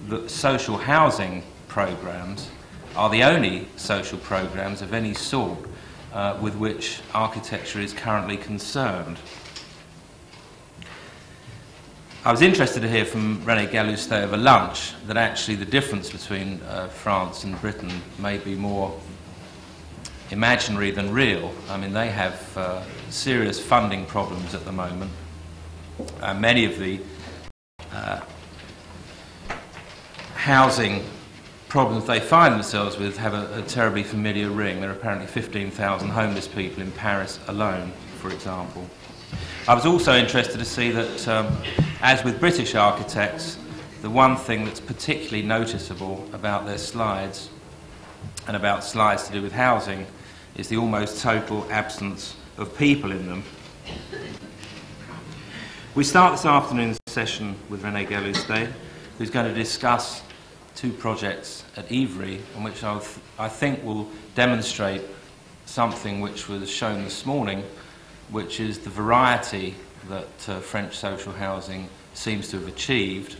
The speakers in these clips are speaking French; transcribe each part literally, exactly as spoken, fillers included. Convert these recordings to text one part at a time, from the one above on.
that social housing programs are the only social programs of any sort uh, with which architecture is currently concerned. I was interested to hear from René Gallustet over lunch that actually the difference between uh, France and Britain may be more imaginary than real. I mean, they have uh, serious funding problems at the moment. Uh, many of the uh, housing problems they find themselves with have a, a terribly familiar ring. There are apparently fifteen thousand homeless people in Paris alone, for example. I was also interested to see that, um, as with British architects, the one thing that's particularly noticeable about their slides and about slides to do with housing is the almost total absence of people in them. We start this afternoon's session with René Gallustet, who's going to discuss two projects at Ivry, in which I'll th I think will demonstrate something which was shown this morning, which is the variety that uh, French social housing seems to have achieved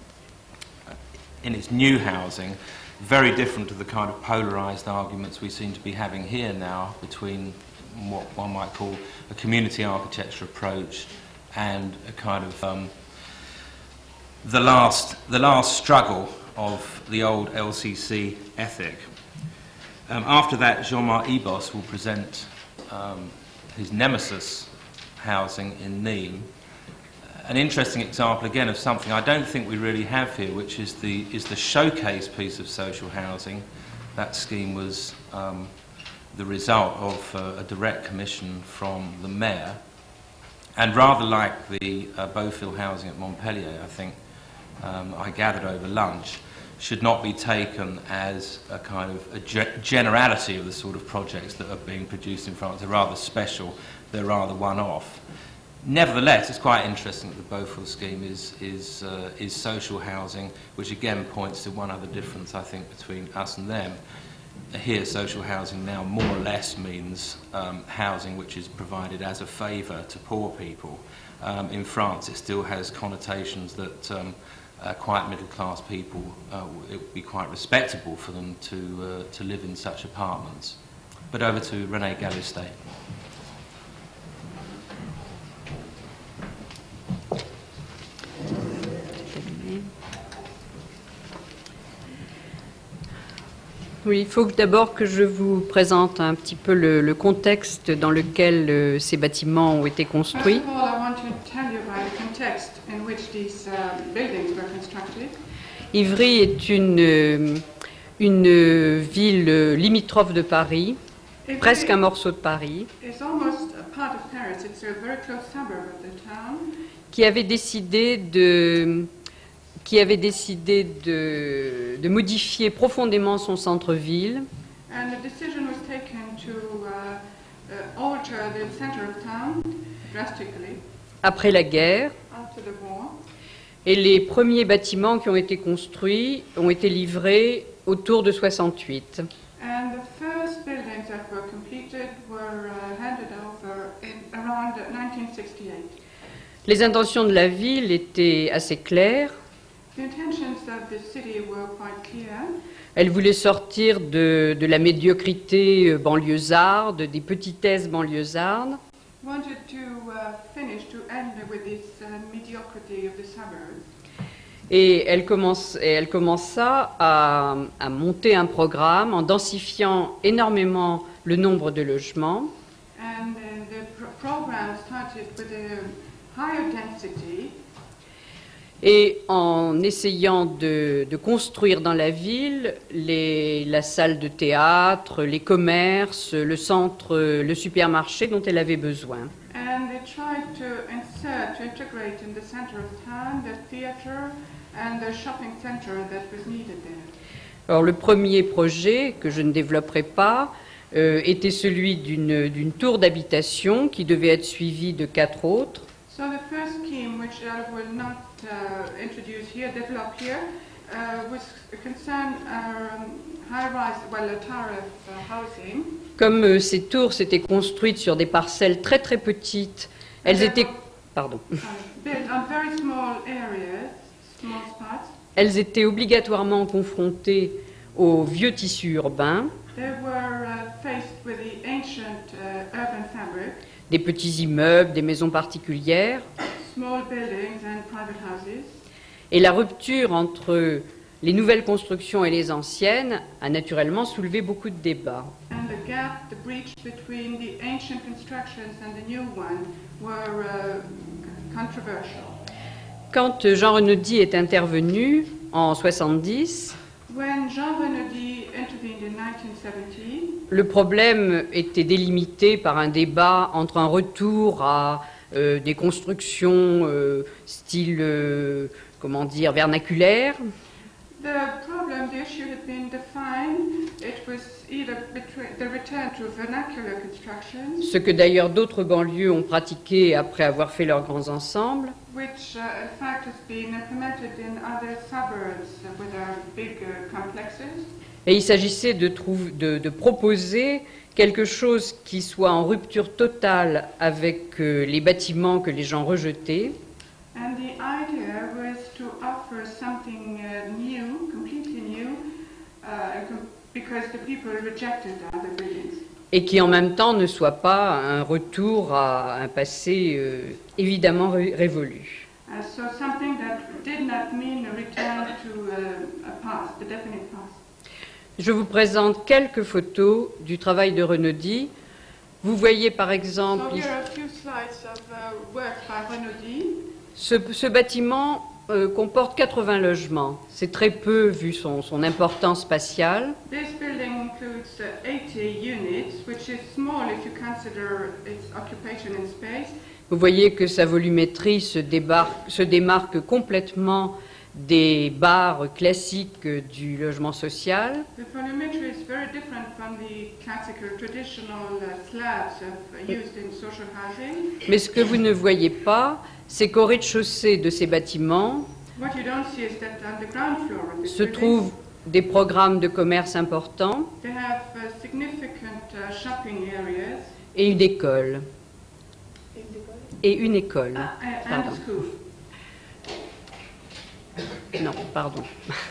in its new housing, very different to the kind of polarised arguments we seem to be having here now between what one might call a community architecture approach and a kind of um, the last the last struggle of the old L C C ethic. Um, after that, Jean-Marc Ibos will present um, his nemesis housing in Nîmes. An interesting example again of something I don't think we really have here, which is the is the showcase piece of social housing. That scheme was um, the result of uh, a direct commission from the mayor, and rather like the uh, Beaufil housing at Montpellier, I think um, I gathered over lunch, should not be taken as a kind of a ge generality of the sort of projects that are being produced in France. They're rather special, they're rather one-off. Nevertheless, it's quite interesting that the Beaufil scheme is, is, uh, is social housing, which again points to one other difference, I think, between us and them. Here, social housing now more or less means um, housing which is provided as a favour to poor people. Um, in France, it still has connotations that um, uh, quite middle-class people, uh, it would be quite respectable for them to, uh, to live in such apartments. But over to René Gallustet. Oui, il faut d'abord que je vous présente un petit peu le, le contexte dans lequel euh, ces bâtiments ont été construits. Ivry est une, une ville limitrophe de Paris, Ivry presque un morceau de Paris, qui avait décidé de... qui avait décidé de, de modifier profondément son centre-ville. Après la guerre. Et les premiers bâtiments qui ont été construits ont été livrés autour de soixante-huit. Les intentions de la ville étaient assez claires. Elle voulait sortir de, de la médiocrité banlieusarde, des petitesses banlieusardes. Et elle, commence, et elle commença à, à monter un programme en densifiant énormément le nombre de logements. And the program started with a higher density. Et en essayant de, de construire dans la ville les, la salle de théâtre, les commerces, le centre, le supermarché dont elle avait besoin. And they tried to insert, to integrate in the center of town the theater and the shopping center that was needed there. Alors le premier projet, que je ne développerai pas, euh, était celui d'une d'une tour d'habitation qui devait être suivie de quatre autres. So the first scheme, which I will not uh, introduce here, develop here, uh, was concerned um, high-rise, well, a tower of uh, housing. Comme euh, ces tours s'étaient construites sur des parcelles très très petites, elles étaient, pardon. Built on very small areas, small spots. elles étaient obligatoirement confrontées aux vieux tissus urbains, They were uh, faced with the ancient uh, urban fabric, des petits immeubles, des maisons particulières, small buildings and private houses. et la rupture entre les nouvelles constructions et les anciennes a naturellement soulevé beaucoup de débats. And the gap, the breach between the ancient constructions and the new one were uh, controversial. Quand Jean Renaudy est intervenu en soixante-dix, When Jean Renaudy intervened in nineteen seventy, le problème était délimité par un débat entre un retour à euh, des constructions euh, style, euh, comment dire, vernaculaire, the problem, the issue had been defined. It was either between the return to vernacular constructions, ce que d'ailleurs d'autres banlieues ont pratiqué après avoir fait leurs grands ensembles, which uh, in fact has been implemented in other suburbs uh, with our big uh, complexes. et il s'agissait de, trouver, de, de proposer quelque chose qui soit en rupture totale avec euh, les bâtiments que les gens rejetaient, And the idea was to offer something uh, new, completely new, uh, com- because the people rejected other buildings. et qui en même temps ne soit pas un retour à un passé euh, évidemment ré- révolu. Uh, so something that did not mean a return to uh, a past, a definite past. Je vous présente quelques photos du travail de Renaudy. Vous voyez par exemple So here are a few slides of uh, work by Renaudy. ce, ce bâtiment euh, comporte quatre-vingts logements. C'est très peu vu son, son importance spatiale. This building includes uh, eighty units, which is small if you consider its occupation in space. Vous voyez que sa volumétrie se, débarque- se démarque complètement des barres classiques du logement social. The volumetry is very different from the classical traditional uh, slabs of, uh, used in social housing. Mais ce que vous ne voyez pas, c'est qu'au rez-de-chaussée de ces bâtiments What you don't see is that on the ground floor of this se building, trouvent des programmes de commerce importants they have uh, significant uh, shopping areas et une école. Et une école. uh, and Pardon. a school. Non, pardon.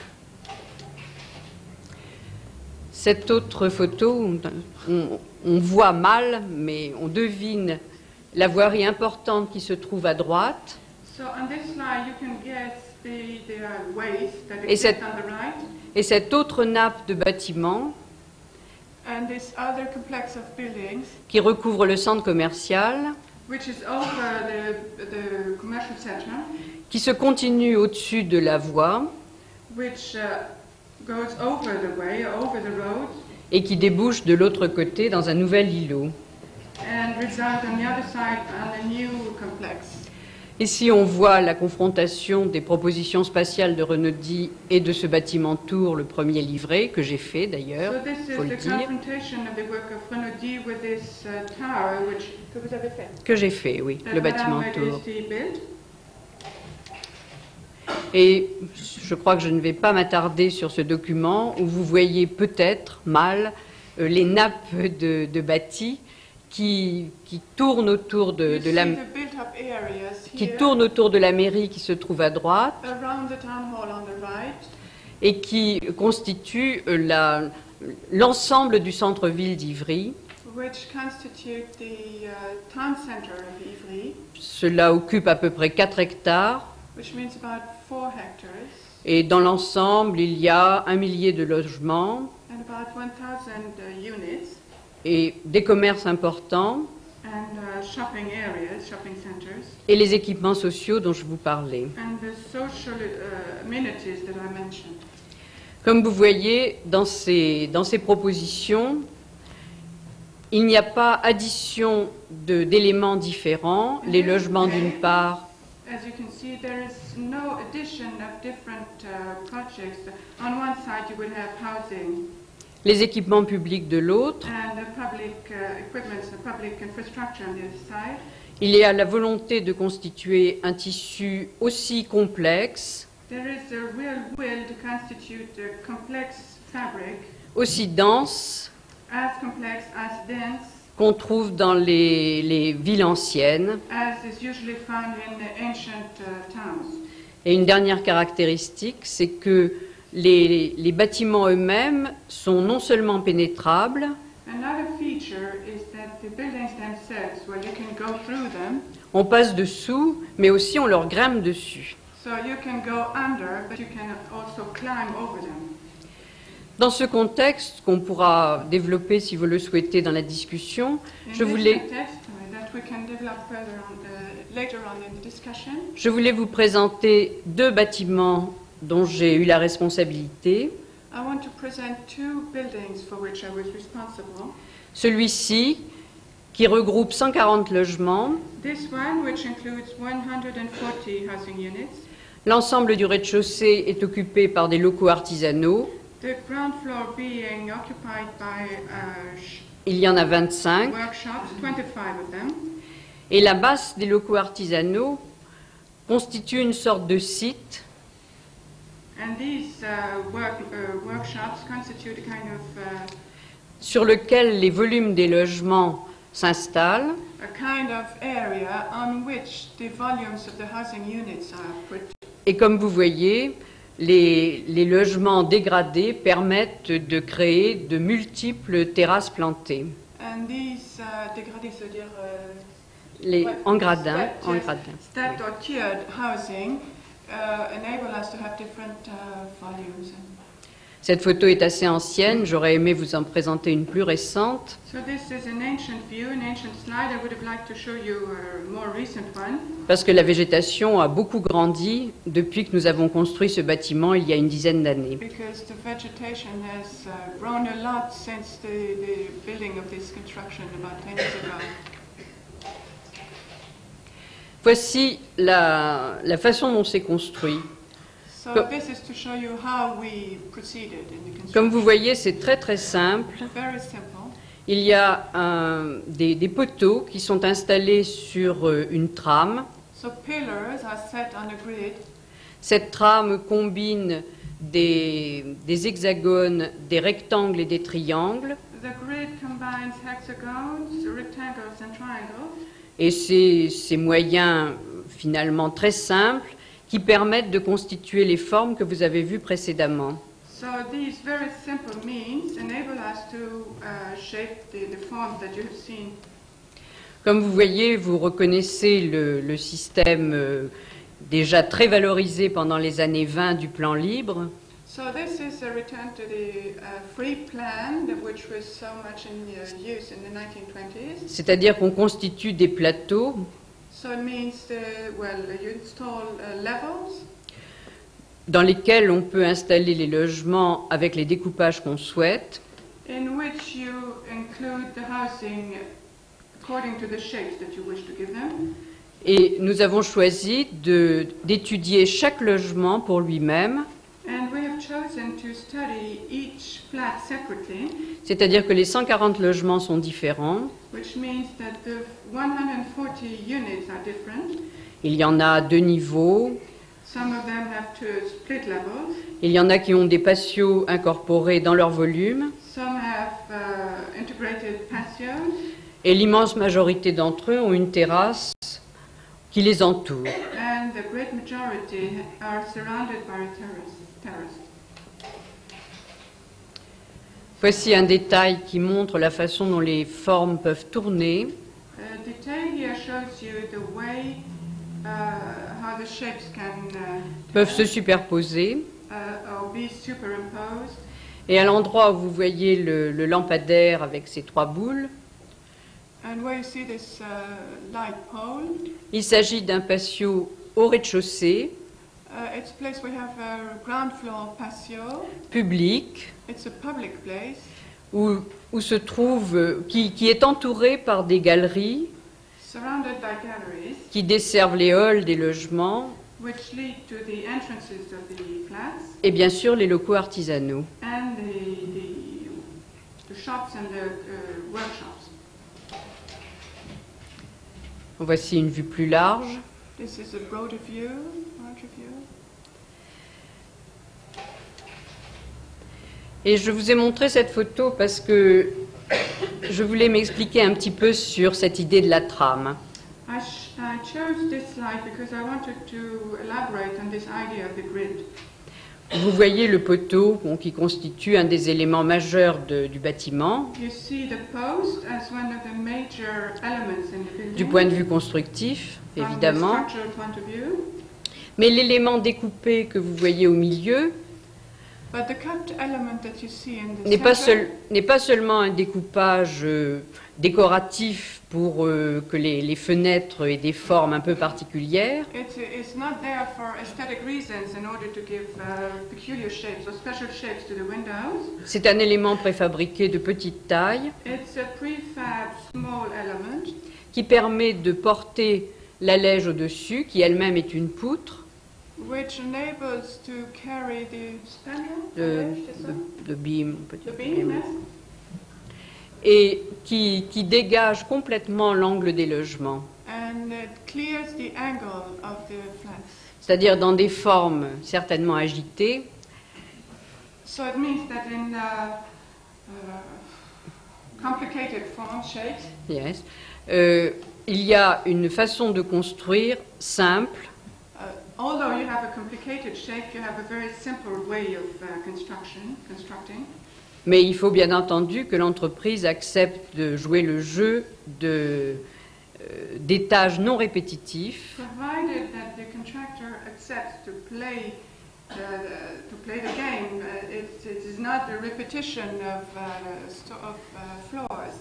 Cette autre photo, on, on voit mal, mais on devine la voirie importante qui se trouve à droite. So on this slide you can guess the, the uh, waste that Et exists cette- on the right, Et cette autre nappe de bâtiments and this other complex of buildings, qui recouvre le centre commercial, which is over the, the commercial center, qui se continue au-dessus de la voie which uh, goes over the way, over the road, et qui débouche de l'autre côté dans un nouvel îlot. and reside on the other side on a new complex. Ici, on voit la confrontation des propositions spatiales de Renaudy et de ce bâtiment Tours, le premier livret, que j'ai fait d'ailleurs, So this il faut is le the dire, confrontation of the work of Renaudy with this uh, tower, which que vous avez fait. que j'ai fait, oui, That le Madame bâtiment Tours. Medesti built. Et je crois que je ne vais pas m'attarder sur ce document où vous voyez peut-être mal euh, les nappes de, de bâtis qui, qui tournent autour de, You de see la, the built-up areas qui here tournent autour de la mairie qui se trouve à droite around the town hall on the right, et qui constituent euh, la- l'ensemble du centre-ville d'Ivry. which constitute the uh, town center of Ivry, Cela occupe à peu près quatre hectares which means about four hectares, et dans l'ensemble, il y a un millier de logements and about one thousand uh, units, et des commerces importants and uh, shopping areas, shopping centers, et les équipements sociaux dont je vous parlais. and the social uh, amenities that I mentioned. Comme vous voyez, dans ces, dans ces propositions, il n'y a pas addition de- d'éléments différents, les logements d'une part, As you can see, there is no addition of different uh, projects. On one side, you would have housing les équipements publics de l'autre. and the public uh, equipment, the public infrastructure on the other side. Il y a la volonté de constituer un tissu aussi complexe, There is a real will to constitute a complex fabric, aussi dense, as complex, as dense, qu'on trouve dans les, les villes anciennes, as is usually found in the ancient uh, towns. Et une dernière caractéristique, c'est que les, les bâtiments eux-mêmes sont non seulement pénétrables, Another feature is that the buildings themselves, well, you can go through them, on passe dessous, mais aussi on leur grimpe dessus. so you can go under, but you can also climb over them. Dans ce contexte, qu'on pourra développer si vous le souhaitez dans la discussion, In je this voulais, context, uh, that we can develop further on the, later on in the discussion, je voulais vous présenter deux bâtiments dont j'ai eu la responsabilité. I want to present two buildings for which I was responsible. Celui-ci, qui regroupe cent quarante logements, This one, which includes one hundred forty housing units. l'ensemble du rez-de-chaussée est occupé par des locaux artisanaux. The ground floor being occupied by uh, sh- Il y en a vingt-cinq. workshops, twenty-five of them. Et la base des locaux artisanaux constitue une sorte de site And these uh, work, uh, workshops constitute a kind of uh, sur lequel les volumes des logements s'installent. a kind of area on which the volumes of the housing units are put. Et comme vous voyez, les, les logements dégradés permettent de créer de multiples terrasses plantées. And these uh, dégradés, c'est-à-dire uh, Les, Ouais, en gradin, step- en yes, gradin. stepped or tiered housing uh, enable us to have different uh, volumes. Cette photo est assez ancienne, j'aurais aimé vous en présenter une plus récente. So this is an ancient view, an ancient slide. I would have liked to show you a more recent one. Parce que la végétation a beaucoup grandi depuis que nous avons construit ce bâtiment il y a une dizaine d'années. Because the vegetation has uh, grown a lot since the, the building of this construction about ten years ago. Voici la, la façon dont c'est construit. So Co- this is to show you how we proceeded in the construction. Comme vous voyez, c'est très très simple. Very simple. Il y a un- des, des poteaux qui sont installés sur euh, une trame. So pillars are set on a grid. Cette trame combine des, des hexagones, des rectangles et des triangles. The grid combines hexagons, rectangles and triangles. Et ces, ces moyens finalement très simples qui permettent de constituer les formes que vous avez vues précédemment. So these very simple means enable us to uh, shape the, the forms that you have seen. Comme vous voyez, vous reconnaissez le, le système euh, déjà très valorisé pendant les années vingt du plan libre. So this is a return to the uh, free plan, that which was so much in uh, use in the nineteen twenties. C'est-à-dire qu'on constitue des plateaux So it means, uh, well, you install uh, levels dans lesquels on peut installer les logements avec les découpages qu'on souhaite. in which you include the housing according to the shapes that you wish to give them. Et nous avons choisi de- d'étudier chaque logement pour lui-même, And we have chosen to study each flat separately, c'est-à-dire que les cent quarante logements sont différents. which means that the one hundred forty units are different. Il y en a à deux niveaux, Some of them have two split levels. il y en a qui ont des patios incorporés dans leur volume, Some have uh, integrated patios, et l'immense majorité d'entre eux ont une terrasse qui les entoure. and the great majority are surrounded by a terrace. terrace. Voici un détail qui montre la façon dont les formes peuvent tourner. The detail here shows you the way uh, how the shapes can uh, peuvent se superposer. uh, or be superimposed. Et à l'endroit où vous voyez le, le lampadaire avec ses trois boules, And where you see this uh, light pole, il s'agit d'un patio au rez-de-chaussée, uh, it's a place we have a ground floor patio. public, It's a public place où, où se trouve, euh, qui, qui est entouré par des galeries surrounded by galleries, qui desservent les halls des logements which lead to the entrances of the flats et bien sûr les locaux artisanaux. and the, the, the shops and the uh, workshops. Voici une vue plus large. This is a broader view, larger view. Et je vous ai montré cette photo parce que je voulais m'expliquer un petit peu sur cette idée de la trame. I, sh- I chose this slide because I wanted to elaborate on this idea of the grid. Vous voyez le poteau bon, qui constitue un des éléments majeurs de, du bâtiment. You see the post as one of the major elements in the building. Du point de vue constructif, From évidemment. the structural point of view. Mais l'élément découpé que vous voyez au milieu But the cut element that you see in the n'est pas, center seul, n'est pas seulement un découpage euh, décoratif pour euh, que les, les fenêtres aient des formes un peu particulières. It's, it's not there for aesthetic reasons in order to give uh, peculiar shapes or special shapes to the windows. C'est un élément préfabriqué de petite taille It's a prefab small element qui permet de porter la laige au-dessus, qui elle-même est une poutre, which enables to carry the spaniel, de, c'est ça? de, de beam, on peut dire. The beam, yes. Et qui, qui dégage complètement l'angle des logements. And it clears the angle of the flats. C'est-à-dire dans des formes certainement agitées, So it means that in uh, uh, complicated form shapes, yes, euh, il y a une façon de construire simple, uh, although you have a complicated shape, you have a very simple way of uh, construction, constructing. mais il faut bien entendu que l'entreprise accepte de jouer le jeu de, euh, d'étages non répétitifs, Provided that the contractor accepts to play uh, to play the game, uh, it, it is not a repetition of, uh, sto- of uh, floors.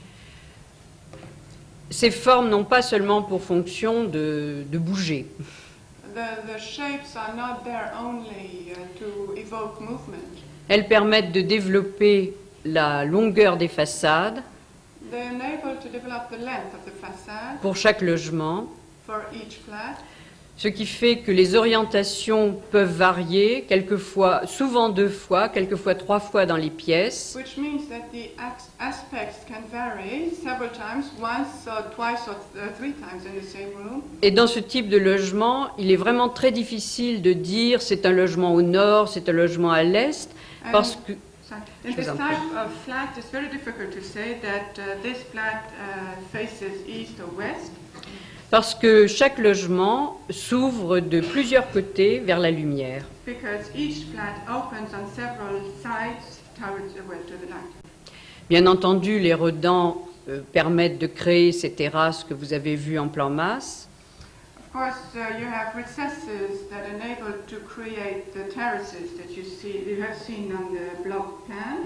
ces formes n'ont pas seulement pour fonction de, de bouger. The, the shapes are not there only uh, to evoke movement. Elles permettent de développer la longueur des façades They enable to develop the length of the facade pour chaque logement, for each flat, ce qui fait que les orientations peuvent varier, quelquefois, souvent deux fois, quelquefois trois fois dans les pièces, which means that the as- aspects can vary several times, once or twice or th- uh, three times in the same room. et dans ce type de logement, il est vraiment très difficile de dire c'est un logement au nord, c'est un logement à l'est, And parce que sorry, Je in vous this en type prie. of flat, it's very difficult to say that uh, this flat uh, faces east or west, Parce que chaque logement s'ouvre de plusieurs côtés vers la lumière. because each flat opens on several sides towards the, well, to the light. Bien entendu, les redans euh, permettent de créer ces terrasses que vous avez vues en plan masse. Of course, uh, you have recesses that enable to create the terraces that you see, you have seen on the block plan.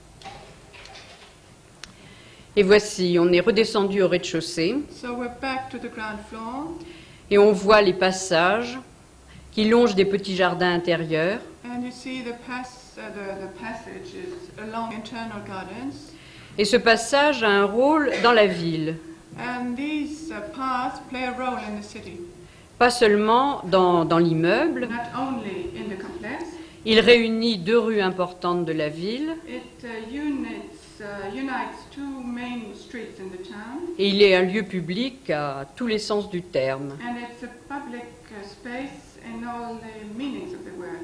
Et voici, on est redescendu au rez-de-chaussée So we're back to the ground floor, et on voit les passages qui longent des petits jardins intérieurs. and you see the, pass, uh, the, the passages along internal gardens. Et ce passage a un rôle dans la ville, And these uh, paths play a role in the city, pas seulement dans, dans l'immeuble. not only in the complex. Il réunit deux rues importantes de la ville It uh, unites, uh, unites two main streets in the town, et il est un lieu public à tous les sens du terme. and it's a public uh, space in all the meanings of the word.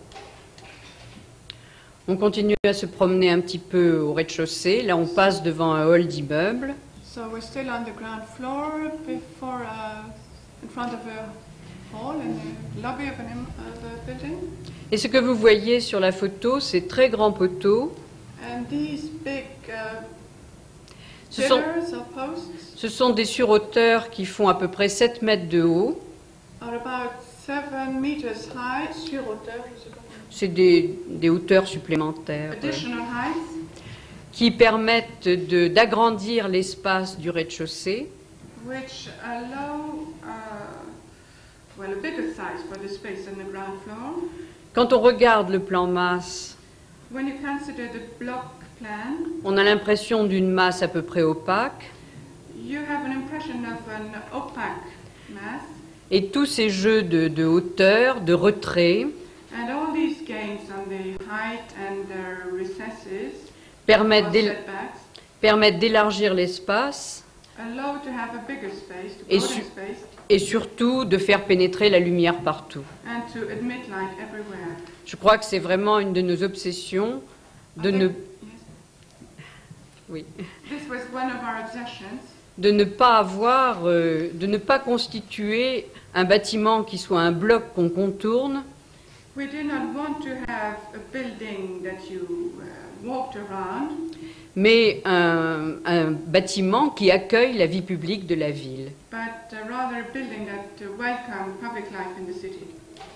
On continue à se promener un petit peu au rez-de-chaussée. Là, on passe devant un hall d'immeubles. So we're still on the ground floor before, uh, in front of a hall in the lobby of, an, im- of a building. Et ce que vous voyez sur la photo, ces très grands poteaux, And these big uh, ce sont, pillars or posts ce sont des surhauteurs qui font à peu près sept mètres de haut. are about seven meters high, sur hauteur, je sais pas, C'est des, des hauteurs supplémentaires euh, additional height, qui permettent de- d'agrandir l'espace du rez-de-chaussée. which allow uh, well a bigger size for the space on the ground floor. Quand on regarde le plan masse, When you consider the block plan, on a l'impression d'une masse à peu près opaque. you have an impression of an opaque mass, Et tous ces jeux de, de hauteur, de retrait, and all these gains on the height and the recesses permettent or d'él- setbacks permettent d'élargir l'espace allow to have a bigger space, to Et broaden su- space, et surtout de faire pénétrer la lumière partout. and to admit light everywhere. Je crois que c'est vraiment une de nos obsessions de I ne... think- yes. Oui. This was one of our obsessions. de ne pas avoir, euh, de ne pas constituer un bâtiment qui soit un bloc qu'on contourne, We do not want to have a building that you uh, walked around, mais un, un bâtiment qui accueille la vie publique de la ville. but uh, rather a building that uh, welcome public life in the city.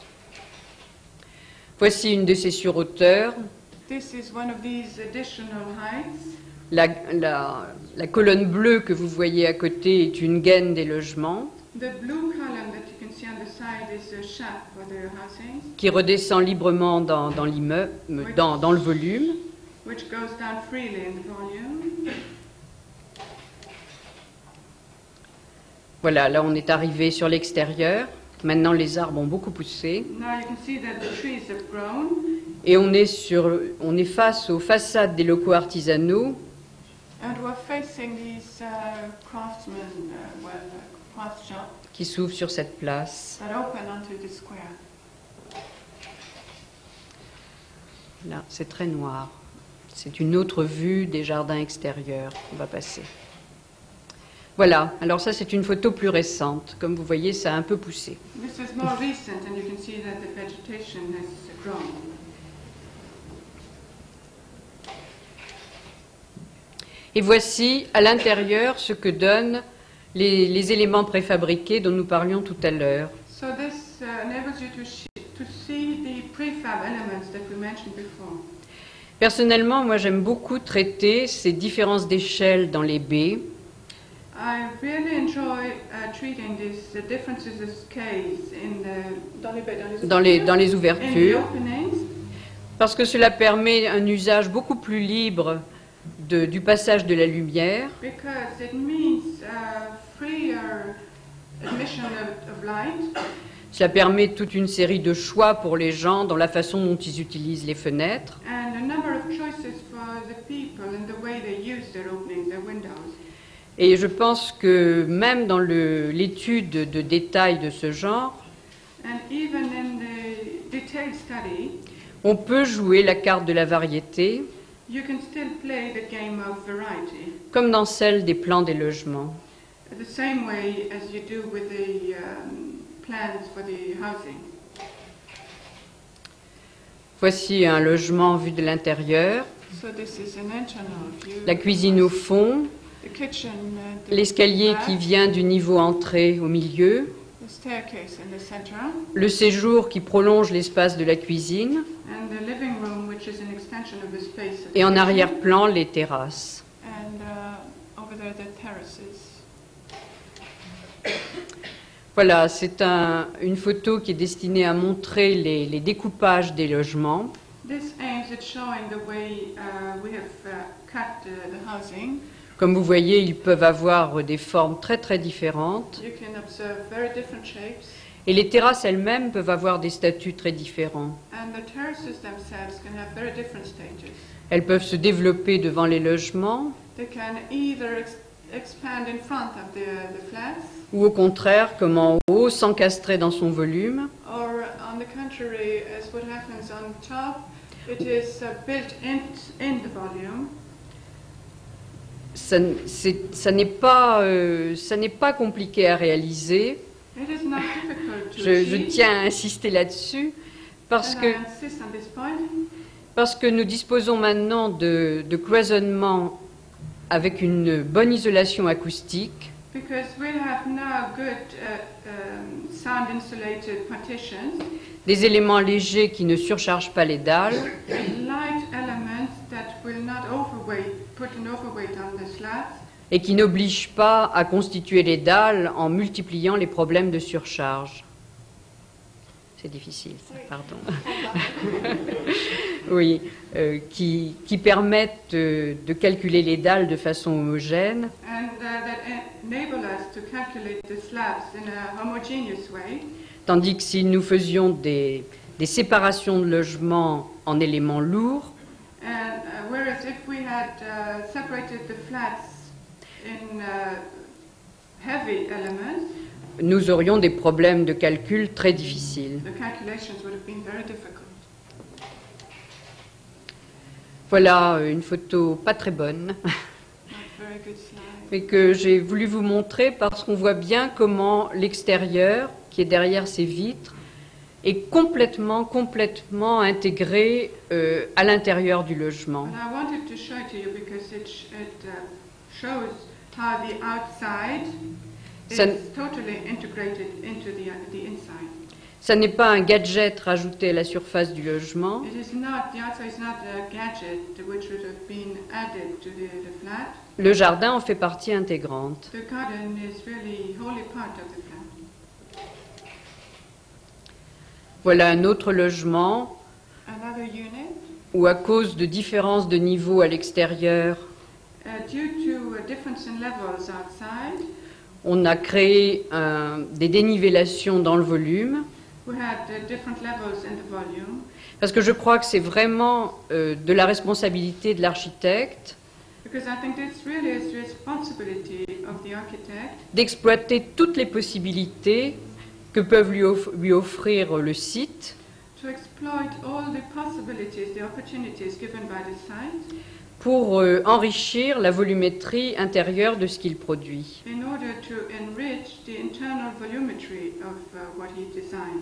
Voici une de ces surhauteurs. This is one of these additional heights. La, la, la colonne bleue que vous voyez à côté est une gaine des logements The blue column that you can see on the side is a shaft for the housing, qui redescend librement dans, dans l'immeuble, dans, dans le volume. which goes down freely in the volume. Voilà, là on est arrivé sur l'extérieur. Maintenant les arbres ont beaucoup poussé. Now you can see that the trees have grown, Et on est, sur, on est face aux façades des locaux artisanaux and we're facing these uh, craftsmen, uh, well, uh, craft shop qui s'ouvrent sur cette place. that open onto the square. Là, c'est très noir. C'est une autre vue des jardins extérieurs qu'on va passer. Voilà, alors ça c'est une photo plus récente. Comme vous voyez, ça a un peu poussé. This is more recent, and you can see that the vegetation has grown. Et voici à l'intérieur ce que donnent les, les éléments préfabriqués dont nous parlions tout à l'heure. So this uh, enables you to, sh- to see the prefab elements that we mentioned before. Personnellement, moi j'aime beaucoup traiter ces différences d'échelle dans les baies. I really enjoy uh, treating these uh, differences of scales in the, dans les, Dans les, dans les in the ouvertures, openings, parce que cela permet un usage beaucoup plus libre de- du passage de la lumière, because it means uh, freer admission of, of light. cela permet toute une série de choix pour les gens dans la façon dont ils utilisent les fenêtres. And a number of choices for the people and the way they use their openings, their windows. Et je pense que même dans le- l'étude de détails de ce genre, And even in the detailed study, on peut jouer la carte de la variété, you can still play the game of variety, comme dans celle des plans des logements. the same way as you do with the um, plans for the housing. Voici un logement vu de l'intérieur, So this is an internal view. la cuisine au fond, The kitchen, uh, the l'escalier back, qui vient du niveau entrée au milieu, the staircase in the center, le séjour qui prolonge l'espace de la cuisine, and the living room, which is an extension of the space. of the et en kitchen. arrière-plan les terrasses. And uh, over there, the terraces. Voilà, c'est un- une photo qui est destinée à montrer les, les découpages des logements. This aims at showing the way uh, we have uh, cut uh, the housing. Comme vous voyez, ils peuvent avoir des formes très très différentes. You can observe very different shapes, Et les terrasses elles-mêmes peuvent avoir des statuts très différents. and the terraces themselves can have very different stages. Elles peuvent se développer devant les logements They can either ex- expand in front of the, the flats, ou au contraire, comme en haut, s'encastrer dans son volume. or on the contrary, as what happens on top, it is uh, built in, in the volume. Ça, n- c'est- ça n'est pas, euh, ça n'est pas compliqué à réaliser. It is not difficult to Je, je achieve, tiens à insister là-dessus parce and que, I insist on this point, parce que nous disposons maintenant de, de cloisonnements avec une bonne isolation acoustique, because we have now good uh, um, sound insulated partitions, des éléments légers qui ne surchargent pas les dalles, light elements that will not overweight, put an overweight on the slats, et qui n'obligent pas à constituer les dalles en multipliant les problèmes de surcharge. C'est difficile, ça, pardon. Oui, euh, qui, qui permettent euh, de calculer les dalles de façon homogène, and uh, that enable us to calculate the slabs in a homogeneous way, tandis que si nous faisions des, des séparations de logements en éléments lourds, and uh, whereas if we had uh, separated the flats in uh, heavy elements, nous aurions des problèmes de calcul très difficiles. the calculations would have been very difficult. Voilà euh, une photo pas très bonne Not very very good slide. mais que j'ai voulu vous montrer parce qu'on voit bien comment l'extérieur, qui est derrière ces vitres, est complètement, complètement intégré euh, à l'intérieur du logement. And I wanted to show it to you because it, sh it uh, shows how the outside Ça n- is totally integrated into the, uh, the inside. Ça n'est pas un gadget rajouté à la surface du logement, It is not, the outside is not a gadget which would have been added to the, the flat. le jardin en fait partie intégrante. The garden is really wholly part of the flat. Voilà un autre logement Another unit, où à cause de différences de niveau à l'extérieur, uh, due to a difference in levels outside, on a créé un- des dénivellations dans le volume, we had uh, different levels in the volume. parce que je crois que c'est vraiment euh, de la responsabilité de l'architecte Because I think this really is the responsibility of the architect d'exploiter toutes les possibilités que peuvent lui, off- lui offrir le site to exploit all the possibilities, the opportunities given by the site pour euh, enrichir la volumétrie intérieure de ce qu'il produit. in order to enrich the internal volumetry of uh, what he designs.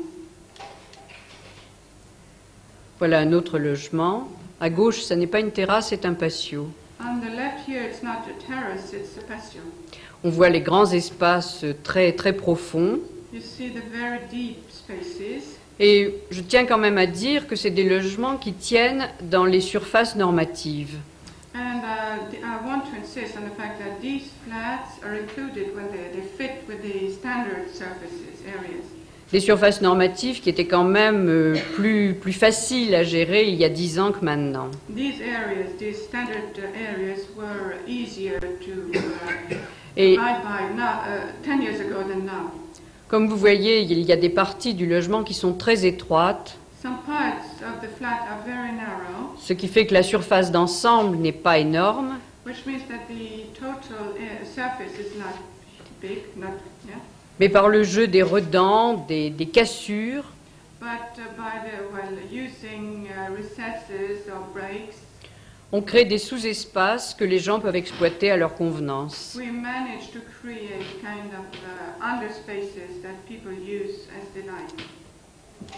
Voilà un autre logement. À gauche, ça n'est pas une terrasse, c'est un patio. On the left here, it's not a terrace, it's a patio. On voit les grands espaces très, très profonds. You see the very deep spaces. Et je tiens quand même à dire que c'est des logements qui tiennent dans les surfaces normatives. And uh, the, I want to insist on the fact that these flats are included when they, they fit with the standard surfaces, areas. Des surfaces normatives qui étaient quand même euh, plus, plus faciles à gérer il y a dix ans que maintenant. These areas, these standard uh, areas, were easier to uh, Et abide by now, uh, ten years ago than now. comme vous voyez, il y a des parties du logement qui sont très étroites, Some parts of the flat are very narrow, ce qui fait que la surface d'ensemble n'est pas énorme, which means that the total uh, surface is not big, not, yeah. mais par le jeu des redans, des, des cassures, But uh, by the, well, using uh, recesses or breaks, on crée des sous-espaces que les gens peuvent exploiter à leur convenance. we manage to create kind of uh, underspaces that people use as they like.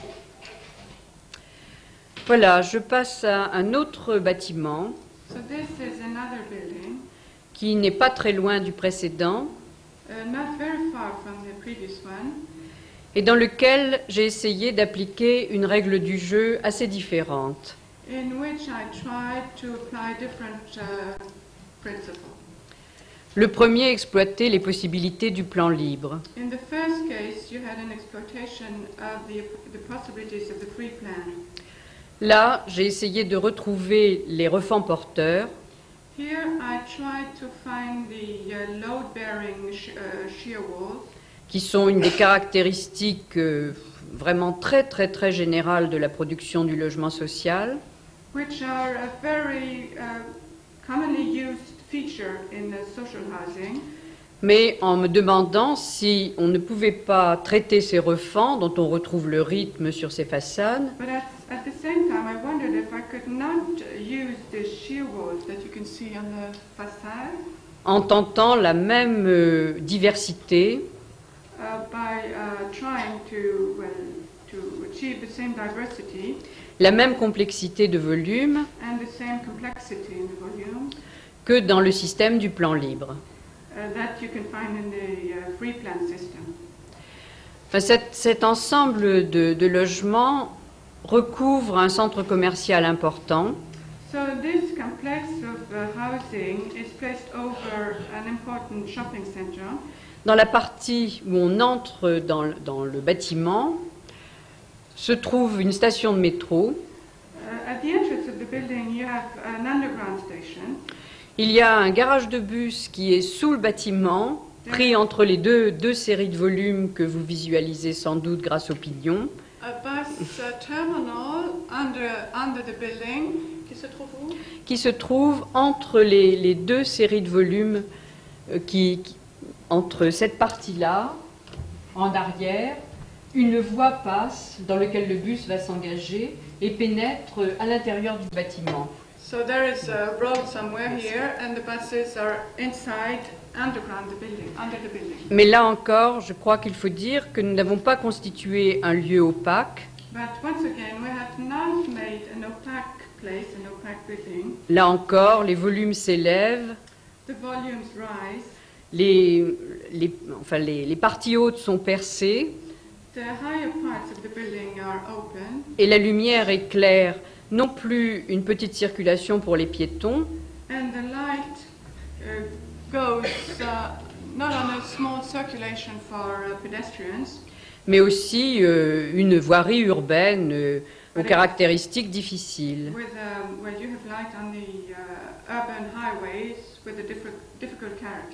Voilà, je passe à un autre bâtiment So this is another building, qui n'est pas très loin du précédent uh, not very far from the previous one, et dans lequel j'ai essayé d'appliquer une règle du jeu assez différente. in which I tried to apply different uh, principles. Le premier exploitait les possibilités du plan libre. In the first case, you had an exploitation of the, the possibilities of the free plan. Là, j'ai essayé de retrouver les refends porteurs Here, I tried to find the uh, load-bearing sh uh, shear walls, qui sont une des caractéristiques euh, vraiment très très très générales de la production du logement social, which are a very uh, commonly used feature in uh, social housing. mais en me demandant si on ne pouvait pas traiter ces refends dont on retrouve le rythme sur ces façades But at, at the same time, I wondered if I could not use the shear walls that you can see on the facade en tentant la même euh, diversité uh, by uh, trying to, well, to achieve the same diversity la même complexité de volume and the same complexity in the volume que dans le système du plan libre. uh, that you can find in the uh, free plan system. Enfin, cet, cet ensemble de, de logements recouvre un centre commercial important So this complex of uh, housing is placed over an important shopping center. dans la partie où on entre dans, le- dans le bâtiment se trouve une station de métro. Uh, at the entrance of the building, you have an underground station. Il y a un garage de bus qui est sous le bâtiment, pris entre les deux, deux séries de volumes que vous visualisez sans doute grâce au pignon. A bus uh, terminal under, under the building qui se trouve où? Qui se trouve entre les, les deux séries de volumes, euh, qui, qui- entre cette partie-là, en arrière, une voie passe dans laquelle le bus va s'engager et pénètre à l'intérieur du bâtiment. So there is a road somewhere here, and the buses are inside, underground the building, under the building. Mais là encore, je crois qu'il faut dire que nous n'avons pas constitué un lieu opaque. But once again, we have not made an opaque place, an opaque building. Là encore, les volumes s'élèvent, The volumes rise. les, les, enfin, les, les parties hautes sont percées The higher parts of the building are open, et la lumière éclaire non plus une petite circulation pour les piétons, and the light uh, goes uh, not on a small circulation for uh, pedestrians, mais aussi euh, une voirie urbaine euh, aux caractéristiques difficiles. with um, where you have light on the uh, urban highways with a diffi- difficult character.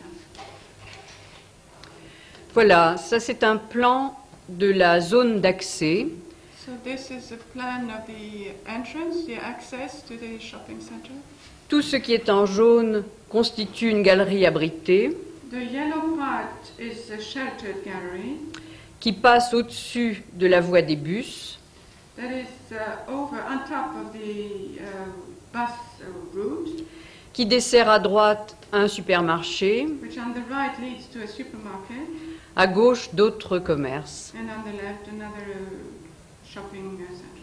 Voilà, ça c'est un plan de la zone d'accès. So this is a plan of the entrance, the access to the shopping center. Tout ce qui est en jaune constitue une galerie abritée The yellow part is a sheltered gallery qui passe au-dessus de la voie des bus that is uh, over on top of the uh, bus uh, route, qui dessert à droite un supermarché, which on the right leads to a supermarket, à gauche d'autres commerces. and on the left another uh, shopping uh, center.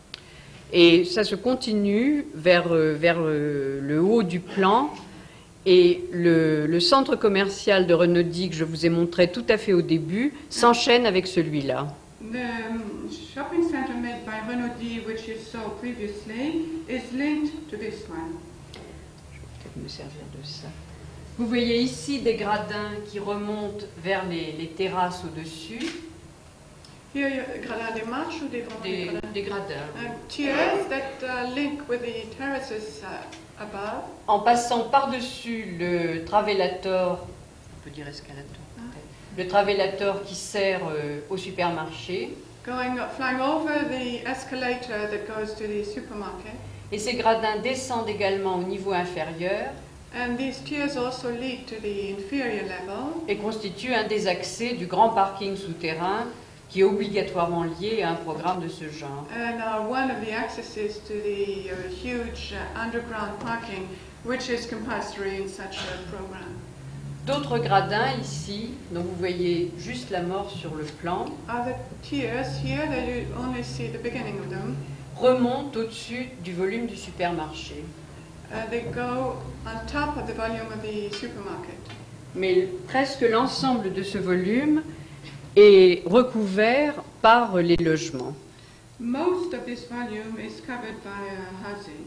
Et ça se continue vers, euh, vers euh, le haut du plan. Et le, le centre commercial de Renaudie, que je vous ai montré tout à fait au début, s'enchaîne avec celui-là. The um, shopping center made by Renaudie, which you saw previously, is linked to this one. Je vais peut-être me servir de ça. Vous voyez ici des gradins qui remontent vers les, les terrasses au-dessus, Here, you- gradins des marches ou des vrais des, gradins? des gradins. Uh, tiers that uh, link with the terraces uh, above. En passant par-dessus le travellator, on peut dire escalator, peut-être, le travellator qui sert euh, au supermarché. Going, flying over the escalator that goes to the supermarket. Et ces gradins descendent également au niveau inférieur And these tiers also lead to the inferior level et constituent un des accès du grand parking souterrain qui est obligatoirement lié à un programme de ce genre. and are one of the accesses to the uh, huge uh, underground parking, which is compulsory in such a program. D'autres gradins ici, dont vous voyez juste la mort sur le plan, Other tiers here that you only see the beginning of them, remontent au-dessus du volume du supermarché. uh, they go on top of the volume of the supermarket. Mais presque l'ensemble de ce volume est recouvert par les logements. Most of this volume is covered by uh, housing.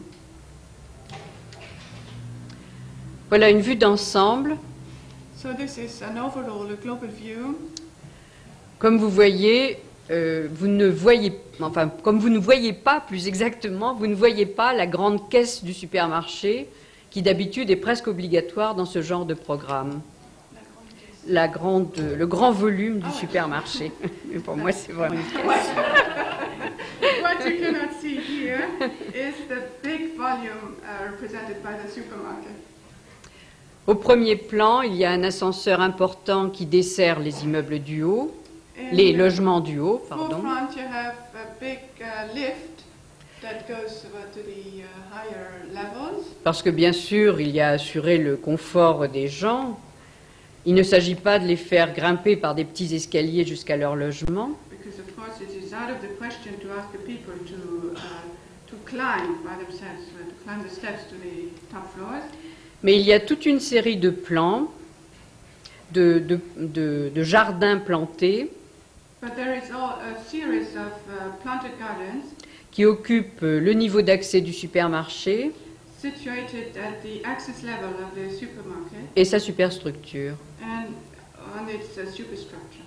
Voilà une vue d'ensemble. So this is an overall, a global view. Comme vous voyez, euh, vous ne voyez, enfin, comme vous ne voyez pas, plus exactement, vous ne voyez pas la grande caisse du supermarché qui d'habitude est presque obligatoire dans ce genre de programme. La grande, le grand volume du supermarché. Mais pour moi, c'est vraiment une caisse. What you cannot see here is the big volume uh, represented by the supermarket. Au premier plan, il y a un ascenseur important qui dessert les immeubles du haut, In les the logements du haut, pardon. forefront, you have a big uh, lift that goes uh, to the uh, higher levels. Parce que bien sûr, il y a assuré le confort des gens. Il ne s'agit pas de les faire grimper par des petits escaliers jusqu'à leur logement. Because of course it is out of the question to ask the people to uh, to climb by themselves, uh, to climb the steps to the top floors. Mais il y a toute une série de plans, de, de, de, de jardins plantés But there is all, a series of uh, planted gardens qui occupent le niveau d'accès du supermarché situated at the access level of the supermarket et sa superstructure. and on its uh, superstructure.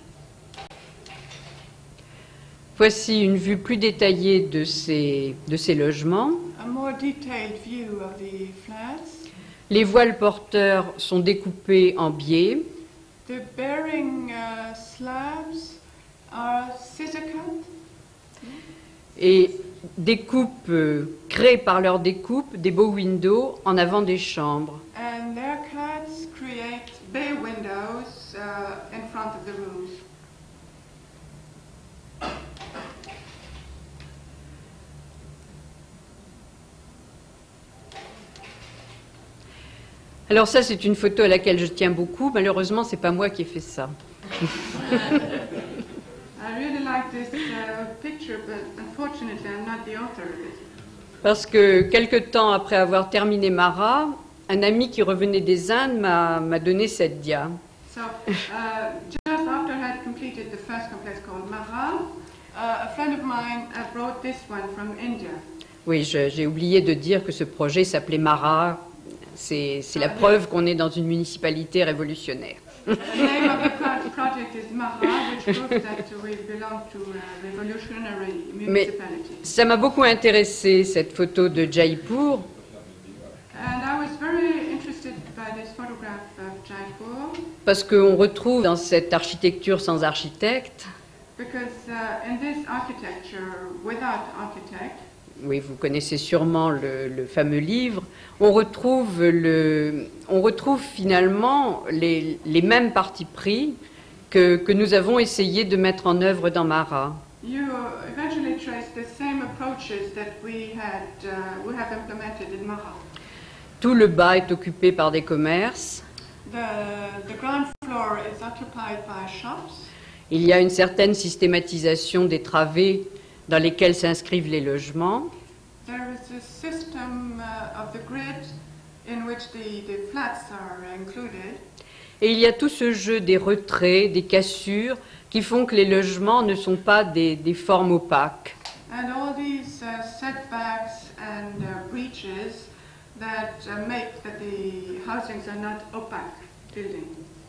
Voici une vue plus détaillée de ces, de ces logements. A more detailed view of the flats. Les voiles porteurs sont découpés en biais. The bearing uh, slabs are scissor cut. Et découpent, euh, créent par leur découpe des beaux windows en avant des chambres. And their cuts create bay windows uh, in front of the rooms. Alors ça, c'est une photo à laquelle je tiens beaucoup. Malheureusement, c'est pas moi qui ai fait ça. I really like this uh, picture, but unfortunately, I'm not the author of it. Parce que quelque temps après avoir terminé Marat, un ami qui revenait des Indes m'a m'a donné cette dia. So, uh, just after I had completed the first complex called Marat, uh, a friend of mine uh, brought this one from India. Oui, je- j'ai oublié de dire que ce projet s'appelait Marat. C'est c'est la preuve qu'on est dans une municipalité révolutionnaire. The name of the pro- project is Marat, which proves that we belong to a revolutionary municipality. Ça m'a beaucoup intéressé, cette photo de Jaipur, And I was very interested by this photograph of Jaipur parce qu'on retrouve dans cette architecture sans architecte, because uh, in this architecture without architect, oui, vous connaissez sûrement le, le fameux livre, on retrouve, le, on retrouve finalement les, les mêmes partis pris que, que nous avons essayé de mettre en œuvre dans Marat. you uh, eventually trace the same approaches that we had uh, we have implemented in Marat. Tout le bas est occupé par des commerces. The, the ground floor is occupied by shops. Il y a une certaine systématisation des travées dans lesquelles s'inscrivent les logements. There is a system uh, of the grid in which the, the flats are included. Et il y a tout ce jeu des retraits, des cassures, qui font que les logements ne sont pas des, des formes opaques. And all these uh, setbacks and uh, breaches that uh, make that the housings are not opaque building.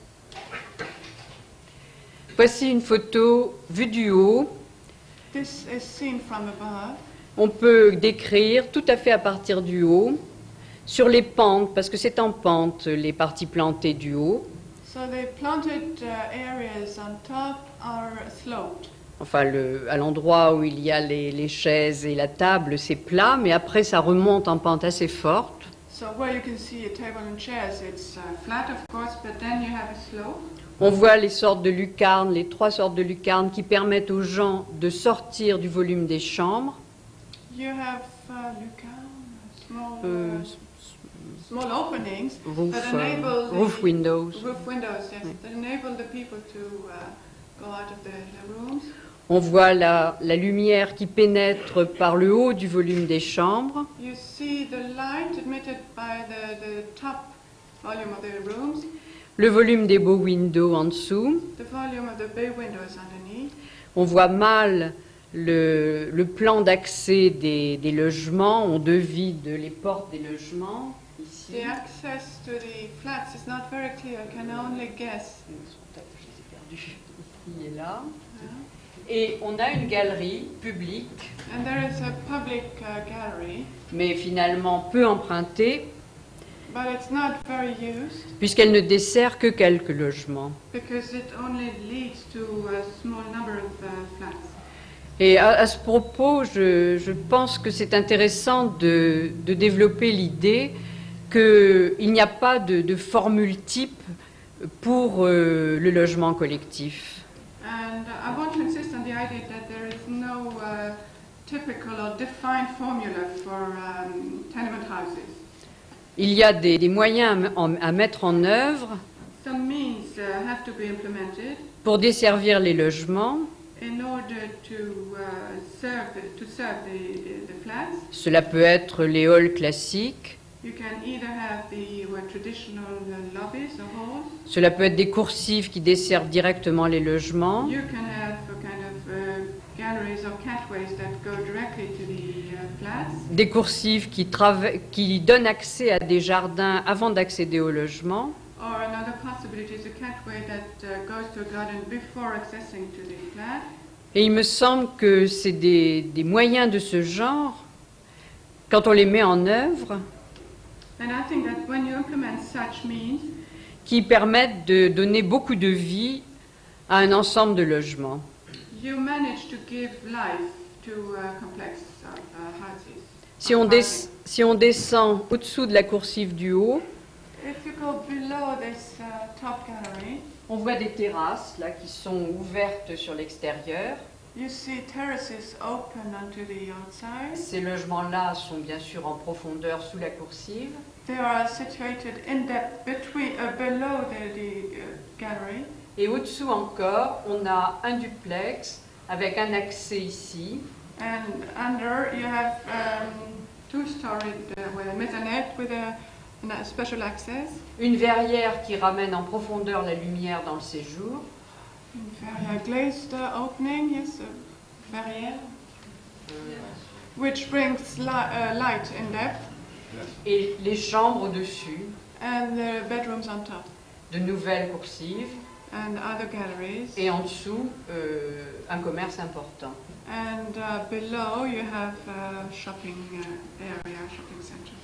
Voici une photo vue du haut. This is seen from above. On peut décrire tout à fait à partir du haut, sur les pentes, parce que c'est en pente, les parties plantées du haut. So the planted uh, areas on top are sloped. Enfin, le- à l'endroit où il y a les, les chaises et la table, c'est plat, mais après ça remonte en pente assez forte. So where you can see a table and chairs, it's uh, flat of course, but then you have a slope. On voit les sortes de lucarnes, les trois sortes de lucarnes qui permettent aux gens de sortir du volume des chambres. You have uh, lucarne, small, Euh, uh, small openings Roof, that euh, enable the roof windows. roof windows, yes, Oui. that enable the people to uh, go out of the, the rooms. On voit la, la lumière qui pénètre par le haut du volume des chambres. You see the light admitted by the, the top volume of the rooms, Le volume des beaux windows en dessous. the volume of the bay windows underneath. On voit mal le, le plan d'accès des, des logements. On devide les portes des logements. Ici. The access to the flats is not very clear. I can only guess. Ici et là. Et on a une galerie publique, And there is a public uh, gallery, mais finalement peu empruntée, but it's not very used puisqu'elle ne dessert que quelques logements. because it only leads to a small number of uh, flats. Et à, à ce propos, je, je pense que c'est intéressant de, de développer l'idée qu'il n'y a pas de, de formule type pour euh, le logement collectif. And uh, I want to insist on the idea that there is no uh, typical or defined formula for um, tenement houses. Il y a des, des moyens à, en- à mettre en œuvre Some means uh, have to be implemented pour desservir les logements. in order to uh, serve the, to serve the, the, the flats. Cela peut être les halls classiques, You can either have the uh, traditional uh, lobbies or halls. cela peut être des coursives qui desservent directement les logements, You can have a kind of uh, galleries or catways that go directly to the uh, flats. des coursives qui, trava- qui donnent accès à des jardins avant d'accéder au logement. Or another possibility is a catway that uh, goes to a garden before accessing to the flat. Et il me semble que c'est des, des moyens de ce genre, quand on les met en œuvre, And I think that when you implement such means, qui permettent de donner beaucoup de vie à un ensemble de logements. you manage to give life to a complex of uh, houses. Si on, des- si on descend au-dessous de la coursive du haut, If you go below this uh, top gallery, on voit des terrasses là, qui sont ouvertes sur l'extérieur. You see terraces open onto the outside. Ces logements-là sont bien sûr en profondeur sous la coursive. They are situated in depth between, uh, below the, the uh, gallery. Et au-dessous encore, on a un duplex avec un accès ici. And under you have um, two-storied uh, with a maisonette with a, a special access. Une verrière qui ramène en profondeur la lumière dans le séjour. Very glazed uh, opening, yes, a verrière, which brings li uh, light in depth. Et les chambres au-dessus. And the bedrooms on top. De nouvelles coursives. And other galleries. Et en dessous, euh, un commerce important. And uh, below you have a shopping uh, area, shopping center.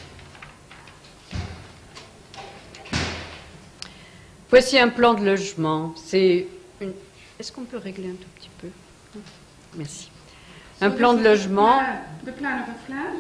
Voici un plan de logement. C'est une... Est-ce qu'on peut régler un tout petit peu? Merci. Un So plan de logement. The plan of a flat.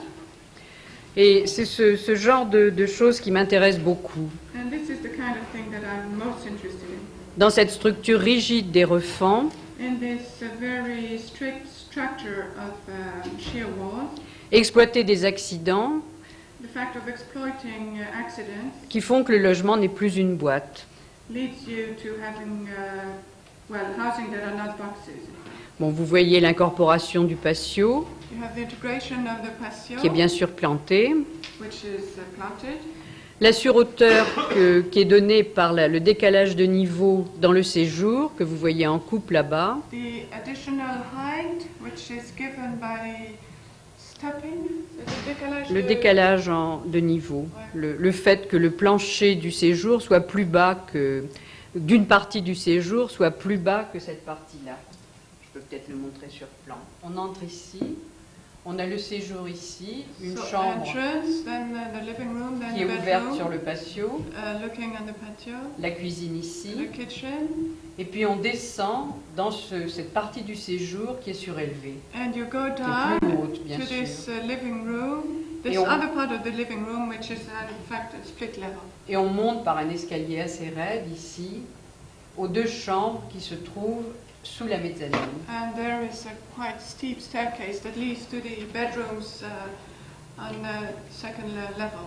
Et c'est ce, ce genre de, de choses qui m'intéresse beaucoup. And this is the kind of thing that I'm most interested in. Dans cette structure rigide des refends, In this uh, very strict structure of um, shear walls, exploiter des accidents the fact of exploiting uh, accidents qui font que le logement n'est plus une boîte. leads you to having, uh, well, housing that are not boxes. Bon, vous voyez l'incorporation du patio, You have the integration of the patio, qui est bien sûr planté, which is uh, planted, la surhauteur que- qui est donnée par la- le décalage de niveau dans le séjour, que vous voyez en coupe là-bas, the additional height, which is given by stepping, the décalage le de- décalage en- de niveau, le, le fait que le plancher du séjour soit plus bas que, d'une partie du séjour soit plus bas que cette partie-là. Je peux peut-être le montrer sur plan. On entre ici, on a le séjour ici, une So chambre entrance, then uh, the living room, then qui est the ouverte bedroom, sur le patio, uh, looking on the patio, la cuisine ici, the kitchen, et puis on descend dans ce- cette partie du séjour qui est surélevée, and you go qui est down plus haute bien to sûr. this uh, living room, this Et on- other part of the living room, which is uh, in fact a split level. Et on monte par un escalier assez raide ici aux deux chambres qui se trouvent sous la mezzanine. And there is a quite steep staircase that leads to the bedrooms uh, on the second le- level.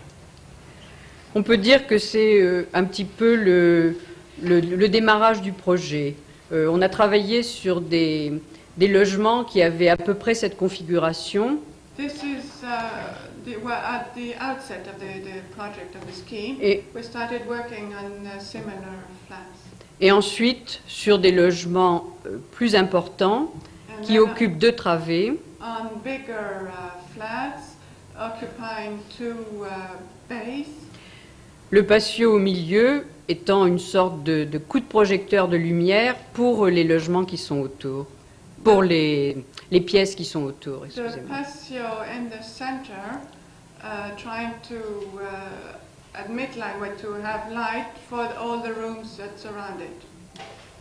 On peut dire que c'est euh, un petit peu le, le- le démarrage du projet. Euh, on a travaillé sur des, des logements qui avaient à peu près cette configuration. This is uh, the, well, at the outset of the, the project of the scheme. Et, We started working on uh, similar flats. et ensuite sur des logements euh, plus importants And qui then occupent deux travées. on bigger uh, flats occupying two uh, bays, Le patio au milieu étant une sorte de, de coup de projecteur de lumière pour les logements qui sont autour, pour les, les pièces qui sont autour, the excusez-moi. patio in the center, uh, trying to uh, admit light, well, to have light for all the rooms that surround it.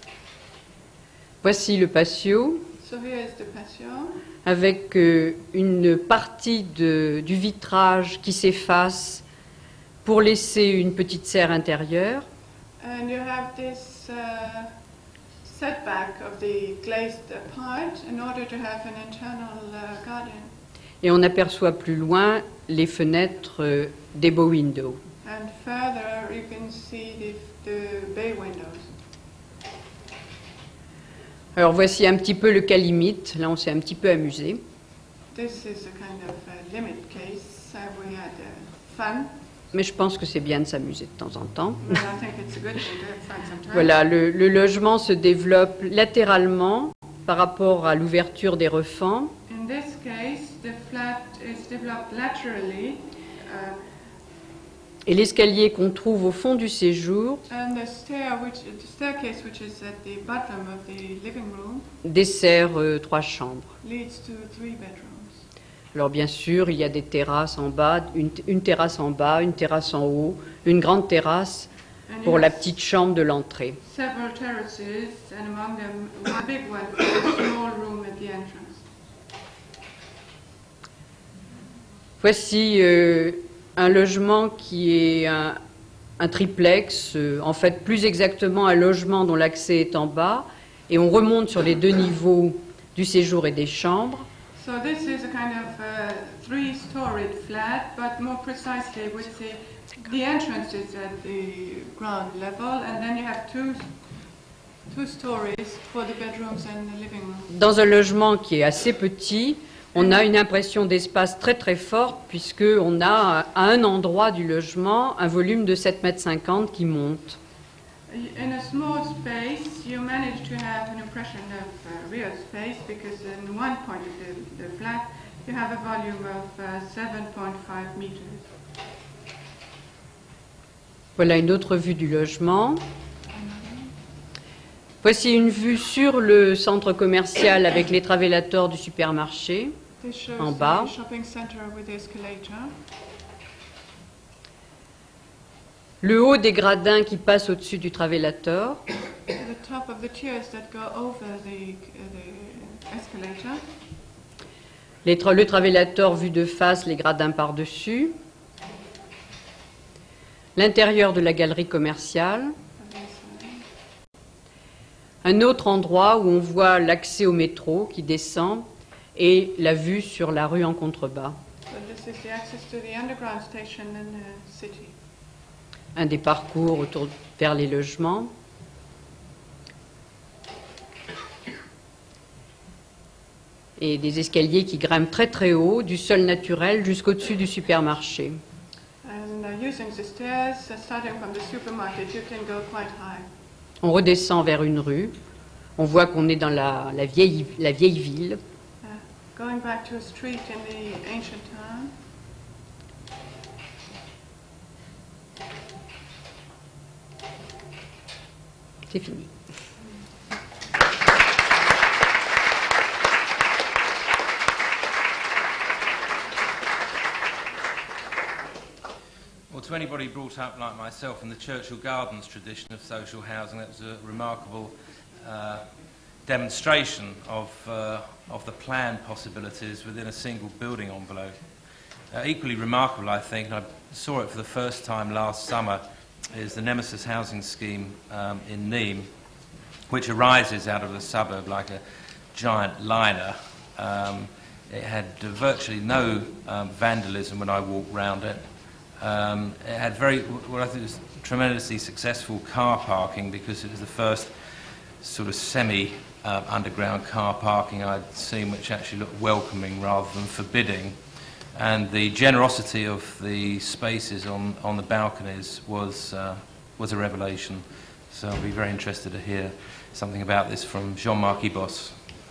Voici le patio So here is the patio, avec euh, une partie de- du vitrage qui s'efface pour laisser une petite serre intérieure. and you have this uh, setback of the glazed part in order to have an internal uh, garden. Et on aperçoit plus loin les fenêtres euh, des bow windows. And further, you can see the, the bay windows. Alors voici un petit peu le cas limite. Là, on s'est un petit peu amusé. This is a kind of uh, limit case. Uh, we had uh, fun, Mais je pense que c'est bien de s'amuser de temps en temps. but I think it's a good thing to have fun sometimes. Voilà, le, le logement se développe latéralement par rapport à l'ouverture des refends. In this case, the flat is developed laterally, uh, Et l'escalier qu'on trouve au fond du séjour and the stair, which the staircase, which is at the bottom of the living room, dessert euh, trois chambres. leads to three bedrooms. Alors bien sûr, il y a des terrasses en bas, une, une terrasse en bas, une terrasse en haut, une grande terrasse And pour you la have petite chambre de l'entrée. several terraces, and among them one big one for a small room at the entrance. Voici euh, un logement qui est un, un triplex, euh, en fait plus exactement un logement dont l'accès est en bas et on remonte sur les deux niveaux du séjour et des chambres. So this is a kind of uh, three-storied flat, but more precisely with the, the entrance is at the ground level, and then you have two, two stories for the bedrooms and the living room. Dans un logement qui est assez petit, on a une impression d'espace très très forte, puisqu'on a à un endroit du logement un volume de sept mètres cinquante qui monte. In a small space, you manage to have an impression of uh, real space, because in one point of the, the flat, you have a volume of uh, seven point five meters. Voilà une autre vue du logement. Voici une vue sur le centre commercial avec les travélateurs du supermarché, en bas. Le haut des gradins qui passe au-dessus du travélateur. Les tra- le travélateur vu de face, les gradins par-dessus. L'intérieur de la galerie commerciale. Un autre endroit où on voit l'accès au métro qui descend et la vue sur la rue en contrebas. Un des parcours autour, vers les logements. Et des escaliers qui grimpent très très haut, du sol naturel jusqu'au-dessus du supermarché. On redescend vers une rue. On voit qu'on est dans la, la, vieille, la vieille ville. Uh, going back to a street in the ancient town. C'est fini. Well, to anybody brought up like myself in the Churchill Gardens tradition of social housing, that was a remarkable uh, demonstration of, uh, of the plan possibilities within a single building envelope. Uh, equally remarkable, I think, and I saw it for the first time last summer, is the Nemesis housing scheme um, in Nîmes, which arises out of the suburb like a giant liner. Um, it had uh, virtually no um, vandalism when I walked round it. Um, it had very, what I think was tremendously successful car parking, because it was the first sort of semi-underground uh, car parking I'd seen which actually looked welcoming rather than forbidding. And the generosity of the spaces on, on the balconies was, uh, was a revelation. So I'll be very interested to hear something about this from Jean-Marc Ibos.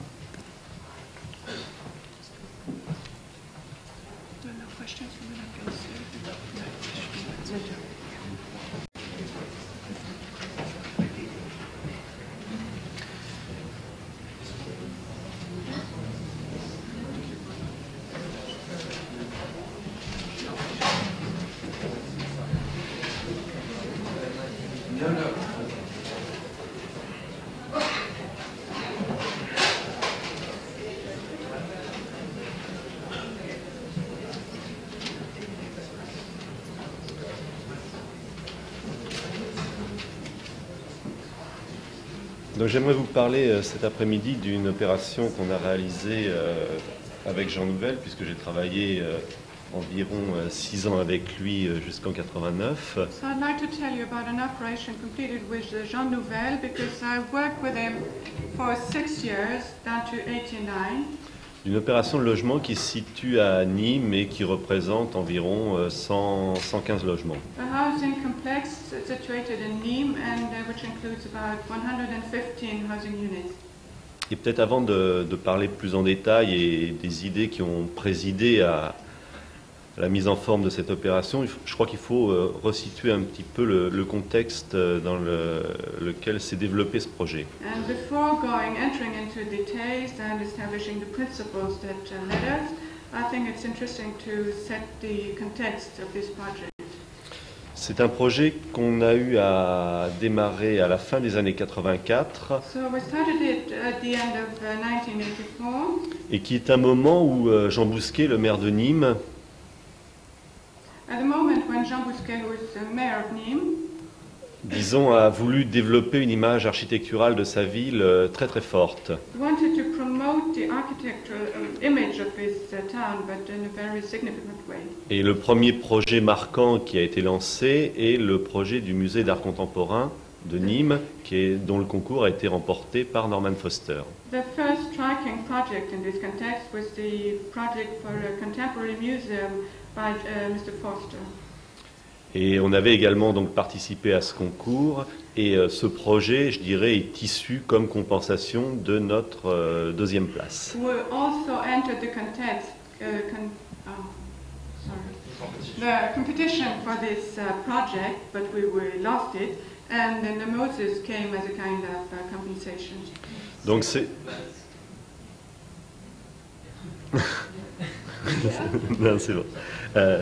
Donc j'aimerais vous parler euh, cet après-midi d'une opération qu'on a réalisée euh, avec Jean Nouvel, puisque j'ai travaillé euh, environ euh, six ans avec lui euh, jusqu'en quatre-vingt-neuf. So I'd like to tell you about an operation completed with Jean Nouvel, because I worked with him for six years, down to eighty-nine. Une opération de logement qui se situe à Nîmes et qui représente environ euh, cent, cent quinze logements. A housing complex situated in Nîmes, and uh, which includes about one hundred fifteen housing units. Et peut-être avant de, de parler plus en détail et des idées qui ont présidé à, à la mise en forme de cette opération, je crois qu'il faut euh, resituer un petit peu le, le contexte dans le, lequel s'est développé ce projet. And before going, entering into details and establishing the principles that uh, led us, I think it's interesting to set the context of this project. C'est un projet qu'on a eu à démarrer à la fin des années quatre-vingt-quatre. So we started it at the end of uh, nineteen eighty-four. Et qui est un moment où euh, Jean Bousquet, le maire de Nîmes, At the moment when Jean Bousquet was the mayor of Nîmes, disons, a voulu développer une image architecturale de sa ville euh, très très forte. Wanted to promote the architectural uh, image of his uh, town, but in a very significant way. Et le premier projet marquant qui a été lancé est le projet du musée d'art contemporain de Nîmes, qui est, dont le concours a été remporté par Norman Foster. The first striking project in this context was the project for a contemporary museum by uh, Mister Foster. Et on avait également donc participé à ce concours, et euh, ce projet, je dirais, est issu comme compensation de notre euh, deuxième place. We also entered the contest, uh, con oh, sorry, the competition for this uh, project, but we were lost it, and then the Moses came as a kind of uh, compensation. Donc c'est... non, c'est bon. Euh,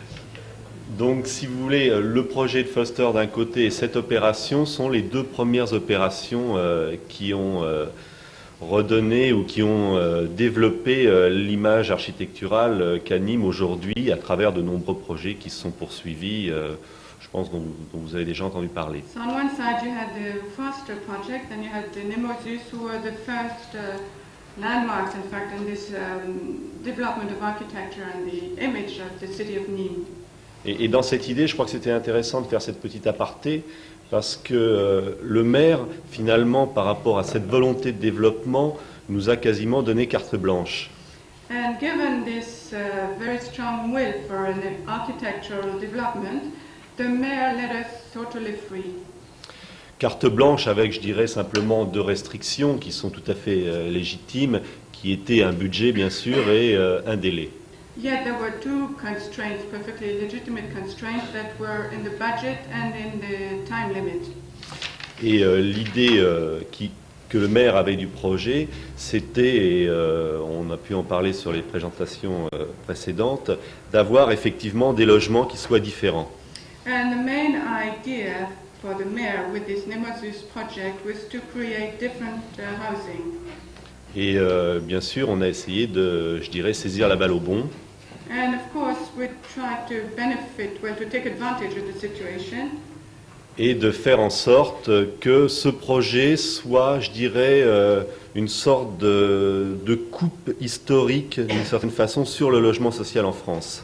Donc, si vous voulez, le projet de Foster d'un côté et cette opération sont les deux premières opérations euh, qui ont euh, redonné ou qui ont euh, développé euh, l'image architecturale euh, qu'a Nîmes aujourd'hui à travers de nombreux projets qui se sont poursuivis, euh, je pense, dont, dont vous avez déjà entendu parler. So on one side you had the Foster project, then you had the Nemosus, who were the first uh, landmarks, in fact, in this um, development of architecture and the image of the city of Nîmes. Et, et dans cette idée, je crois que c'était intéressant de faire cette petite aparté, parce que euh, le maire, finalement, par rapport à cette volonté de développement, nous a quasiment donné carte blanche. And given this uh, very strong will for an architectural development, the mayor let us totally free. Carte blanche avec, je dirais, simplement deux restrictions qui sont tout à fait euh, légitimes, qui étaient un budget, bien sûr, et euh, un délai. Yet there were two constraints, perfectly legitimate constraints, that were in the budget and in the time limit. Et euh, l'idée euh, qui, que le maire avait du projet, c'était, et euh, on a pu en parler sur les présentations euh, précédentes, d'avoir effectivement des logements qui soient différents. And the main idea for the mayor with this Nemosus project was to create different uh, housing. Et euh, bien sûr, on a essayé de, je dirais, saisir la balle au bond. And of course, we tried to benefit, well, to take advantage of the situation. Et de faire en sorte que ce projet soit, je dirais, euh, une sorte de, de coupe historique, d'une certaine façon, sur le logement social en France.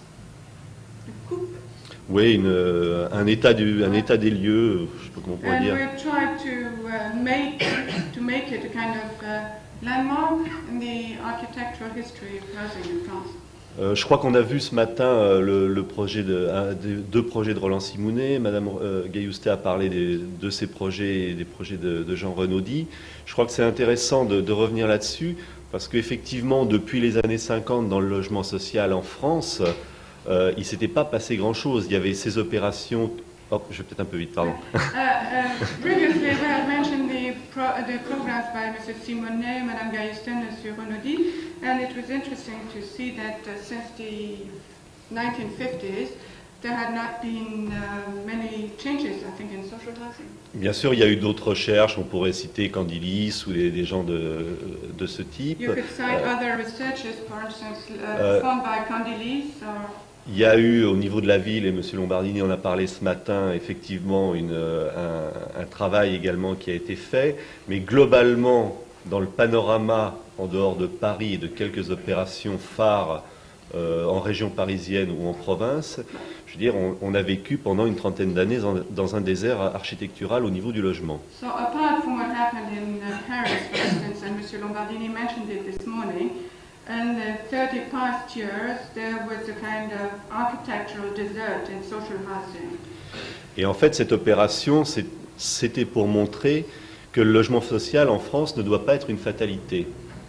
Coupe. Oui, une, euh, un, état du, un état des lieux, je ne sais pas comment on pourrait And dire. we tried to uh, make to make it a kind of uh, landmark in the architectural history of housing in France. Euh, je crois qu'on a vu ce matin euh, le, le projet de, un, des deux projets de Roland Simounet. Madame euh, Gailloustet a parlé des, de ces projets et des projets de, de Jean Renaudy. Je crois que c'est intéressant de, de revenir là-dessus parce qu'effectivement, depuis les années cinquante, dans le logement social en France, euh, il ne s'était pas passé grand-chose. Il y avait ces opérations... Oh, je vais peut-être un peu vite, pardon. Uh, uh, previously, we had mentioned the, pro the programs by Mister Simonet, Madame Gailloustet, and Monsieur Renaudy, and it was interesting to see that uh, since the nineteen fifties, there had not been uh, many changes, I think, in social housing. Bien sûr, il y a eu d'autres recherches. On pourrait citer Candilis ou des, des gens de, de ce type. You could cite Euh, other researches, for instance, uh, euh, performed by Candilis or... Il y a eu au niveau de la ville, et M. Lombardini en a parlé ce matin, effectivement une, un, un travail également qui a été fait, mais globalement, dans le panorama, en dehors de Paris et de quelques opérations phares euh, en région parisienne ou en province, je veux dire, on, on a vécu pendant une trentaine d'années dans, dans un désert architectural au niveau du logement. So apart from what happened in uh, Paris, for instance, and Monsieur Lombardini mentioned it this morning, in the thirty past years, there was a kind of architectural desert in social housing. Et en fait, cette opération, c'est- c'était pour montrer que le logement social en France ne doit pas être une fatalité.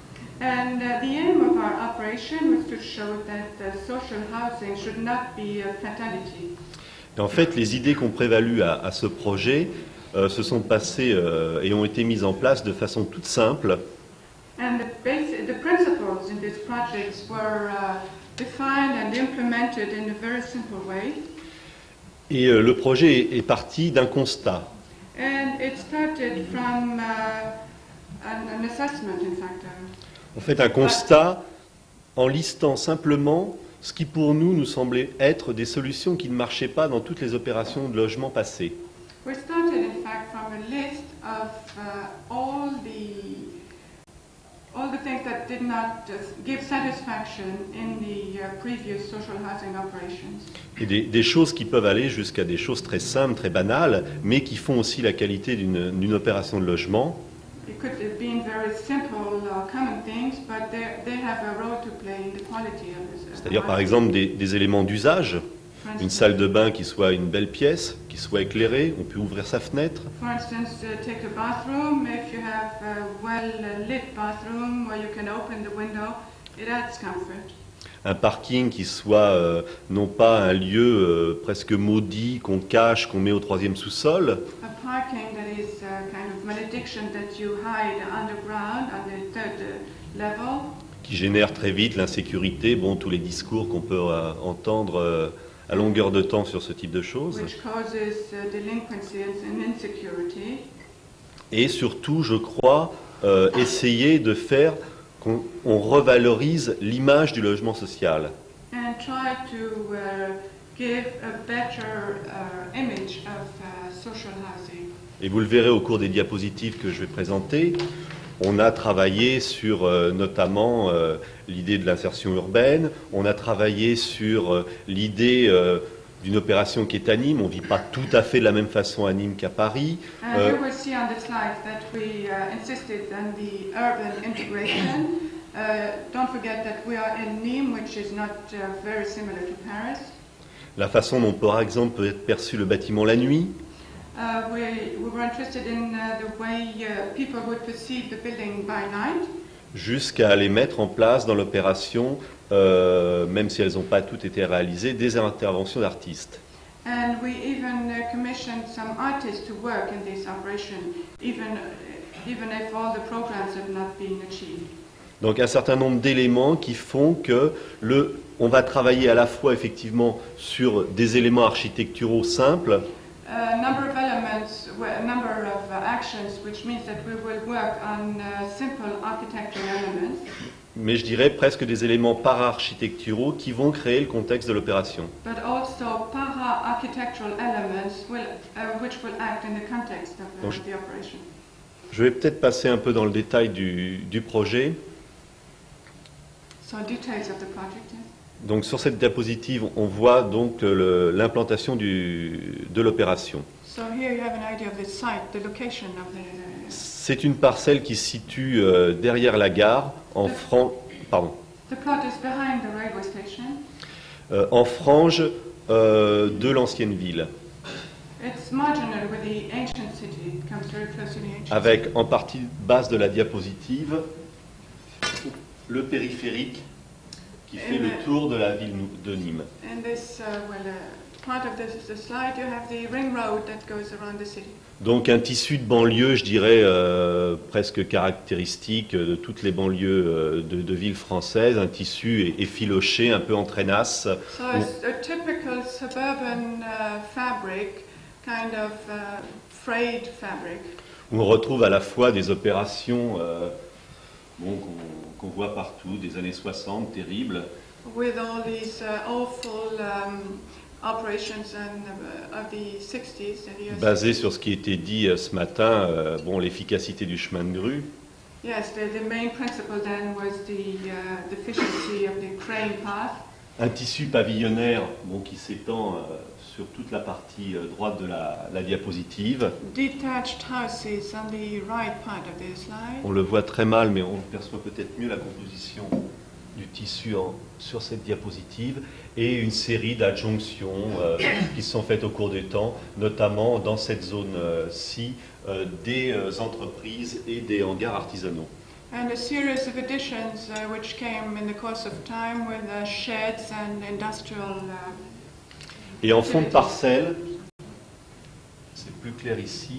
And uh, the aim of our operation was to show that uh, social housing should not be a fatality. Et en fait, les idées qui ont prévalu à, à ce projet euh, se sont passées euh, et ont été mises en place de façon toute simple. And the, basic, the principles in these projects were uh, defined and implemented in a very simple way. Et euh, le projet est, est parti d'un constat. And it started from uh, an, an assessment, in fact. Uh, En fait, un constat en listant simplement ce qui pour nous nous semblait être des solutions qui ne marchaient pas dans toutes les opérations de logement passées. we started of uh, all the all the things that did not uh, give satisfaction in the uh, previous social housing operations. Et des, des choses qui peuvent aller jusqu'à des choses très simples, très banales, mais qui font aussi la qualité d'une d'une opération de logement. It could have been very simple or common things, but they, they have a role to play in the quality of this. C'est-à-dire par exemple des, des éléments d'usage, une salle de bain qui soit une belle pièce, qui soit éclairée, on peut ouvrir sa fenêtre. For instance, uh, take a bathroom. If you have a well-lit bathroom where you can open the window, it adds comfort. Un parking qui soit euh, non pas un lieu euh, presque maudit qu'on cache, qu'on met au troisième sous-sol. A parking that is a kind of malediction that you hide underground on the third uh, level. Qui génère très vite l'insécurité, bon, tous les discours qu'on peut euh, entendre euh, à longueur de temps sur ce type de choses. Which causes uh, delinquency and insecurity. Et surtout, je crois, euh, essayer de faire qu'on on revalorise l'image du logement social. And try to uh, give a better uh, image of uh, social housing. Et vous le verrez au cours des diapositives que je vais présenter. On a travaillé sur euh, notamment euh, l'idée de l'insertion urbaine, on a travaillé sur euh, l'idée euh, d'une opération qui est à Nîmes. On ne vit pas tout à fait de la même façon à Nîmes qu'à Paris. And Euh, you will see on the slide that we uh, insisted on the urban integration. Uh, don't forget that we are in Nîmes, which is not uh, very similar to Paris. la façon dont, par exemple, peut être perçu le bâtiment la nuit, Uh, we, we were interested in uh, the way uh, people would perceive the building by night. jusqu'à aller mettre en place dans l'opération, euh, même si elles n'ont pas toutes été réalisées, des interventions d'artistes. And we even uh, commissioned some artists to work in this operation, even, even if all the programs have not been achieved. Donc un certain nombre d'éléments qui font que le, on va travailler à la fois effectivement sur des éléments architecturaux simples, A number of elements, well, a number of uh, actions, which means that we will work on uh, simple architectural elements, mais je dirais presque des éléments para-architecturaux qui vont créer le contexte de l'opération. but also para-architectural elements will, uh, which will act in the context of uh, Donc, je- the operation. Je vais peut-être passer un peu dans le détail du, du projet. So details of the project. Yes. Donc sur cette diapositive, on voit donc le- l'implantation du- de l'opération. So here you have an idea of the site, the location of the. C'est une parcelle qui se situe euh, derrière la gare, en, fran- pardon, The plot is behind the railway station. euh, en frange euh, de l'ancienne ville, It's marginal with the ancient city. It comes very close to the ancient avec en partie basse de la diapositive le périphérique qui fait le tour de la ville de Nîmes. city. In this, uh, well, uh, part of this, the slide, you have the ring road that goes around the city. Donc un tissu de banlieue, je dirais, euh, presque caractéristique de toutes les banlieues euh, de, de villes françaises, un tissu é- effiloché, un peu en traînasse. So it's a typical suburban uh, fabric, kind of uh, frayed fabric, Où on retrouve à la fois des opérations euh, bon, qu'on qu'on voit partout, des années soixante, terribles, with all these uh, awful um, operations and, uh, of the sixties. And years. basées sur ce qui était dit euh, ce matin, euh, bon, l'efficacité du chemin de grue. Yes, the, the main principle then was the, uh, the efficiency of the crane path. Un tissu pavillonnaire bon, qui s'étend euh, sur toute la partie euh, droite de la, la diapositive. Detached houses on the right part of the slide. On le voit très mal, mais on perçoit peut-être mieux la composition du tissu en- sur cette diapositive, et une série d'adjonctions euh, qui sont faites au cours du temps, notamment dans cette zone-ci, euh, des euh, entreprises et des hangars artisanaux. And a series of additions uh, which came in the course of time with uh, sheds and industrial. Uh, Et en fond de parcelle, c'est plus clair ici,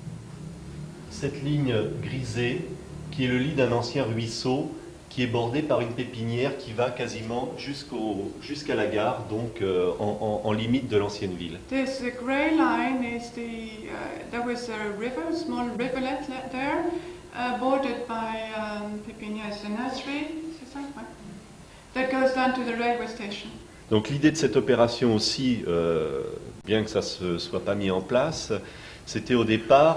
cette ligne grisée qui est le lit d'un ancien ruisseau qui est bordé par une pépinière qui va quasiment jusqu'au, jusqu'à la gare, donc euh, en, en- en limite de l'ancienne ville. this the grey line is the. Uh, there was a river, a small rivulet le- there, uh, bordered by um, pépinières and nursery. C'est ça, ouais. That goes down to the railway station. Donc l'idée de cette opération aussi, euh, bien que ça ne se soit pas mis en place, c'était au départ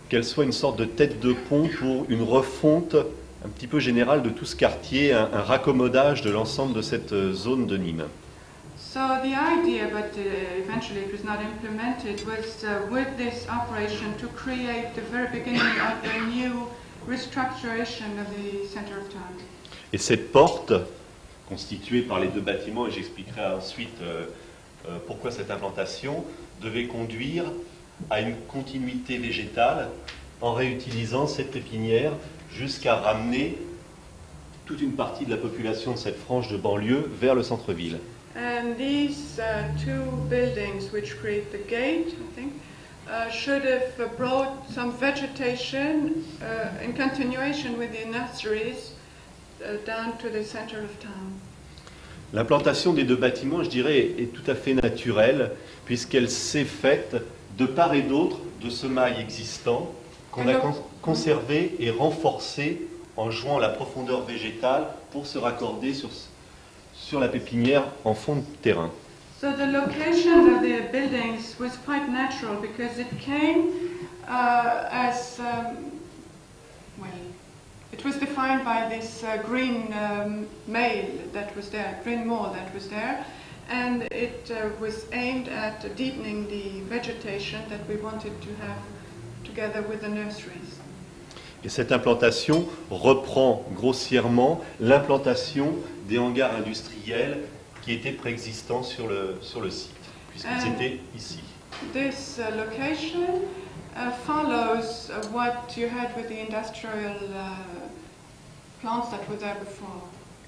qu'elle soit une sorte de tête de pont pour une refonte un petit peu générale de tout ce quartier, un, un raccommodage de l'ensemble de cette zone de Nîmes. So the idea, but uh, eventually it was not implemented, was uh, with this operation to create the very beginning of a new restructuration of the center of town. Et cette porte, constituée par les deux bâtiments, et j'expliquerai ensuite euh, euh, pourquoi cette implantation, devait conduire à une continuité végétale en réutilisant cette pépinière jusqu'à ramener toute une partie de la population de cette frange de banlieue vers le centre-ville. And these uh, two buildings which create the gate, I think, uh, should have brought some vegetation uh, in continuation with the nurseries uh, down to the center of town. L'implantation des deux bâtiments, je dirais, est tout à fait naturelle, puisqu'elle s'est faite de part et d'autre de ce mail existant qu'on a con conservé et renforcé en jouant la profondeur végétale pour se raccorder sur, sur la pépinière en fond de terrain. So the location of the buildings was quite natural because it came uh, as, um, well, it was defined by this uh, green um, mail that was there, green mall that was there, and it uh, was aimed at deepening the vegetation that we wanted to have together with the nurseries. Et cette implantation reprend grossièrement l'implantation des hangars industriels qui étaient préexistants sur le, sur le site, puisqu'ils étaient ici. This uh, location uh, follows uh, what you had with the industrial uh, plants that were there before.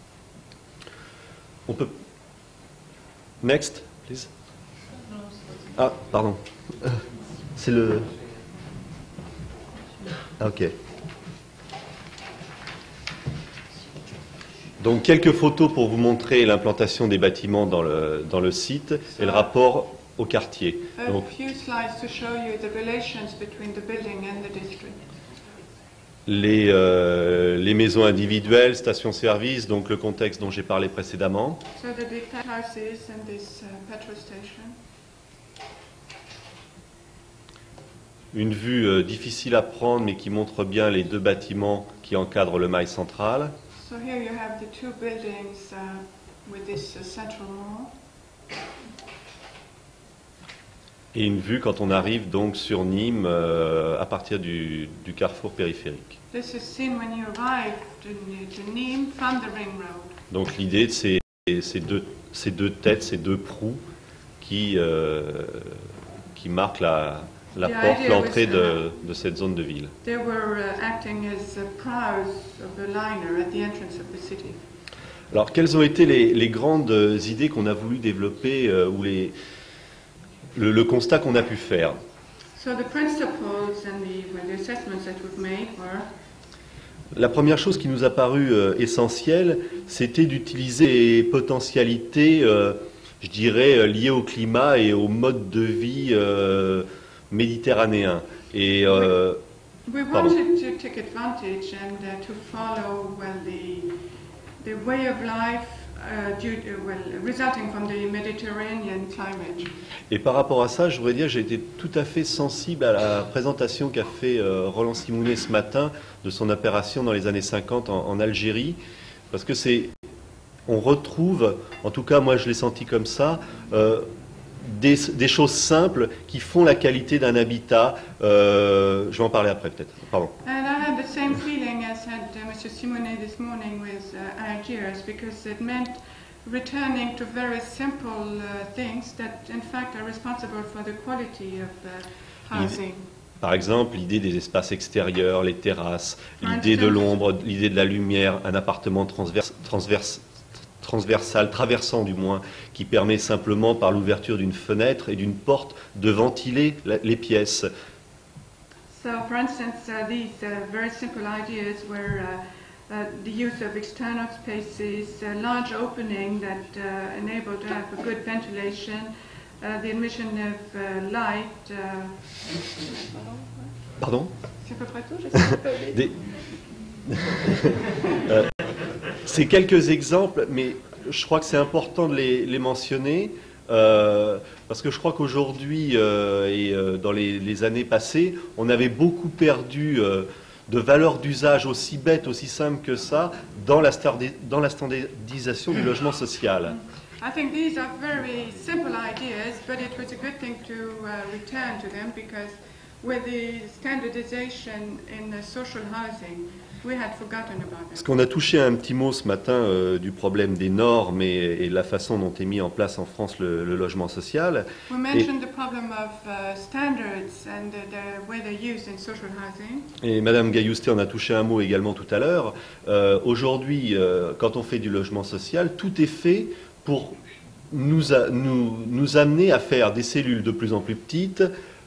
On peut... Next, please. Ah, pardon. C'est le... Ah, ok. Donc quelques photos pour vous montrer l'implantation des bâtiments dans le, dans le site et le rapport au quartier. Donc, les, euh, les maisons individuelles, stations-service, donc le contexte dont j'ai parlé précédemment. So the big houses and this uh, petrol station. Une vue euh, difficile à prendre mais qui montre bien les deux bâtiments qui encadrent le mail central. So here you have the two buildings uh, with this uh, central mall. Et une vue quand on arrive donc sur Nîmes euh, à partir du, du carrefour périphérique. This is seen when you arrive to, to Nîmes from the ring road. Donc l'idée de ces, ces, deux, ces deux têtes, ces deux proues qui, euh, qui marquent la, la porte, l'entrée de, de cette zone de ville. They were uh, acting as prows of the liner at the entrance of the city. Alors quelles ont été les, les grandes idées qu'on a voulu développer euh, ou les, le, le constat qu'on a pu faire? So the principles and the, well, the assessments that we've made were... La première chose qui nous a paru euh, essentielle, c'était d'utiliser les potentialités, euh, je dirais, liées au climat et au mode de vie euh, méditerranéen. Et, euh, we wanted to take advantage and uh, to follow well the the way of life uh, due, uh, well, resulting from the Mediterranean climate. Et par rapport à ça, je voudrais dire que j'ai été tout à fait sensible à la présentation qu'a fait euh, Roland Simounet ce matin de son opération dans les années cinquante en, en Algérie, parce que c'est, on retrouve, en tout cas moi je l'ai senti comme ça, euh, des, des choses simples qui font la qualité d'un habitat. Euh, je vais en parler après peut-être. Pardon. And I had the same feeling as had uh, Monsieur Simonet this morning with uh, Algiers, because it meant returning to very simple uh, things that in fact are responsible for the quality of uh, housing. Par exemple, l'idée des espaces extérieurs, les terrasses, l'idée de l'ombre, l'idée de la lumière, un appartement transverse, transverse, transversal, traversant du moins, qui permet simplement par l'ouverture d'une fenêtre et d'une porte de ventiler la, les pièces. So, for instance, uh, these uh, very simple ideas were uh, uh, the use of external spaces, a large opening that uh, enabled to have a good ventilation, uh, the admission of uh, light. Uh, Pardon? C'est à peu près tout, j'espère que Des... euh, c'est quelques exemples, mais je crois que c'est important de les, les mentionner. Euh, parce que je crois qu'aujourd'hui euh, et euh, dans les, les années passées, on avait beaucoup perdu euh, de valeurs d'usage aussi bêtes, aussi simples que ça, dans la, dans la standardisation du logement social. I think these are very simple ideas, but it was a good thing to uh, return to them because with the standardization in the social housing, we had forgotten about it. Parce qu'on a touché un petit mot ce matin euh, du problème des normes et, et la façon dont est mis en place en France le, le logement social. We mentioned et, the problem of uh, standards and the, the way they're used in social housing. Et Madame Gaillousté en a touché un mot également tout à l'heure. Euh, Aujourd'hui, euh, quand on fait du logement social, tout est fait pour nous, a, nous, nous amener à faire des cellules de plus en plus petites,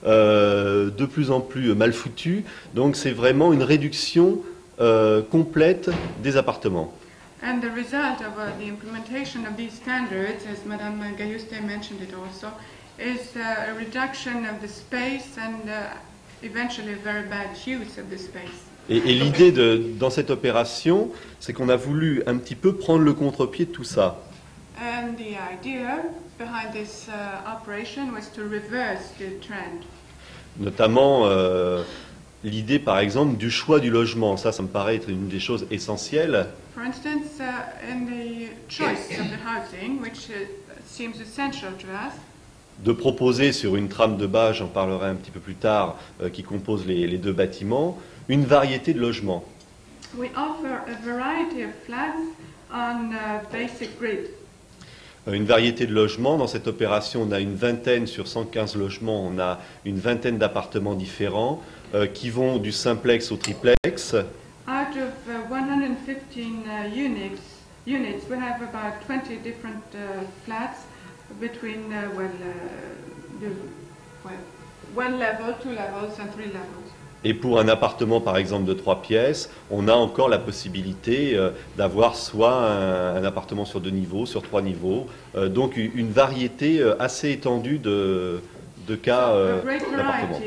euh, de plus en plus mal foutues. Donc c'est vraiment une réduction euh, complète des appartements. And the result of uh, the implementation of these standards, as Madame Gaillousté mentioned it also, is uh, a reduction of the space and uh, eventually a very bad use of the space. Et, et l'idée dans cette opération, c'est qu'on a voulu un petit peu prendre le contre-pied de tout ça. And the idea behind this uh, operation was to reverse the trend. Notamment euh, l'idée, par exemple, du choix du logement. Ça, ça me paraît être une des choses essentielles. For instance, uh, in the choice of the housing, which uh, seems essential to us. De proposer sur une trame de base, j'en parlerai un petit peu plus tard, euh, qui compose les, les deux bâtiments, une variété de logements. We offer a variety of flats on uh, basic grid. Une variété de logements. Dans cette opération, on a une vingtaine sur cent quinze logements, on a une vingtaine d'appartements différents euh, qui vont du simplex au triplex. Out of uh, one hundred fifteen uh, units, units, we have about twenty different uh, flats between uh, well, uh, the, well, one level, two levels, and three levels. Et pour un appartement, par exemple, de trois pièces, on a encore la possibilité euh, d'avoir soit un, un appartement sur deux niveaux, sur trois niveaux, euh, donc une, une variété euh, assez étendue de, de cas euh, d'appartements.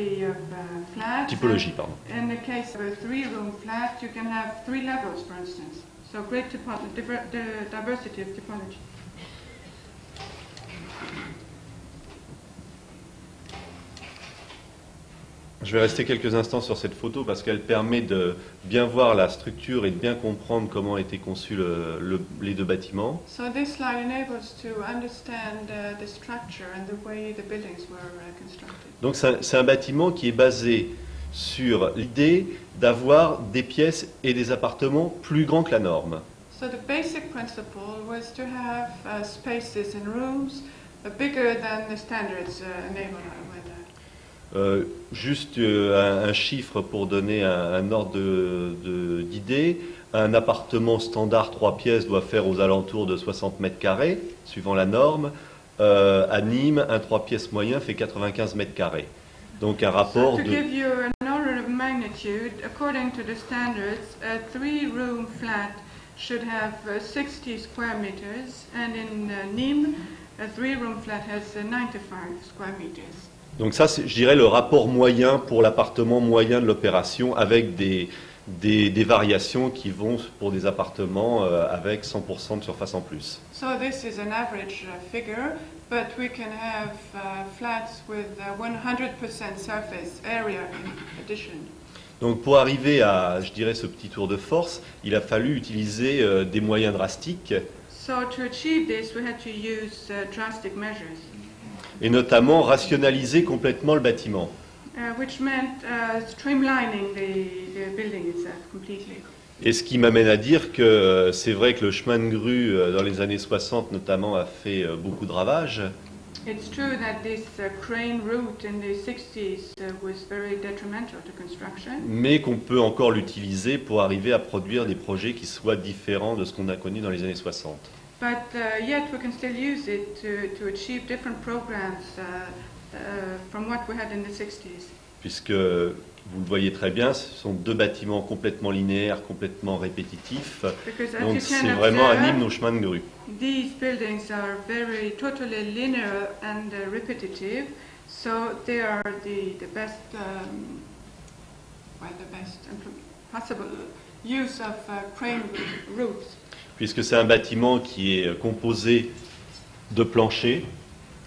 Uh, Typologie, pardon. In the case of a three-room flat, you can have three levels, for instance. So great diversity of typology. Je vais rester quelques instants sur cette photo parce qu'elle permet de bien voir la structure et de bien comprendre comment étaient conçus le, le, les deux bâtiments. So this slide enables to understand uh, the structure and the way the buildings were uh, constructed. Donc c'est un, un bâtiment qui est basé sur l'idée d'avoir des pièces et des appartements plus grands que la norme. So the basic principle was to have uh, spaces and rooms uh, bigger than the standards uh, enable. Euh, juste euh, un, un chiffre pour donner un, un ordre d'idée. Un appartement standard trois pièces doit faire aux alentours de soixante mètres carrés, suivant la norme. Euh, à Nîmes, un trois pièces moyen fait quatre-vingt-quinze mètres carrés. Donc un rapport so to de... give you an order of magnitude, according to the standards, a three-room flat should have uh, sixty square meters, and in uh, Nîmes, a three-room flat has uh, ninety-five square meters. Donc ça, je dirais le rapport moyen pour l'appartement moyen de l'opération, avec des, des, des variations qui vont pour des appartements euh, avec cent pour cent de surface en plus. So this is an average uh, figure, but we can have uh, flats with uh, one hundred percent surface area in addition. Donc pour arriver à, je dirais, ce petit tour de force, il a fallu utiliser euh, des moyens drastiques. So to achieve this, we had to use uh, drastic measures. Et notamment rationaliser complètement le bâtiment. Uh, which meant uh, streamlining the, the building itself completely. Et ce qui m'amène à dire que euh, c'est vrai que le chemin de grue euh, dans les années soixante notamment a fait euh, beaucoup de ravages. It's true that this uh, crane route in the sixties uh, was very detrimental to construction. Mais qu'on peut encore l'utiliser pour arriver à produire des projets qui soient différents de ce qu'on a connu dans les années soixante. But uh, yet we can still use it to, to achieve different programs uh, uh, from what we had in the sixties. Puisque, vous le voyez très bien, ce sont deux bâtiments complètement linéaires, complètement répétitifs. Because, donc c'est vraiment un hymne au chemin de grue. These buildings are very totally linear and uh, repetitive, so they are the, the best, um, well, the best possible use of uh, crane routes. Puisque c'est un bâtiment qui est composé de planchers.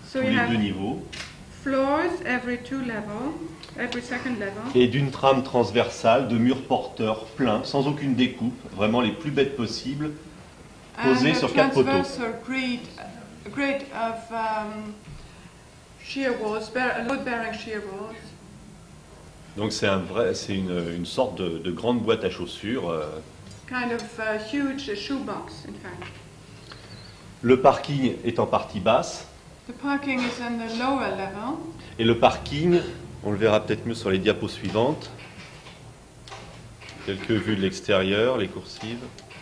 So tous you les have deux niveaux, floors every two level, every second level. et d'une trame transversale de murs porteurs pleins, sans aucune découpe, vraiment les plus bêtes possibles, posés And sur a quatre poteaux. transversal grid, grid of um, shear walls, bear, load-bearing shear walls. Donc c'est un vrai, c'est une, une sorte de, de grande boîte à chaussures. euh. Kind of uh, huge shoebox, in fact. Le parking est en partie basse, The parking is on the lower level. et le parking, on le verra peut-être mieux sur les diapos suivantes. Quelques vues de l'extérieur, les coursives.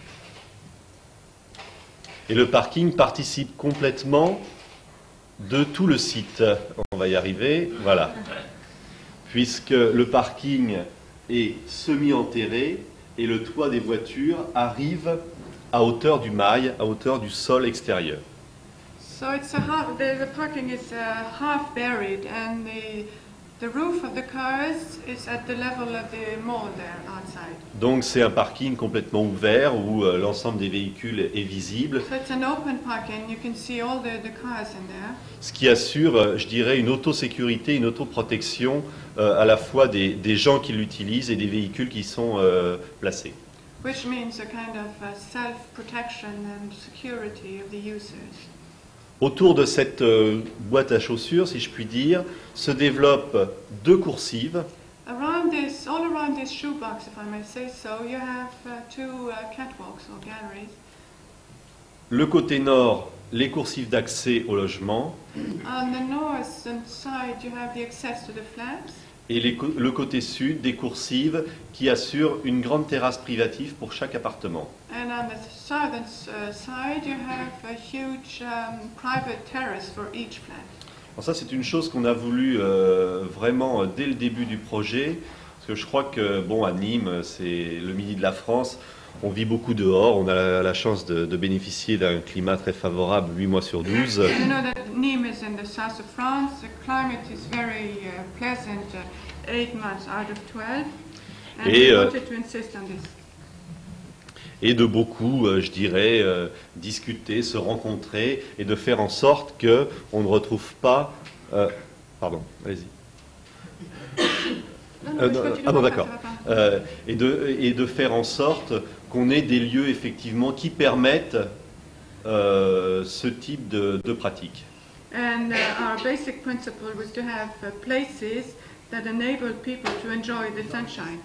Et le parking participe complètement de tout le site. On va y arriver, voilà. Puisque le parking est semi-enterré et le toit des voitures arrive à hauteur du mail, à hauteur du sol extérieur. So it's a half, the, the parking is uh, half buried, and the the roof of the cars is at the level of the mall there outside. Donc c'est un parking complètement ouvert où euh, l'ensemble des véhicules est visible, So it's an open parking. You can see all the, the cars in there. ce qui assure, euh, je dirais, une autosécurité, une autoprotection euh, à la fois des, des gens qui l'utilisent et des véhicules qui y sont euh, placés. Which means a kind of uh, self-protection and security of the users. Autour de cette euh, boîte à chaussures, si je puis dire, se développent deux coursives. Around this, all around this shoebox, if I may say so, you have uh, two uh, catwalks or galleries. Le côté nord, les coursives d'accès au logement, On the northern side, you have the access to the flats. et les co- le côté sud, des coursives qui assurent une grande terrasse privative pour chaque appartement. And on the southern uh, side, you have a huge um, private terrace for each flat. Alors ça, c'est une chose qu'on a voulu euh, vraiment euh, dès le début du projet, parce que je crois que, bon, à Nîmes, c'est le midi de la France, on vit beaucoup dehors, on a la, la chance de, de bénéficier d'un climat très favorable huit mois sur douze. You know that Nîmes is in the south of France. The climate is very uh, pleasant, uh, eight months out of twelve. And Et, we euh, wanted to insist on this. Et de beaucoup, euh, je dirais, euh, discuter, se rencontrer, et de faire en sorte qu'on ne retrouve pas... euh, pardon, allez-y. Non, non, Euh, mais je non, continue, ah non, on va d'accord. faire ça. Euh, et, de, et de faire en sorte qu'on ait des lieux effectivement qui permettent euh, ce type de, de pratique. And uh, our basic principle was to have uh, places that enable people to enjoy the sunshine.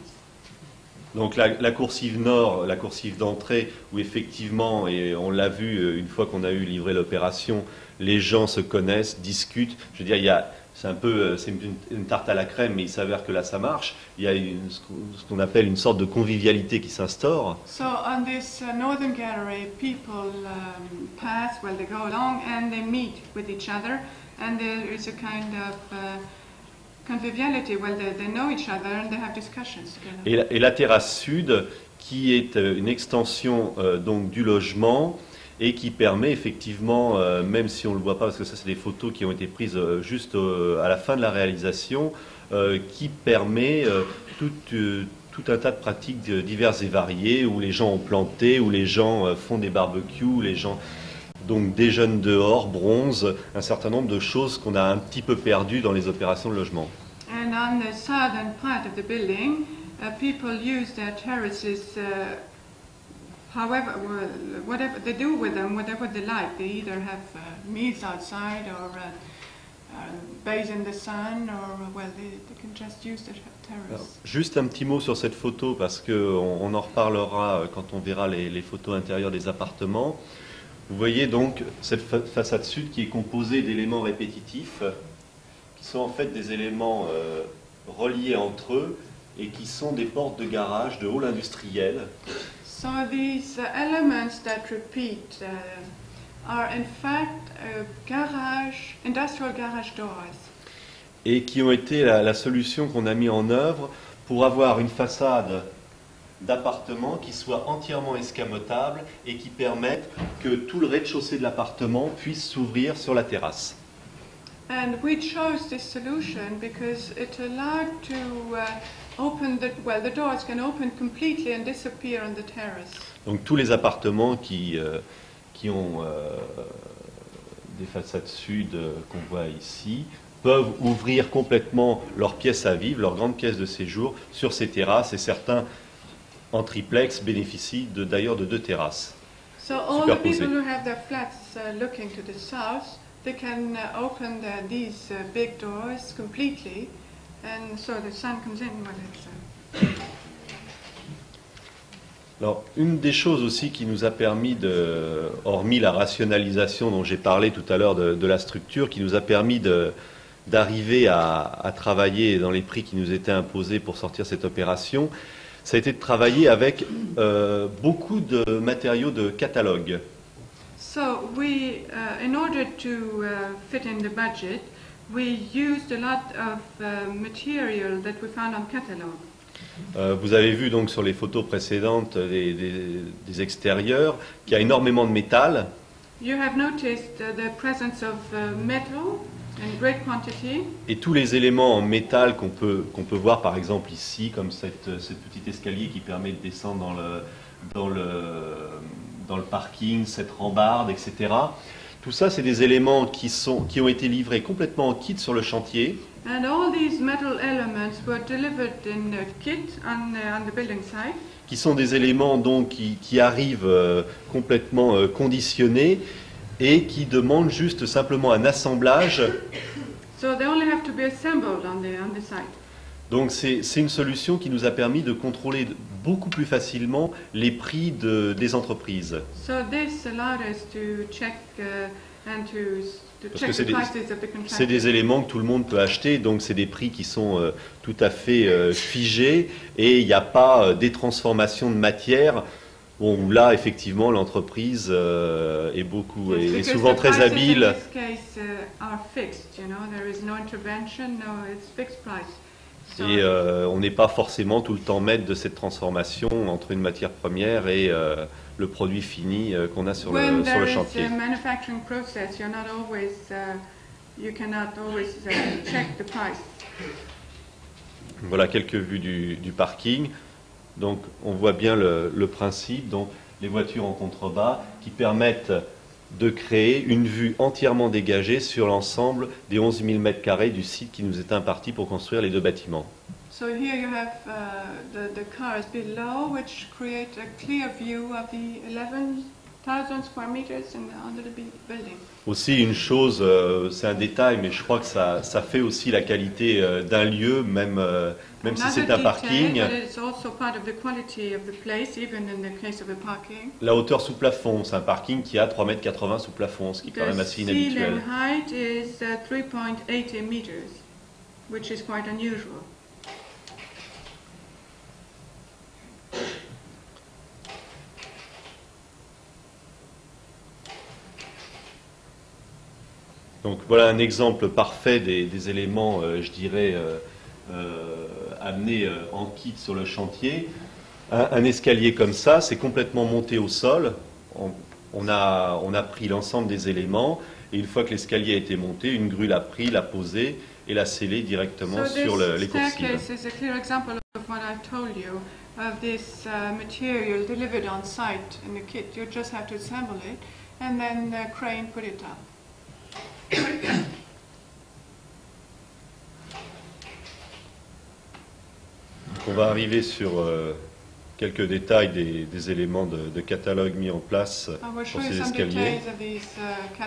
Donc la, la coursive nord, la coursive d'entrée, où effectivement, et on l'a vu euh, une fois qu'on a eu livré l'opération, les gens se connaissent, discutent. Je veux dire, il y a, c'est un peu, euh, c'est une, une tarte à la crème, mais il s'avère que là ça marche. Il y a une, ce qu'on- ce qu'on appelle une sorte de convivialité qui s'instaure. So on this uh, northern gallery, people um, pass, well, they go along and they meet with each other, and there is a kind of uh, conviviality. Well, they, they know each other and they have discussions together. Et la, et la terrasse sud, qui est euh, une extension euh, donc du logement et qui permet effectivement, euh, même si on ne le voit pas, parce que ça c'est des photos qui ont été prises euh, juste euh, à la fin de la réalisation, euh, qui permet euh, tout, euh, tout un tas de pratiques euh, diverses et variées, où les gens ont planté, où les gens euh, font des barbecues, où les gens donc déjeunent dehors, bronzent, un certain nombre de choses qu'on a un petit peu perdues dans les opérations de logement. And on the southern part of the building, uh, people use their terraces uh, however, well, whatever they do with them, whatever they like. They either have uh, meals outside or uh, uh, bathe in the sun, or uh, well, they, they can just use the Alors, terrace. juste un petit mot sur cette photo, parce qu'on on en reparlera quand on verra les, les photos intérieures des appartements. Vous voyez donc cette fa- façade sud qui est composée d'éléments répétitifs, qui sont en fait des éléments euh, reliés entre eux et qui sont des portes de garage, de halls industriels. So these uh, elements that repeat uh, are in fact uh, garage, industrial garage doors. Et qui ont été la, la solution qu'on a mis en œuvre pour avoir une façade d'appartement qui soit entièrement escamotable et qui permette que tout le rez-de-chaussée de l'appartement puisse s'ouvrir sur la terrasse. And we chose this solution because it allowed to uh, open the, well, the doors can open completely and disappear on the terrace. Donc tous les appartements qui, euh, qui ont euh, des façades sud euh, qu'on voit ici, peuvent ouvrir complètement leurs pièces à vivre, leurs grandes pièces de séjour, sur ces terrasses, et certains en triplex bénéficient d'ailleurs de, de deux terrasses. So all the people who have their flats uh, looking to the south, they can uh, open the, these uh, big doors completely, and so the sun comes in when it's... Uh... Alors, une des choses aussi qui nous a permis, de, hormis la rationalisation dont j'ai parlé tout à l'heure de, de la structure, qui nous a permis d'arriver à, à travailler dans les prix qui nous étaient imposés pour sortir cette opération, ça a été de travailler avec euh, beaucoup de matériaux de catalogue. So we, uh, in order to uh, fit in the budget, we used a lot of uh, material that we found on catalog. Euh, vous avez vu donc sur les photos précédentes des, des, des extérieurs qu'il y a énormément de métal. You have noticed uh, the presence of uh, metal in great quantity. Et tous les éléments en métal qu'on peut, qu'on peut voir par exemple ici, comme cette, cette petite escalier qui permet de descendre dans le, dans le, dans le parking, cette rambarde, et cetera. Tout ça, c'est des éléments qui, sont, qui ont été livrés complètement en kit sur le chantier. And all these metal elements were delivered in a kit on, uh, on the building site. Qui sont des éléments donc qui, qui arrivent euh, complètement euh, conditionnés et qui demandent juste simplement un assemblage. So they only have to be assembled on the, on the site. Donc c'est une solution qui nous a permis de contrôler beaucoup plus facilement les prix de, des entreprises. So this allowed us to check uh, and to Parce que c'est des, des éléments que tout le monde peut acheter, donc c'est des prix qui sont euh, tout à fait euh, figés et il n'y a pas euh, des transformations de matière. Bon, où là, effectivement, l'entreprise euh, est beaucoup, est, est souvent très habile. Et euh, on n'est pas forcément tout le temps maître de cette transformation entre une matière première et euh, le produit fini euh, qu'on a sur le, sur le chantier. Voilà quelques vues du, du parking. Donc on voit bien le, le principe, donc les voitures en contrebas qui permettent de créer une vue entièrement dégagée sur l'ensemble des onze mille mètres carrés du site qui nous est imparti pour construire les deux bâtiments. So here you have uh, the, the cars below, which create a clear view of the eleven thousand square meters in the, under the building. Aussi une chose, euh, c'est un détail, mais je crois que ça, ça fait aussi la qualité euh, d'un lieu, même, euh, même si c'est un parking. La hauteur sous plafond, c'est un parking qui a trois mètres quatre-vingts sous plafond, ce qui est quand même assez inhabituel. The height is uh, three point eight zero meters, which is quite unusual. Donc voilà un exemple parfait des, des éléments, euh, je dirais, euh, euh, amenés euh, en kit sur le chantier. Un, un escalier comme ça, c'est complètement monté au sol. On, on, a, on a pris l'ensemble des éléments et une fois que l'escalier a été monté, une grue l'a pris, l'a posé et l'a scellé directement so sur le, les coursives. Of this uh, material delivered on site in the kit, you just have to assemble it and then the crane put it up. On va arriver sur euh, quelques détails des, des éléments de, de catalogue mis en place pour ces escaliers. These, uh,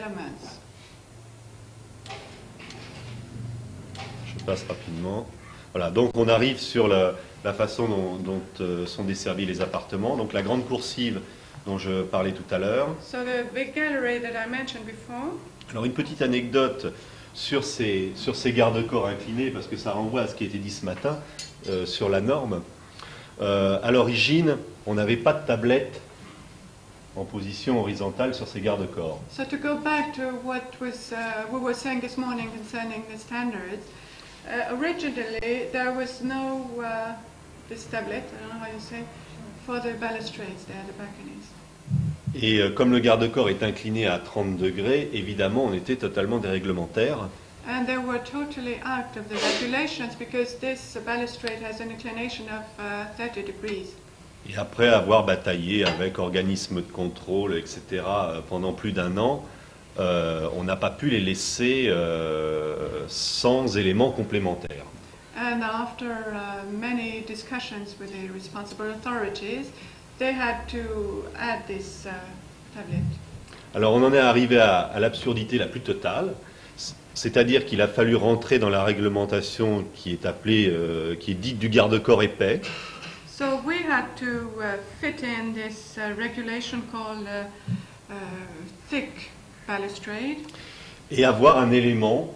Je passe rapidement. Voilà, donc on arrive sur la, la façon dont, dont euh, sont desservis les appartements. Donc la grande coursive dont je parlais tout à l'heure. So the big gallery that I mentioned before. Alors une petite anecdote sur ces, sur ces garde-corps inclinés, parce que ça renvoie à ce qui a été dit ce matin euh, sur la norme. Euh, à l'origine, on n'avait pas de tablette en position horizontale sur ces garde-corps. So to go back to what was uh, we were saying this morning concerning the standards, uh, originally there was no uh, this tablet, I don't know how you say, for the balustrades there, the balconies. Et euh, comme le garde-corps est incliné à trente degrés, évidemment, on était totalement déréglementaire. And they were totally out of the regulations because this balustrade has an inclination of uh, thirty degrees. Et après avoir bataillé avec organismes de contrôle, et cetera, euh, pendant plus d'un an, euh, on n'a pas pu les laisser euh, sans éléments complémentaires. And after uh, many discussions with the responsible authorities, they had to add this uh, tablet. Alors on en est arrivé à, à l'absurdité la plus totale, c'est-à-dire qu'il a fallu rentrer dans la réglementation qui est appelée, euh, qui est dite du garde-corps épais. So we had to uh, fit in this uh, regulation called uh, uh, thick balustrade. Et avoir un élément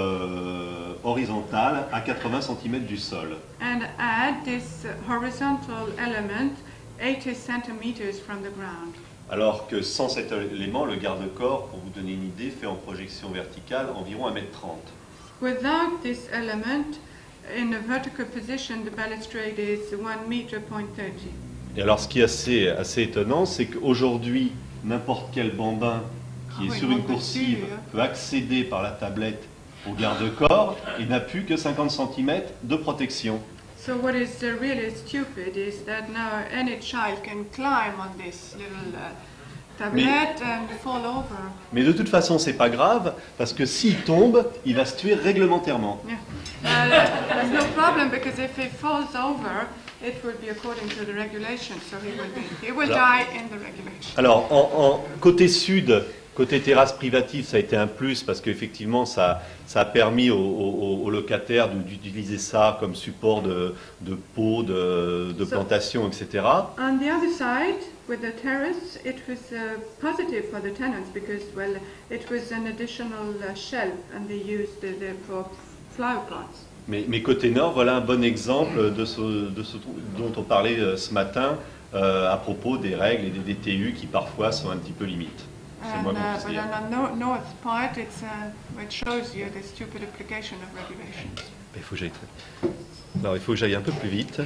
euh, horizontal à quatre-vingts centimètres du sol. And add this horizontal element eighty centimeters from the ground. Alors que sans cet élément, le garde-corps, pour vous donner une idée, fait en projection verticale environ un mètre trente. Without this element, in a vertical position, the balustrade is one meter point thirty. Et alors ce qui est assez, assez étonnant, c'est qu'aujourd'hui, n'importe quel bambin qui Ah est oui, sur on une peut coursive suivre. peut accéder par la tablette au garde-corps et n'a plus que cinquante centimètres de protection. So what is uh, really stupid is that now any child can climb on this little uh, tablet and fall over. Mais de toute façon, c'est pas grave, parce que s'il tombe, il va se tuer réglementairement. Yeah. Uh, there's no problem because if he falls over, it will be according to the regulation. So he will be, he will Alors- die in the regulation. Alors, en, en côté sud, côté terrasse privative, ça a été un plus, parce qu'effectivement, ça, ça a permis aux, aux- aux locataires de- d'utiliser ça comme support de, de pots, de, de Ça- plantations, et cetera. On the other side, with the terrace, it was uh, positive for the tenants because, well, it was an additional uh, shelf and they used it uh, for flower pots. Mais, mais côté nord, voilà un bon exemple de ce, de ce dont on parlait euh, ce matin euh, à propos des règles et des D T U qui parfois sont un petit peu limites. C'est And, moi uh, mon but conseiller. on the no north part, it's, uh, it shows you the stupid application of regulations. Il faut que j'aille très- Alors, il faut que j'aille un peu plus vite.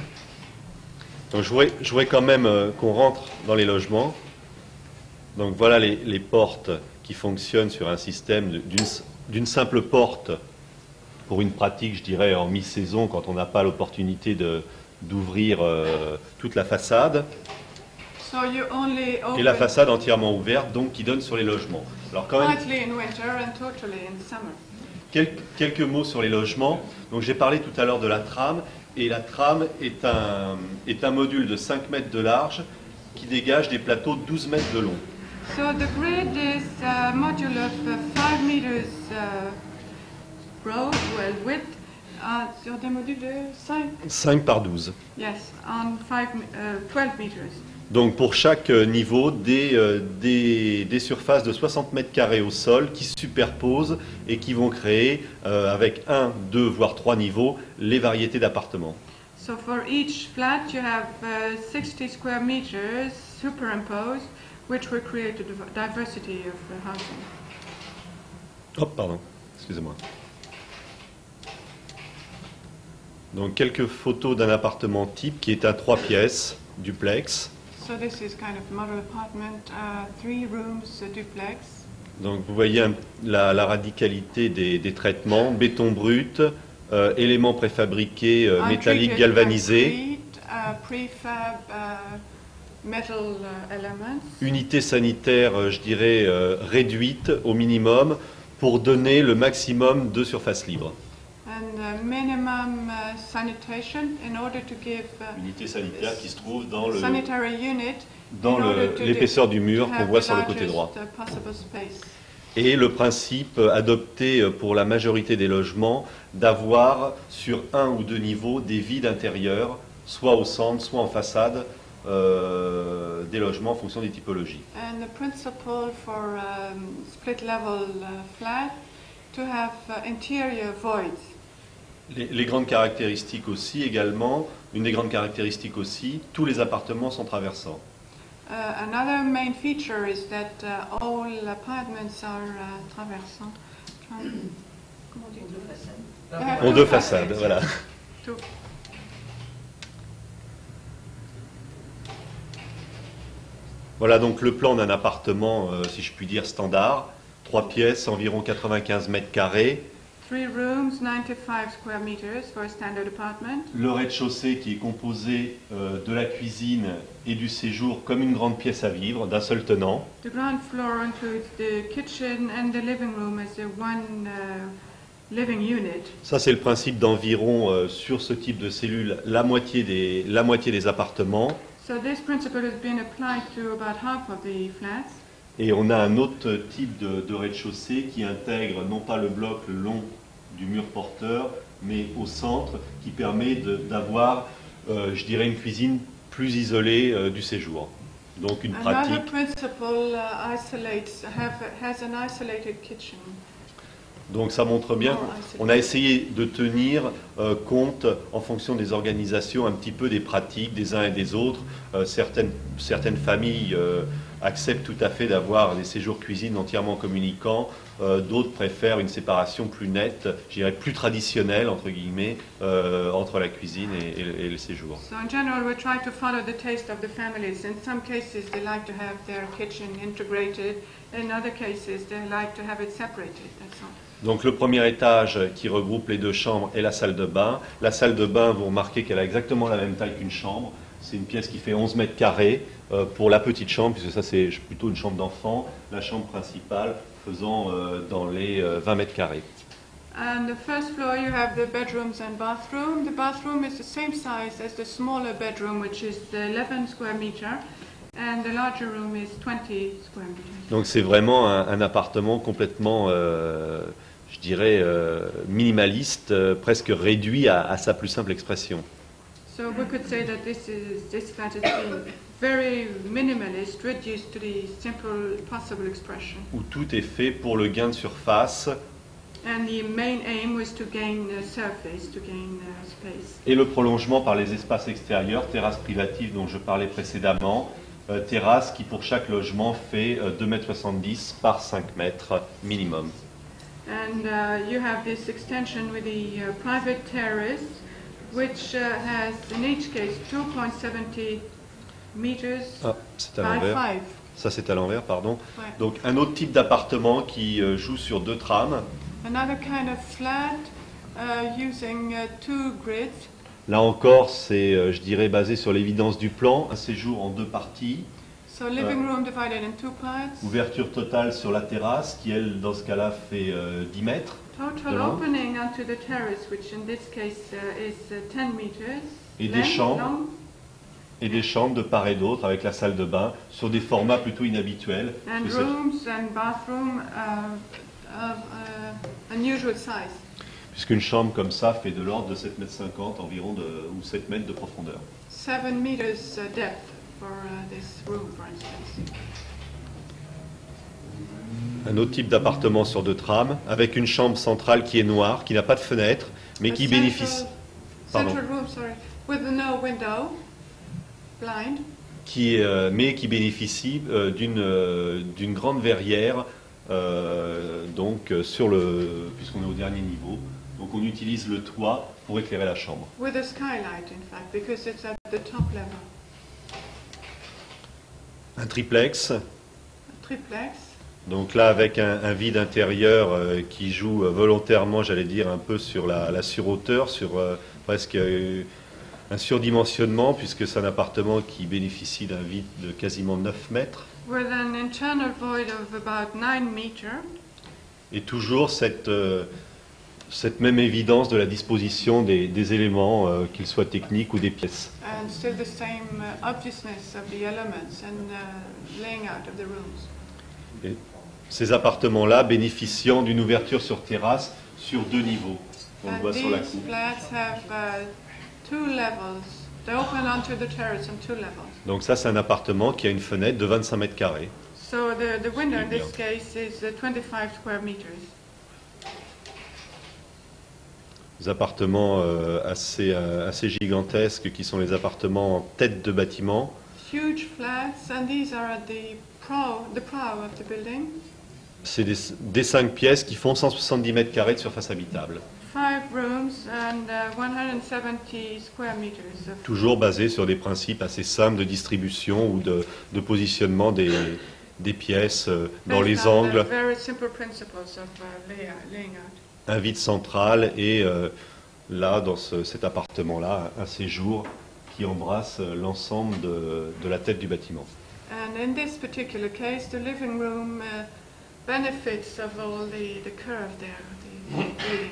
Donc, je voudrais, je voudrais quand même euh, qu'on rentre dans les logements. Donc, voilà les, les portes qui fonctionnent sur un système de- d'une d'une simple porte pour une pratique, je dirais, en mi-saison, quand on n'a pas l'opportunité de- d'ouvrir euh, toute la façade. So you only Et la open façade entièrement ouverte, donc qui donne sur les logements. Alors, quand même, partly in winter and totally in summer. Quelques, quelques mots sur les logements. Donc j'ai parlé tout à l'heure de la trame, et la trame est un, est un module de cinq mètres de large qui dégage des plateaux de douze mètres de long. So the grid is a module of uh, five meters uh, broad, well width, uh, sur des modules de cinq, cinq par douze. yes, on five, uh, twelve meters. Donc pour chaque euh, niveau, des, euh, des, des surfaces de soixante mètres carrés au sol qui se superposent et qui vont créer, euh, avec un, deux, voire trois niveaux, les variétés d'appartements. So for each flat you have uh, sixty square meters superimposed, which will create a div- diversity of uh, housing. Hop, pardon, excusez-moi. Donc quelques photos d'un appartement type qui est un trois pièces, duplex. So this is kind of model apartment, uh, three rooms, a duplex. Donc vous voyez un- la, la radicalité des, des traitements, béton brut, euh, éléments préfabriqués, euh, métalliques Untreated galvanisés, concrete, uh, prefab uh, metal uh, elements. unité sanitaire, euh, je dirais, euh, réduite au minimum pour donner le maximum de surface libre. And uh, minimum uh, sanitation in order to give uh, Unité sanitaire qui se trouve dans le- sanitary unit dans in order le- to l'épaisseur du to mur qu'on have voit the sur le côté largest, droit. uh, possible space. Et le principe euh, adopté euh, pour la majorité des logements d'avoir sur un ou deux niveaux des vides intérieurs, soit au centre, soit en façade euh, des logements en fonction des typologies. And the principle for um, split level uh, flat to have uh, interior voids. Les, les grandes caractéristiques aussi également, une des grandes caractéristiques aussi, tous les appartements sont traversants. Uh, another main feature is that uh, all apartments are uh, traversants. Tra- comment on dit? Uh, En two deux façades, facades. voilà. Two. Voilà donc le plan d'un appartement, euh, si je puis dire, standard. Trois pièces, environ quatre-vingt-quinze mètres carrés. three rooms, ninety-five square meters for a standard apartment. Le rez-de-chaussée qui est composé euh, de la cuisine et du séjour comme une grande pièce à vivre, d'un seul tenant. The ground floor includes the kitchen and the living room as a one uh, living unit. Ça, c'est le principe d'environ, euh, sur ce type de cellule, la moitié des, la moitié des appartements. So this principle has been applied to about half of the flats. Et on a un autre type de, de rez-de-chaussée qui intègre non pas le bloc le long du mur porteur, mais au centre, qui permet d'avoir, euh, je dirais, une cuisine plus isolée euh, du séjour. Donc une pratique. Another principle uh, isolates, have, has an isolated kitchen. Donc ça montre bien qu'on a essayé de tenir euh, compte, en fonction des organisations, un petit peu des pratiques des uns et des autres. Euh, certaines, certaines familles euh, acceptent tout à fait d'avoir des séjours cuisine entièrement communicants. Euh, D'autres préfèrent une séparation plus nette, je dirais plus traditionnelle, entre guillemets, euh, entre la cuisine et, et, et le séjour. So in general, we try to follow the taste of the families. In some cases, they like to have their kitchen integrated. In other cases, they like to have it separated. That's all. Donc le premier étage qui regroupe les deux chambres est la salle de bain. La salle de bain, vous remarquez qu'elle a exactement la même taille qu'une chambre. C'est une pièce qui fait onze mètres carrés euh, pour la petite chambre, puisque ça c'est plutôt une chambre d'enfant. La chambre principale faisant euh, dans les euh, vingt mètres carrés. And the first floor, you have the bedrooms and bathroom. The bathroom is the same size as the smaller bedroom, which is eleven square meter. And the larger room is twenty square meters. Donc c'est vraiment un, un appartement complètement, euh, je dirais, euh, minimaliste, euh, presque réduit à, à sa plus simple expression. So we could say that this is this flat has been very minimalist, reduced to the simple possible expression. Où tout est fait pour le gain de surface. And the main aim was to gain uh, surface, to gain uh, space. Et le prolongement par les espaces extérieurs, terrasse privative dont je parlais précédemment, euh, terrasse qui pour chaque logement fait euh, deux mètres soixante-dix par cinq mètres minimum. And uh, you have this extension with the uh, private terrace, which uh, has in each case two point seven zero meters Ah, c'est à by l'envers. five. Ça c'est à l'envers, pardon. Ouais. Donc un autre type d'appartement qui euh, joue sur deux trames. Another kind of flat uh, using uh, two grids. Là encore, c'est, euh, je dirais, basé sur l'évidence du plan, un séjour en deux parties. So living room divided in two parts. Ouverture totale sur la terrasse qui, elle, dans ce cas-là, fait euh, dix mètres. Total de long. opening onto the terrace, which in this case uh, is uh, ten meters. Et des length, chambres. long. Et des chambres de part et d'autre avec la salle de bain sur des formats plutôt inhabituels. And Parce que rooms and bathroom uh, of uh, unusual size. Puisqu'une chambre comme ça fait de l'ordre de sept mètres cinquante environ de, ou sept mètres de profondeur. Seven meters uh, depth for uh, this room, for instance. Un autre type d'appartement sur deux trames, avec une chambre centrale qui est noire, qui n'a pas de fenêtre, mais A qui central- bénéficie, pardon, Central room, sorry, with no window, blind, qui, euh, mais qui bénéficie euh, d'une euh, d'une grande verrière, euh, donc euh, sur le, puisqu'on est au dernier niveau, donc on utilise le toit pour éclairer la chambre. with a skylight, in fact, because it's at the top level. Un triplex. A triplex, Donc là, avec un, un vide intérieur euh, qui joue euh, volontairement, j'allais dire, un peu sur la, la surhauteur, sur euh, presque euh, un surdimensionnement, puisque c'est un appartement qui bénéficie d'un vide de quasiment neuf mètres. with an internal void of about nine meters. Et toujours cette, euh, cette même évidence de la disposition des, des éléments, euh, qu'ils soient techniques ou des pièces. And still the same uh, obviousness of the elements and uh, laying out of the rooms. Et ces appartements-là bénéficiant d'une ouverture sur terrasse sur deux niveaux. On le And voit sur la these coupe. flats have uh, two levels. They open onto the terrace on two levels. Donc ça, c'est un appartement qui a une fenêtre de vingt-cinq mètres carrés. So the, the window in bien. this case is uh, twenty-five square meters. Des appartements euh, assez, euh, assez gigantesques qui sont les appartements en tête de bâtiment. Huge flats, and these are at the prow, the prow of the building. C'est des, des cinq pièces qui font cent soixante-dix mètres carrés de surface habitable. Five rooms and uh, one hundred seventy square meters of Toujours basés sur des principes assez simples de distribution ou de, de positionnement des, des pièces euh, dans based les on the angles, very simple principles of uh, layout, laying out. un vide central et euh, là, dans ce, cet appartement-là, un séjour qui embrasse l'ensemble de, de la tête du bâtiment. And in this particular case, the living room uh, benefits of all the, the curve there. The, the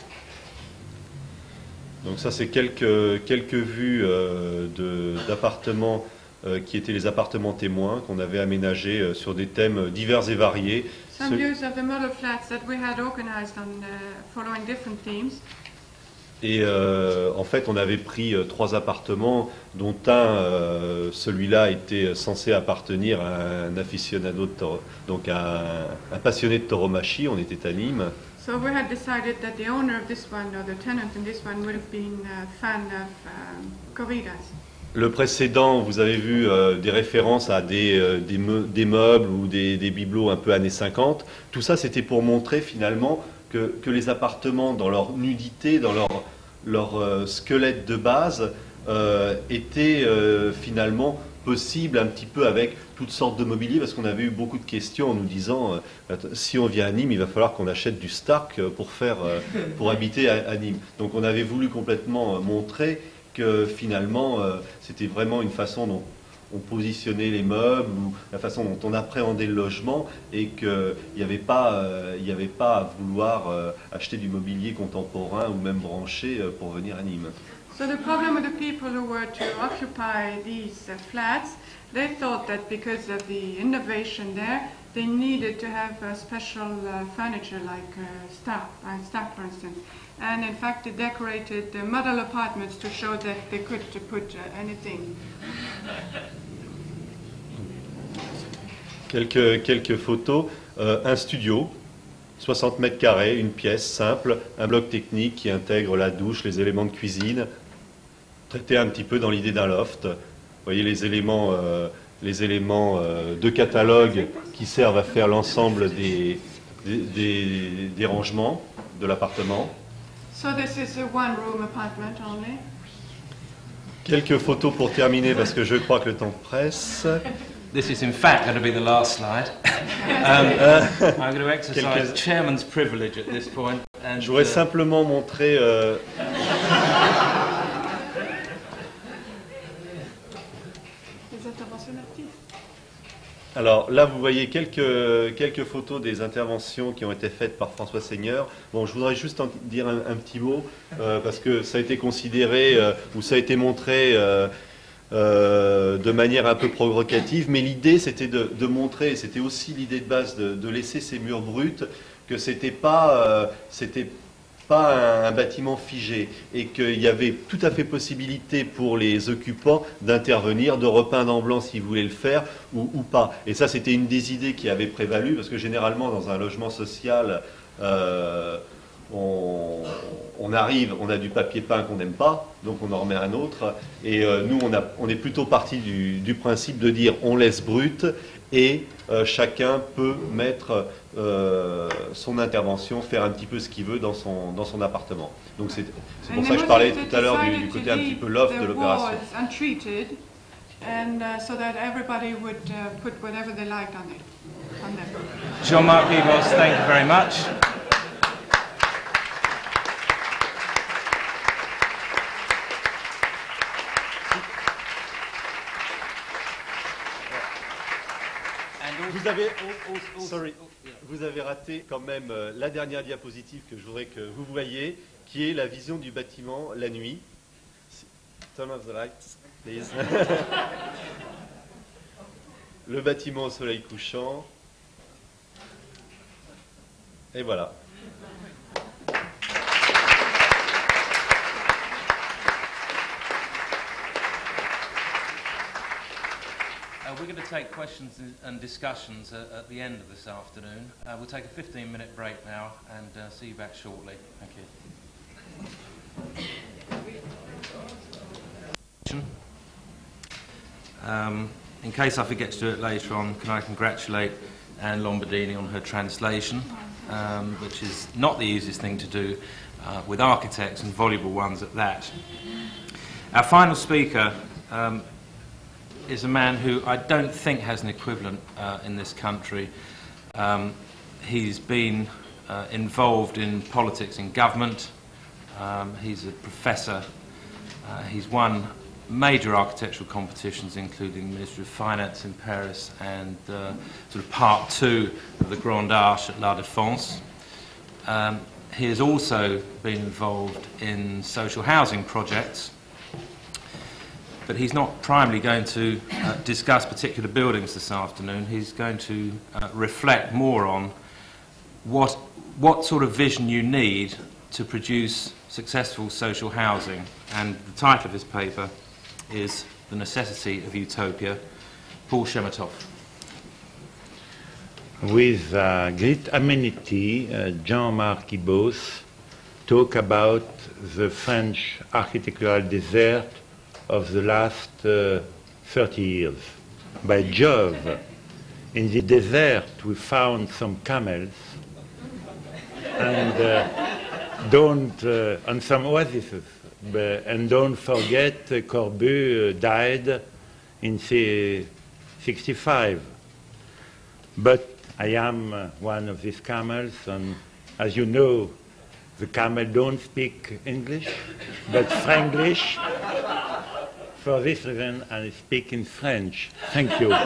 Donc ça, c'est quelques, quelques vues euh, d'appartements euh, qui étaient les appartements témoins qu'on avait aménagés euh, sur des thèmes divers et variés. Some Ce... views of the model flats that we had organized on uh, following different themes. Et euh, en fait, on avait pris euh, trois appartements, dont un, euh, celui-là, était censé appartenir à un aficionado, de toro, donc à un, un passionné de tauromachie. On était à Nîmes. So we had decided that the owner of this one, or the tenant in this one, would have been a fan of um, corridas. Le précédent, vous avez vu euh, des références à des, euh, des, me des meubles ou des, des bibelots un peu années cinquante. Tout ça, c'était pour montrer finalement que, que les appartements, dans leur nudité, dans leur, leur euh, squelette de base, euh, étaient euh, finalement possibles un petit peu avec toutes sortes de mobilier, parce qu'on avait eu beaucoup de questions en nous disant euh, si on vient à Nîmes, il va falloir qu'on achète du Stark pour, faire, euh, pour habiter à, à Nîmes. Donc on avait voulu complètement euh, montrer que finalement euh, c'était vraiment une façon dont on positionnait les meubles, ou la façon dont on appréhendait le logement, et qu'il n'y avait pas, euh, il n'y avait pas à vouloir euh, acheter du mobilier contemporain ou même branché euh, pour venir à Nîmes. So the problem with the people who were to occupy these uh, flats, they thought that because of the innovation there, they needed to have uh, special uh, furniture like uh, staff, uh, staff for instance. And in fact, they decorated the model apartments to show that they could to put uh, anything. Quelques, quelques photos. Euh, un studio, soixante mètres carrés, une pièce simple, un bloc technique qui intègre la douche, les éléments de cuisine, traité un petit peu dans l'idée d'un loft. Vous voyez les éléments, euh, les éléments euh, de catalogue qui servent à faire l'ensemble des, des, des, des rangements de l'appartement. So this is a one-room apartment only. Quelques photos pour terminer parce que je crois que le temps presse. This is in fact going to be the last slide. um, uh, I'm going to exercise quelques... chairman's privilege at this point. And, je voudrais uh... simplement montrer. Euh... Alors là, vous voyez quelques, quelques photos des interventions qui ont été faites par François Seigneur. Bon, je voudrais juste en dire un, un petit mot, euh, parce que ça a été considéré, euh, ou ça a été montré euh, euh, de manière un peu provocative, mais l'idée c'était de, de montrer, c'était aussi l'idée de base de, de laisser ces murs bruts, que c'était pas, euh, c'était pas un, un bâtiment figé, et qu'il y avait tout à fait possibilité pour les occupants d'intervenir, de repeindre en blanc s'ils voulaient le faire ou, ou pas. Et ça, c'était une des idées qui avait prévalu, parce que généralement dans un logement social, euh, on, on arrive, on a du papier peint qu'on n'aime pas, donc on en remet un autre, et euh, nous on, a, on est plutôt parti du, du principe de dire on laisse brut, et euh, chacun peut mettre euh, son intervention, faire un petit peu ce qu'il veut dans son, dans son appartement. Donc c'est pour ça que je parlais tout à l'heure du, du côté un petit peu loft de l'opération. Jean-Marc Guibos, thank you very much. Vous avez, oh, oh, sorry, vous avez raté quand même euh, la dernière diapositive que je voudrais que vous voyez, qui est la vision du bâtiment la nuit. Turn off the lights, please. Le bâtiment au soleil couchant. Et voilà. Uh, we're going to take questions and discussions uh, at the end of this afternoon. Uh, we'll take a fifteen minute break now and uh, see you back shortly. Thank you. Um, in case I forget to do it later on, can I congratulate Anne Lombardini on her translation, um, which is not the easiest thing to do uh, with architects, and voluble ones at that. Our final speaker um, is a man who I don't think has an equivalent uh, in this country. Um, he's been uh, involved in politics and government. Um, he's a professor. Uh, he's won major architectural competitions, including the Ministry of Finance in Paris and uh, sort of part two of the Grande Arche at La Défense. Um, he has also been involved in social housing projects, but he's not primarily going to uh, discuss particular buildings this afternoon. He's going to uh, reflect more on what, what sort of vision you need to produce successful social housing, and the title of his paper is The Necessity of Utopia. Paul Chemetov. With uh, great amenity, uh, Jean-Marc Ibos talk about the French architectural desert of the last uh, thirty years. By Jove, in the desert we found some camels and uh, don't, uh, and some oases. And don't forget, uh, Corbu uh, died in sixty-five. But I am uh, one of these camels, and as you know, the camel don't speak English, but Franglish. For this reason, I speak in French. Thank you.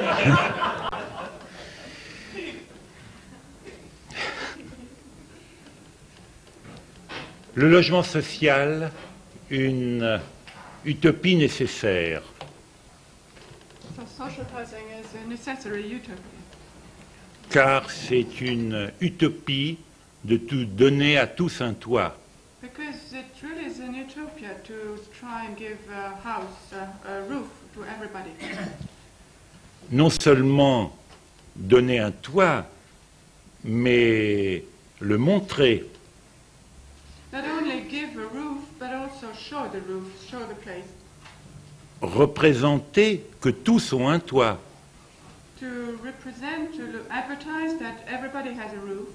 Le logement social, une utopie nécessaire. So social housing is a necessary utopia. Car c'est une utopie de tout donner à tous un toit. Because it really is an utopia to try and give a house, a, a roof to everybody. Non seulement donner un toit, mais le montrer. Not only give a roof, but also show the roof, show the place. Représenter que tous ont un toit. To represent, to advertise that everybody has a roof.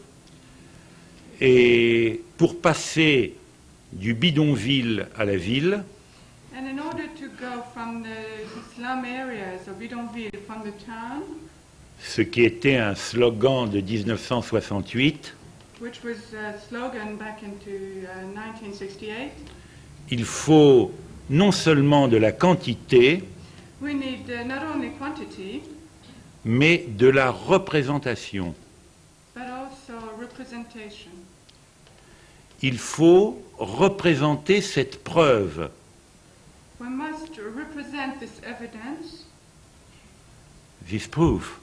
Et pour passer du bidonville à la ville, And in order to go from the slum areas of bidonville, from the town, ce qui était un slogan de mille neuf cent soixante-huit, which was a slogan back into uh, nineteen sixty-eight, il faut non seulement de la quantité, we need uh, not only quantity, mais de la représentation. but also representation. Il faut représenter cette preuve. We must represent this evidence. This proof.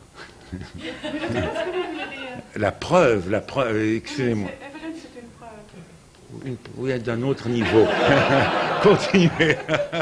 La preuve, la preuve, excusez-moi. Evidence est une preuve. Une, oui, d'un autre niveau. Continuez.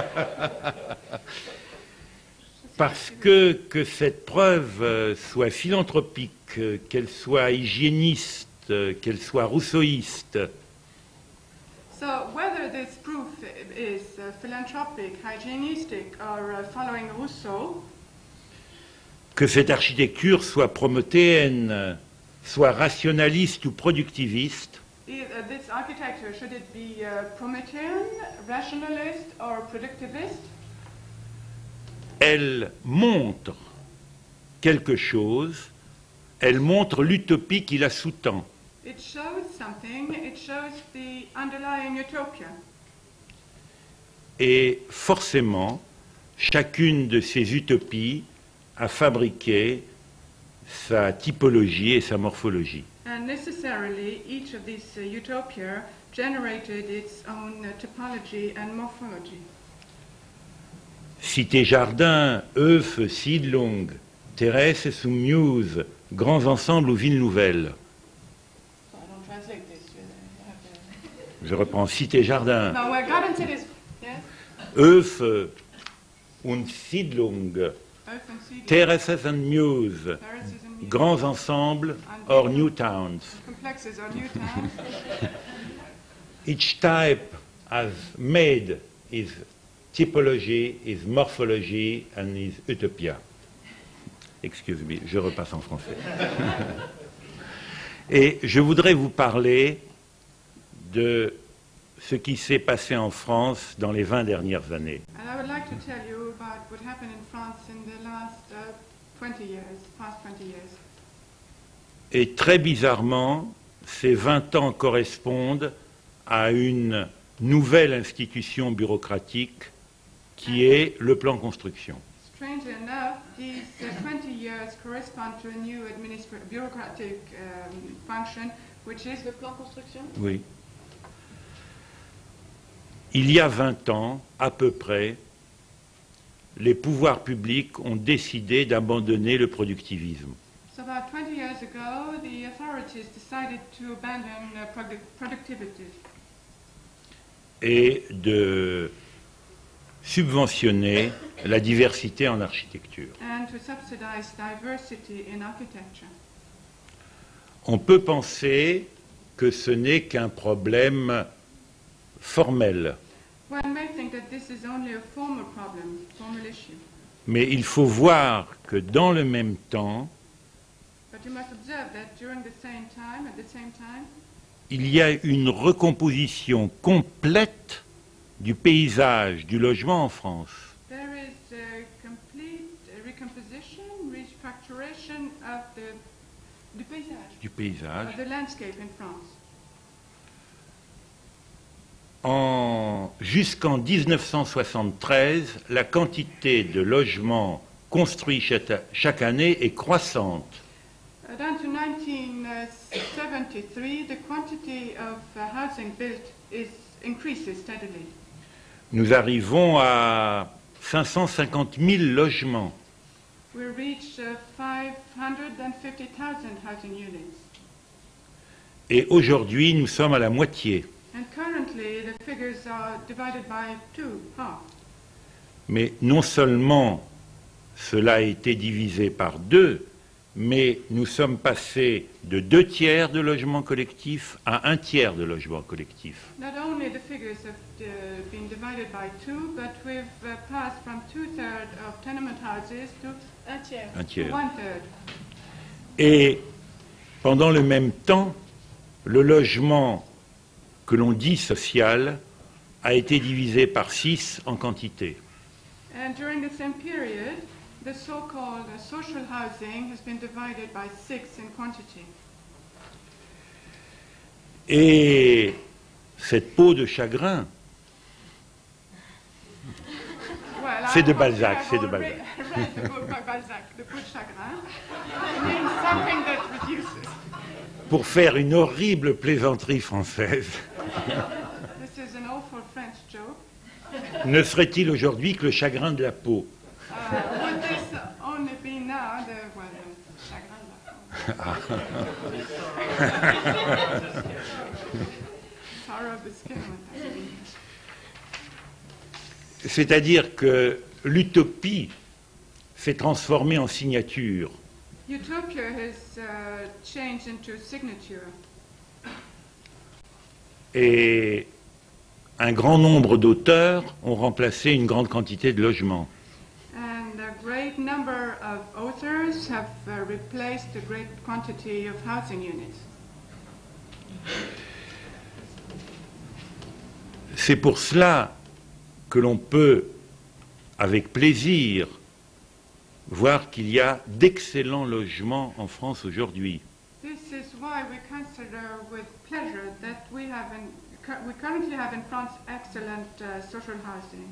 Parce que, que cette preuve soit philanthropique, qu'elle soit hygiéniste, qu'elle soit rousseauiste, So whether this proof is uh, philanthropic, hygienistic, or uh, following Rousseau, que cette architecture soit prométhéenne, soit rationaliste ou productiviste, is, uh, this architecture, should it be uh, Promethean, rationalist, or productivist, elle montre quelque chose, elle montre l'utopie qui la sous-tend. it shows something, it shows the underlying utopia. Et forcément, chacune de ces utopies a fabriqué sa typologie et sa morphologie. And necessarily, each of these uh, utopia generated its own uh, typology and morphology. Cité-jardin, Euf, Siedlung, Thérèse sous Muse, grands ensembles ou villes nouvelles. So I don't translate this. You have to... Je reprends Cité-jardin. No, we're garden cities. Yes? Euf und Siedlung, Earth and Sea. Terraces and Muse, Terraces and Muse. grands ensembles or new towns. Complexes or new towns. Each type has made his typology, his morphology and his utopia. Excuse me, je repasse en français. Et je voudrais vous parler de ce qui s'est passé en France dans les vingt dernières années. And I would like to tell you about what happened in France in the last uh, twenty years, past twenty years. Et très bizarrement, ces vingt ans correspondent à une nouvelle institution bureaucratique qui est le plan construction. Strangely enough, these uh, twenty years correspond to a new administrative bureaucratic um, function, which is the plan construction. Oui. Il y a vingt ans, à peu près, les pouvoirs publics ont décidé d'abandonner le productivisme. So about twenty years ago, the authorities decided to abandon uh, produ productivity et de subventionner la diversité en architecture. and to subsidize diversity in architecture. On peut penser que ce n'est qu'un problème formel, One may think that this is only a formal problem, formal issue, mais il faut voir que dans le même temps, but you must observe that during the same time, at the same time, il y a une recomposition complète du paysage du logement en France. there is a complete uh, recomposition, restructuration of the, the paysage, Du paysage. of the landscape in France. En, jusqu'en mille neuf cent soixante-treize, la quantité de logements construits chaque, chaque année est croissante. Uh, down to nineteen seventy-three, the quantity of uh, housing built is increases steadily. Nous arrivons à cinq cent cinquante mille logements. We reached uh, five hundred fifty thousand housing units. Et aujourd'hui, nous sommes à la moitié. And currently, the figures are divided by two, half. Mais non seulement cela a été divisé par deux, mais nous sommes passés de deux tiers de logements collectifs à un tiers de logements collectifs. Not only the figures have uh, been divided by two, but we've uh, passed from two-thirds of tenement houses to un tiers, Un tiers. to one-third. Et pendant le même temps, le logement que l'on dit social a été divisé par six en quantité. And during the same period, the so-called uh, social housing has been divided by six in quantity. Et cette peau de chagrin, Well, C'est de I- Balzac, I've c'est de already read the book by Balzac, The Peau de Chagrin. It means something that reduces. pour faire une horrible plaisanterie française, This is an awful French joke. ne serait-il aujourd'hui que le chagrin de la peau? Uh, would this only be now the, well, the chagrin de la peau? Sorrow of the skin, what that means. C'est-à-dire que l'utopie s'est transformée en signature. Utopia has uh, changed into signature. Et un grand nombre d'auteurs ont remplacé une grande quantité de logements. And a great number of authors have uh, replaced a great quantity of housing units. C'est pour cela que l'on peut, avec plaisir, voir qu'il y a d'excellents logements en France aujourd'hui. This is why we consider with pleasure that we have in, cu- we currently have in France excellent uh, social housing,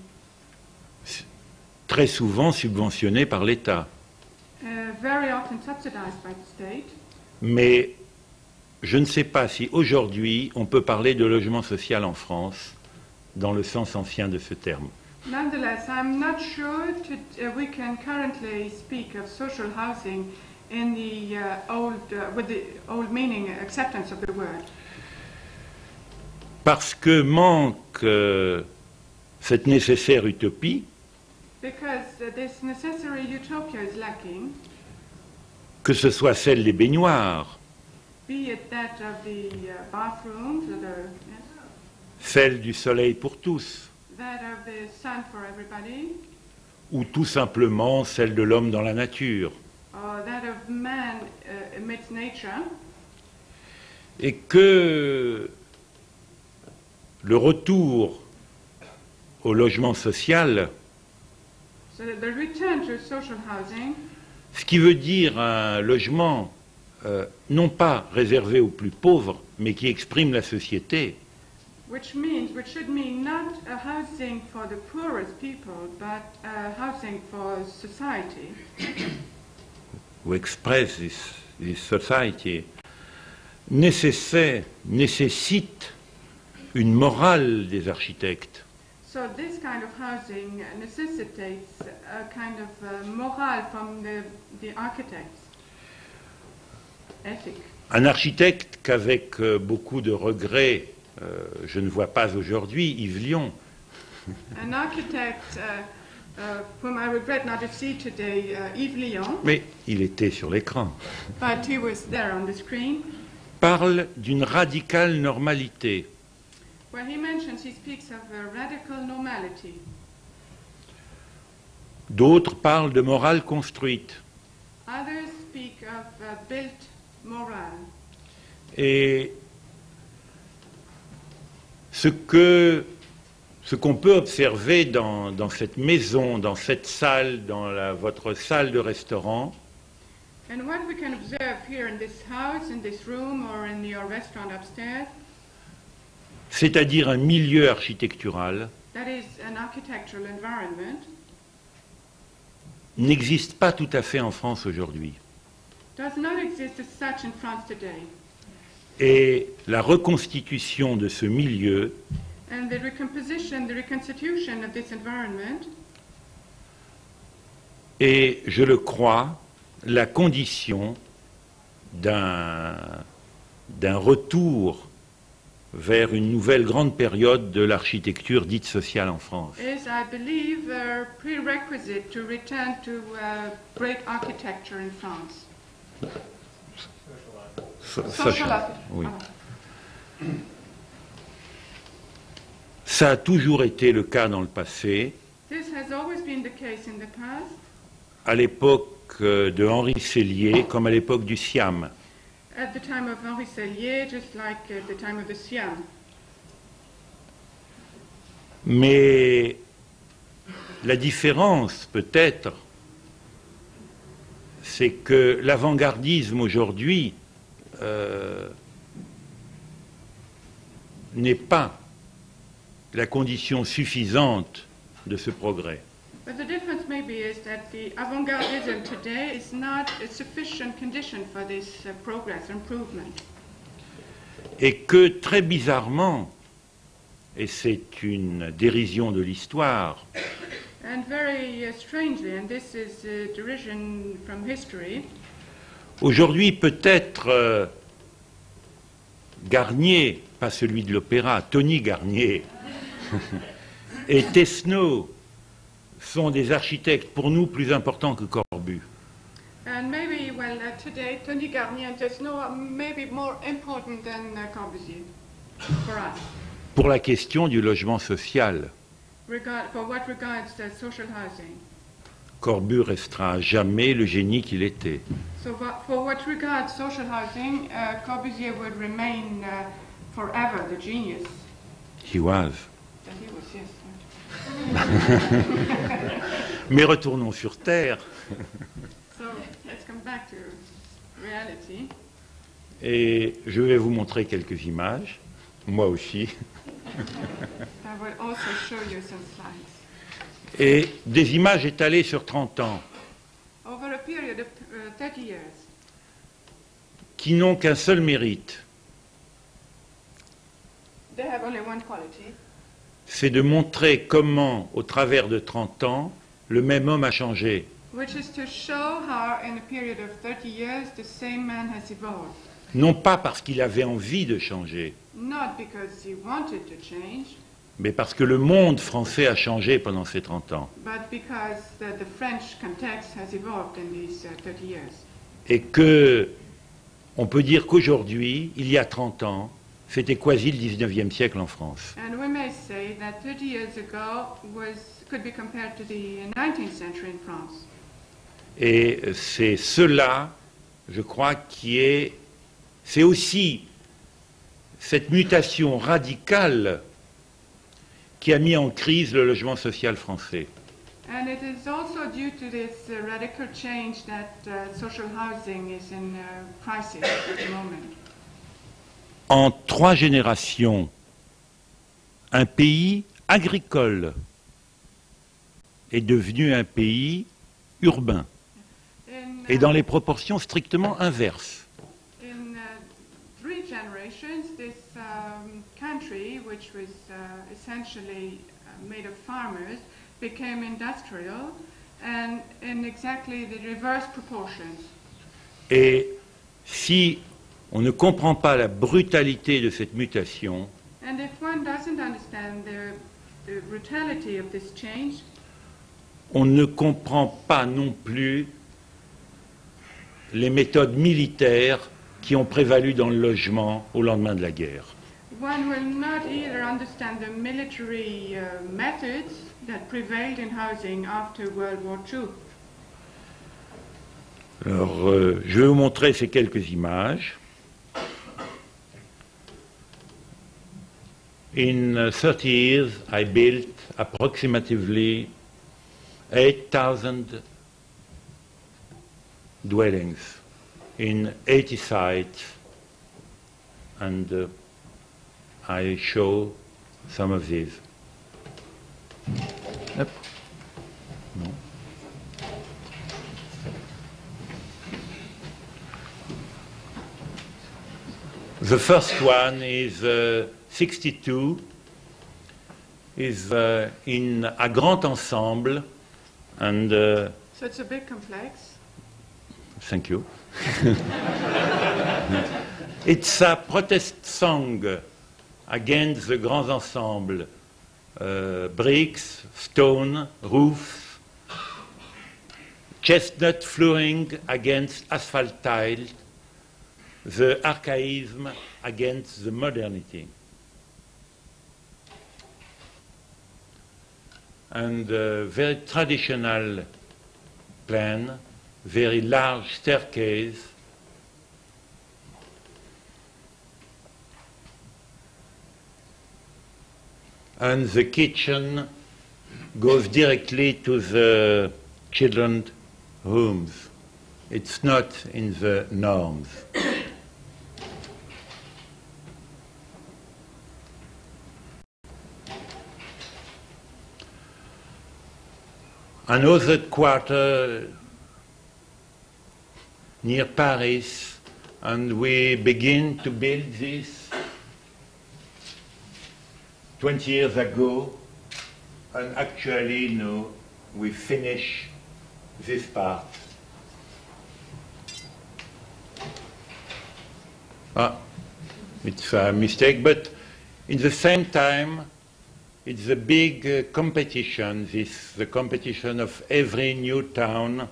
Très souvent subventionnés par l'État. uh, very often subsidized by the state. Mais je ne sais pas si aujourd'hui on peut parler de logement social en France dans le sens ancien de ce terme. Nonetheless, I'm not sure to, uh, we can currently speak of social housing in the uh, old, uh, with the old meaning, acceptance of the word. Parce que manque euh, cette nécessaire utopie, Because uh, this necessary utopia is lacking, que ce soit celle des baignoires, be it that of the uh, bathrooms, or the, yes, celle du soleil pour tous, that of the sun for everybody, ou tout simplement celle de l'homme dans la nature. or that of man uh, amidst nature, Et que le retour au logement social, so that the return to social housing, ce qui veut dire un logement euh, non pas réservé aux plus pauvres, mais qui exprime la société. Which means, which should mean not a housing for the poorest people, but a housing for society. Who express this, this society, nécessaire, nécessite une morale des architectes. So this kind of housing necessitates a kind of uh, morale from the, the architects. Ethic. Un architecte qu'avec euh, beaucoup de regrets, euh, je ne vois pas aujourd'hui, Yves Lion. An architect uh, uh, whom I regret not to see today, uh, Yves Lion, Mais il était sur l'écran. but he was there on the screen, Parle d'une radicale normalité. where he mentions, he speaks of a radical normality. D'autres parlent de morale construite. Others speak of uh, built morale. Et ce que ce qu'on peut observer dans, dans cette maison, dans cette salle, dans la, votre salle de restaurant, And what we can observe here in this house, in this room, or in your restaurant upstairs, c'est-à-dire un milieu architectural, that is an architectural environment, n'existe pas tout à fait en France aujourd'hui. does not exist as such in France today. Et la reconstitution de ce milieu And the recomposition, the reconstitution of this environment est, je le crois, la condition d'un d'un retour vers une nouvelle grande période de l'architecture dite sociale en France. is, I believe, a prerequisite to return to uh, great architecture in France. Ça, ça, Social archi- oui. Ah. Ça a toujours été le cas dans le passé. This has always been the case in the past. À l'époque euh, de Henri Sellier, comme à l'époque du Siam. At the time of Henri Sellier, just like at the time of the Siam. Mais la différence, peut-être, c'est que l'avant-gardisme aujourd'hui euh, n'est pas la condition suffisante de ce progrès. But the difference maybe is that the avant-gardism today is not a sufficient condition for this uh, progress, improvement. Et que très bizarrement, et c'est une dérision de l'histoire, And very uh, strangely, and this is a derision from history, aujourd'hui peut-être euh, Garnier, pas celui de l'opéra, Tony Garnier, et Tesneau sont des architectes pour nous plus importants que Corbu. and maybe, well, uh, today, Tony Garnier and Tesneau are maybe more important than uh, Corbusier for us, Pour la question du logement social, regard, for what regards uh, social housing. Corbu restera à jamais le génie qu'il était. So for, for what regards social housing, uh, Corbusier would remain uh, forever the genius He was. that he was, yes. Mais retournons sur Terre, So let's come back to reality. et je vais vous montrer quelques images, moi aussi, I will also show you some slides. et des images étalées sur trente ans, Over a period of uh, thirty years, qui n'ont qu'un seul mérite, they have only one quality. c'est de montrer comment, au travers de trente ans, le même homme a changé. Which is to show how, in a period of thirty years, the same man has evolved. Non pas parce qu'il avait envie de changer, Not because he wanted to change, mais parce que le monde français a changé pendant ces trente ans. but because the, the French context has evolved in these uh, thirty years. Et que, on peut dire qu'aujourd'hui, il y a trente ans, c'était quasi le dix-neuvième siècle en France. And we may say that thirty years ago was, could be compared to the nineteenth century in France. Et c'est cela, je crois, qui est... C'est aussi cette mutation radicale qui a mis en crise le logement social français. And it is also due to this uh, radical change that uh, social housing is in uh, crisis at the moment. En trois générations, un pays agricole est devenu un pays urbain, In, uh, et dans les proportions strictement inverses. in uh, three generations, this um, country, which was uh, essentially uh, made of farmers, became industrial, and in exactly the reverse proportions. Et si on ne comprend pas la brutalité de cette mutation, And if one doesn't understand the, the brutality of this change, on ne comprend pas non plus les méthodes militaires qui ont prévalu dans le logement au lendemain de la guerre. one will not either understand the military uh, methods that prevailed in housing after World War Two. Alors, euh, je vais vous montrer ces quelques images. In uh, thirty years, I built approximately eight thousand dwellings in eighty sites, and uh, I show some of these. Yep. No. The first one is uh, sixty-two, is uh, in a grand ensemble, and uh, So it's a big complex. thank you. It's a protest song against the grand ensemble, uh, bricks, stone, roofs, chestnut flooring against asphalt tile, the archaism against the modernity. And a very traditional plan, very large staircase, and the kitchen goes directly to the children's rooms. It's not in the norms. Another quarter near Paris, and we begin to build this twenty years ago, and actually, no, we finish this part. Ah, it's a mistake, but in the same time, it's a big uh, competition, this, the competition of every new town,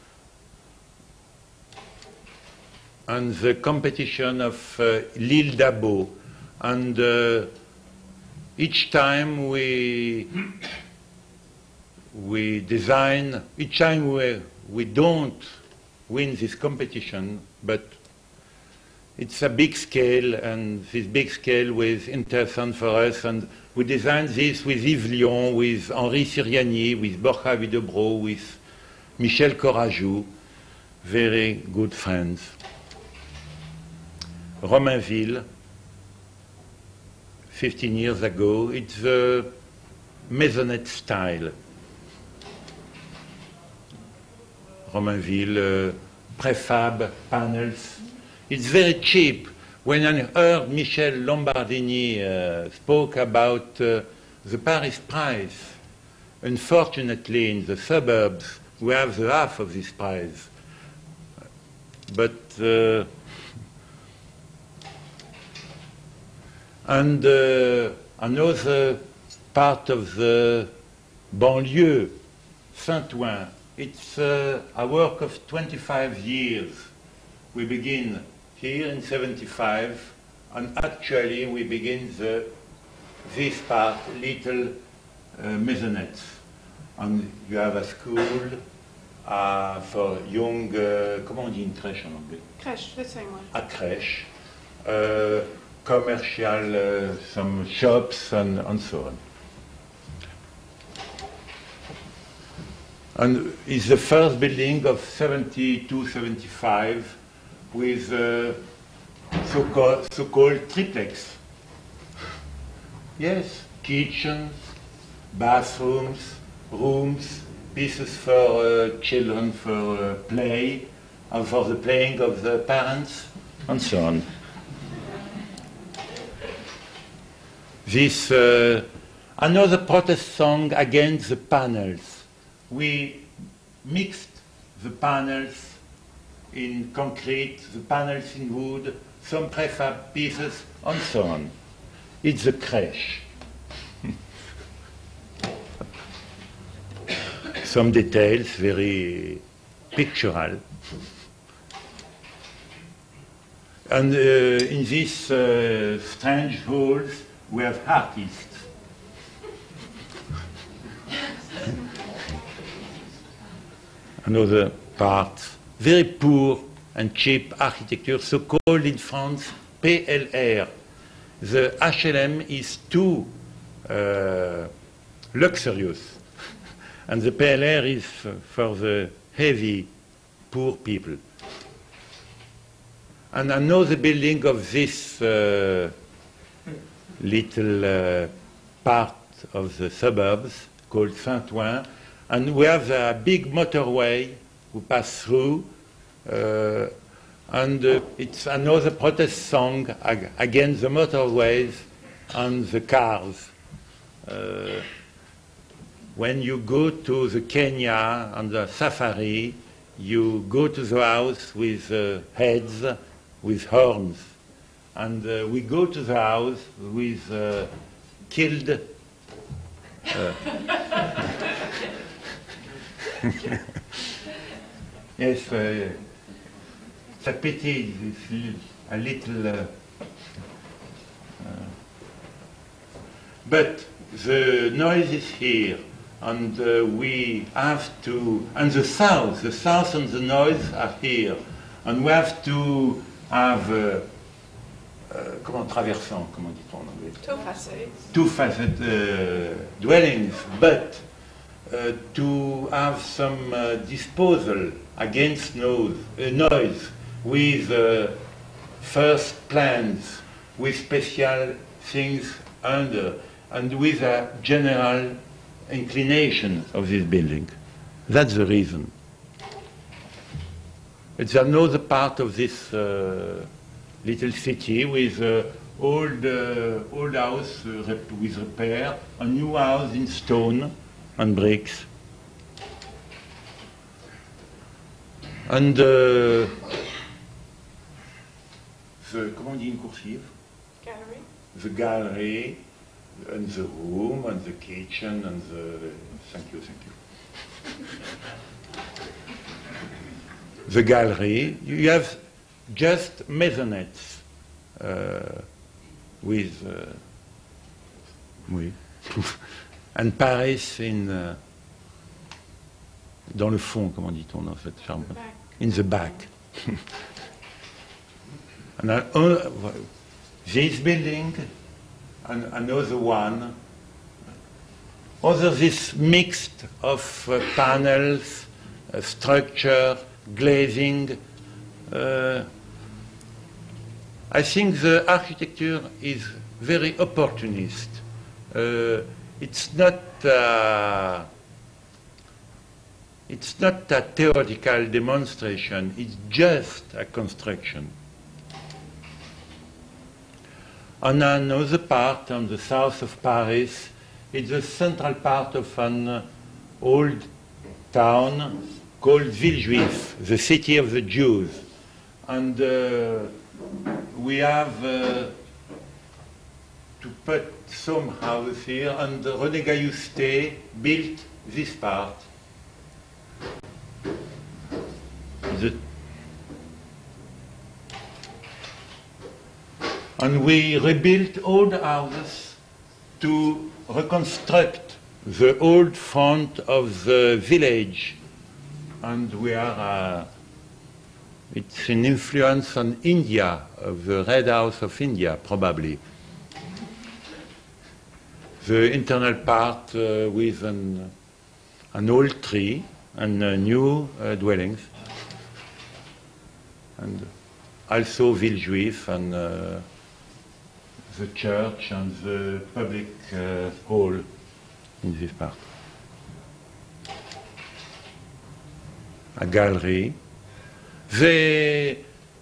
and the competition of uh, l'Île d'Abo. And uh, each time we, we design, each time we, we don't win this competition, but it's a big scale, and this big scale was interesting for us, and we designed this with Yves Lion, with Henri Siriani, with Borja Videbro, with Michel Corajou, very good friends. Romainville, fifteen years ago, it's the maisonette style. Romainville, uh, prefab panels. It's very cheap. When I heard Michel Lombardini uh, spoke about uh, the Paris price, unfortunately in the suburbs we have the half of this price. But uh, and uh, another part of the banlieue, Saint-Ouen, it's uh, a work of twenty-five years. We begin here in seventy-five, and actually we begin the, this part, little uh, maisonettes. And you have a school uh, for young, uh, comment on dit une crèche en anglais? Crèche, the same one. A crèche, uh, commercial, uh, some shops, and, and so on. And it's the first building of seventy-two seventy-five with uh, so-called so-called triplex. Yes, kitchens, bathrooms, rooms, pieces for uh, children for uh, play, and for the playing of the parents, and so on. This uh, another protest song against the panels. We mixed the panels in concrete, the panels in wood, some prefab pieces, and so on. It's a crèche. Some details, very pictorial. And uh, in these uh, strange halls, we have artists. Another part, very poor and cheap architecture, so-called in France P L R. The H L M is too uh, luxurious, and the P L R is for the heavy, poor people. And another building of this uh, little uh, part of the suburbs called Saint-Ouen, and we have a big motorway we pass through, uh, and uh, it's another protest song ag against the motorways and the cars. Uh, when you go to the Kenya on the safari, you go to the house with uh, heads, with horns. And uh, we go to the house with uh, killed uh, yes, uh, it's a pity, it's a little uh, uh, but the noise is here, and uh, we have to, and the sound, the sound and the noise are here, and we have to have uh, Uh, comment traversant, comment dit-on en anglais? Two facets. Two facet uh, dwellings, but uh, to have some uh, disposal against noise, uh, noise with uh, first plans, with special things under, and with a general inclination of this building. That's the reason. It's another part of this uh, little city with uh, old, uh, old house uh, rep with repair, a new house in stone and bricks. And uh, the, comment on dit une coursive? Gallery. The gallery, and the room, and the kitchen, and the... Thank you, thank you. The gallery, you have just maisonettes uh, with, uh, oui, and Paris in, uh, dans le fond, comment dit-on en fait, in the back. And uh, uh, this building, and another one, other this mixed of uh, panels, uh, structure, glazing. Uh, I think the architecture is very opportunist. Uh, it's not uh, it's not a theoretical demonstration. It's just a construction. On another part, on the south of Paris, it's the central part of an uh, old town called Villejuif, the city of the Jews. And uh, we have uh, to put some houses here, and René Gailloustet built this part. The and we rebuilt all the houses to reconstruct the old front of the village. And we are uh, it's an influence on India, of the Red House of India, probably. The internal part uh, with an, an old tree, and uh, new uh, dwellings, and also Villejuif and uh, the church and the public uh, hall in this part. A gallery. The,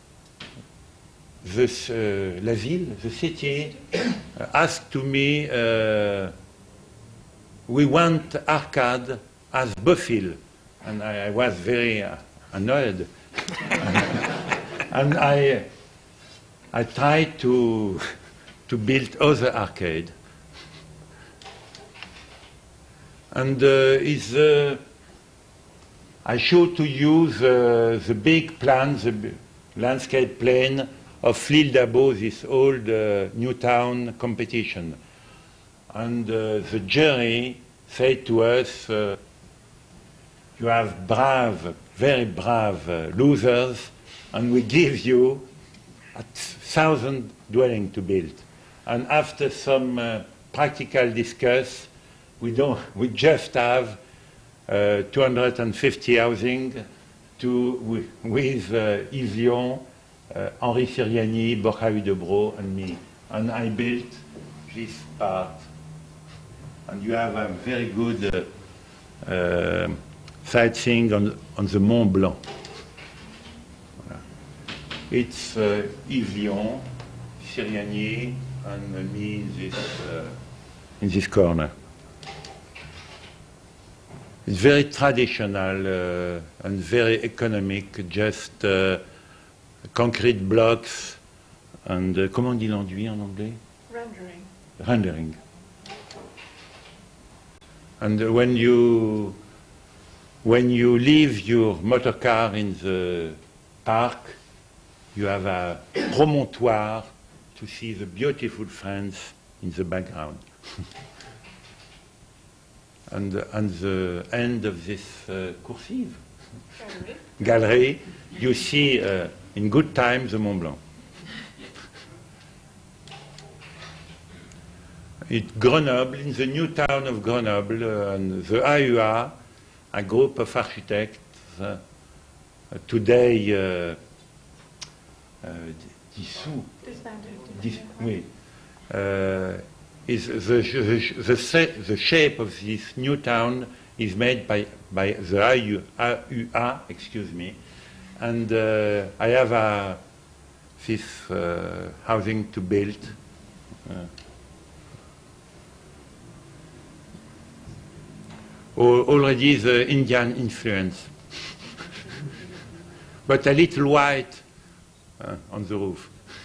the, uh, la ville, the city, uh, asked to me, uh, we want arcade as Beaufil, and I, I was very uh, annoyed. And I, I tried to, to build other arcade. And uh, is, uh, I showed to you the, the big plan, the b landscape plan of L'Île d'Abo, this old uh, Newtown competition. And uh, the jury said to us, uh, you have brave, very brave uh, losers, and we give you a thousand dwelling to build. And after some uh, practical discuss, we, don't, we just have uh, two hundred fifty housing to, with, with uh, Yves Lion, uh, Henri Siriani, Borja Udebro, and me. And I built this part. And you have a very good uh, uh, sightseeing on, on the Mont Blanc. It's uh, Yves Lion, Siriani, and me in this, uh, in this corner. It's very traditional uh, and very economic, just uh, concrete blocks and, uh, comment on dit l'enduit en anglais? Rendering. Rendering. And when you, when you leave your motor car in the park, you have a promontoire to see the beautiful France in the background. And at the end of this uh, cursive gallery. gallery, you see uh, in good time the Mont Blanc. It Grenoble, in the new town of Grenoble, uh, and the A U A, a group of architects, uh, today uh, uh, dissous, dis, oui, uh, is the, the, the, the shape of this new town is made by, by the A U A, excuse me, and uh, I have a, this uh, housing to build. Uh, already the Indian influence, but a little white uh, on the roof.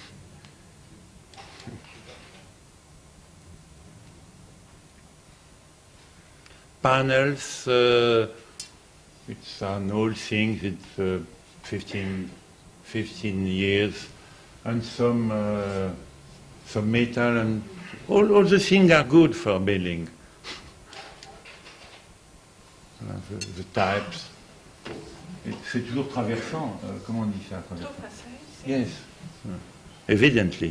Panels, uh, it's an old thing, it's uh, fifteen, fifteen years, and some, uh, some metal, and all, all the things are good for building. The, the types. C'est toujours traversant. Uh, comment on dit ça? Traversant? Yes, uh, evidently.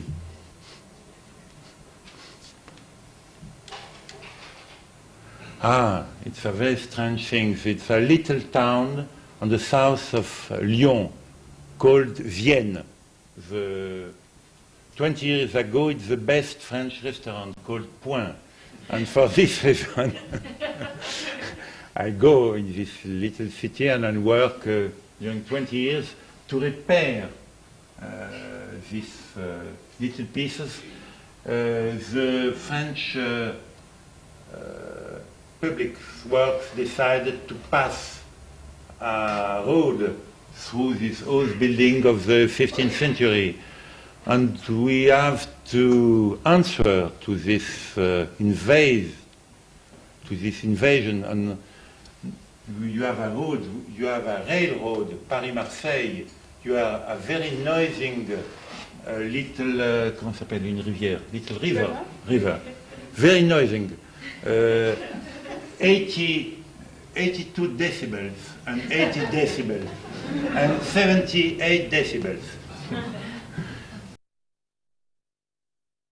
Ah, it's a very strange thing. It's a little town on the south of uh, Lyon called Vienne. The, twenty years ago, it's the best French restaurant called Point. And for this reason, I go in this little city and I work uh, during twenty years to repair uh, these uh, little pieces. Uh, the French uh, uh, public works decided to pass a road through this old building of the fifteenth century. And we have to answer to this uh, invade, to this invasion. And you have a road, you have a railroad, Paris-Marseille, you have a very noisy uh, little, uh, comment s'appelle, une rivière, little river, river, very noisy, uh, eighty, eighty-two decibels and eighty decibels and seventy-eight decibels.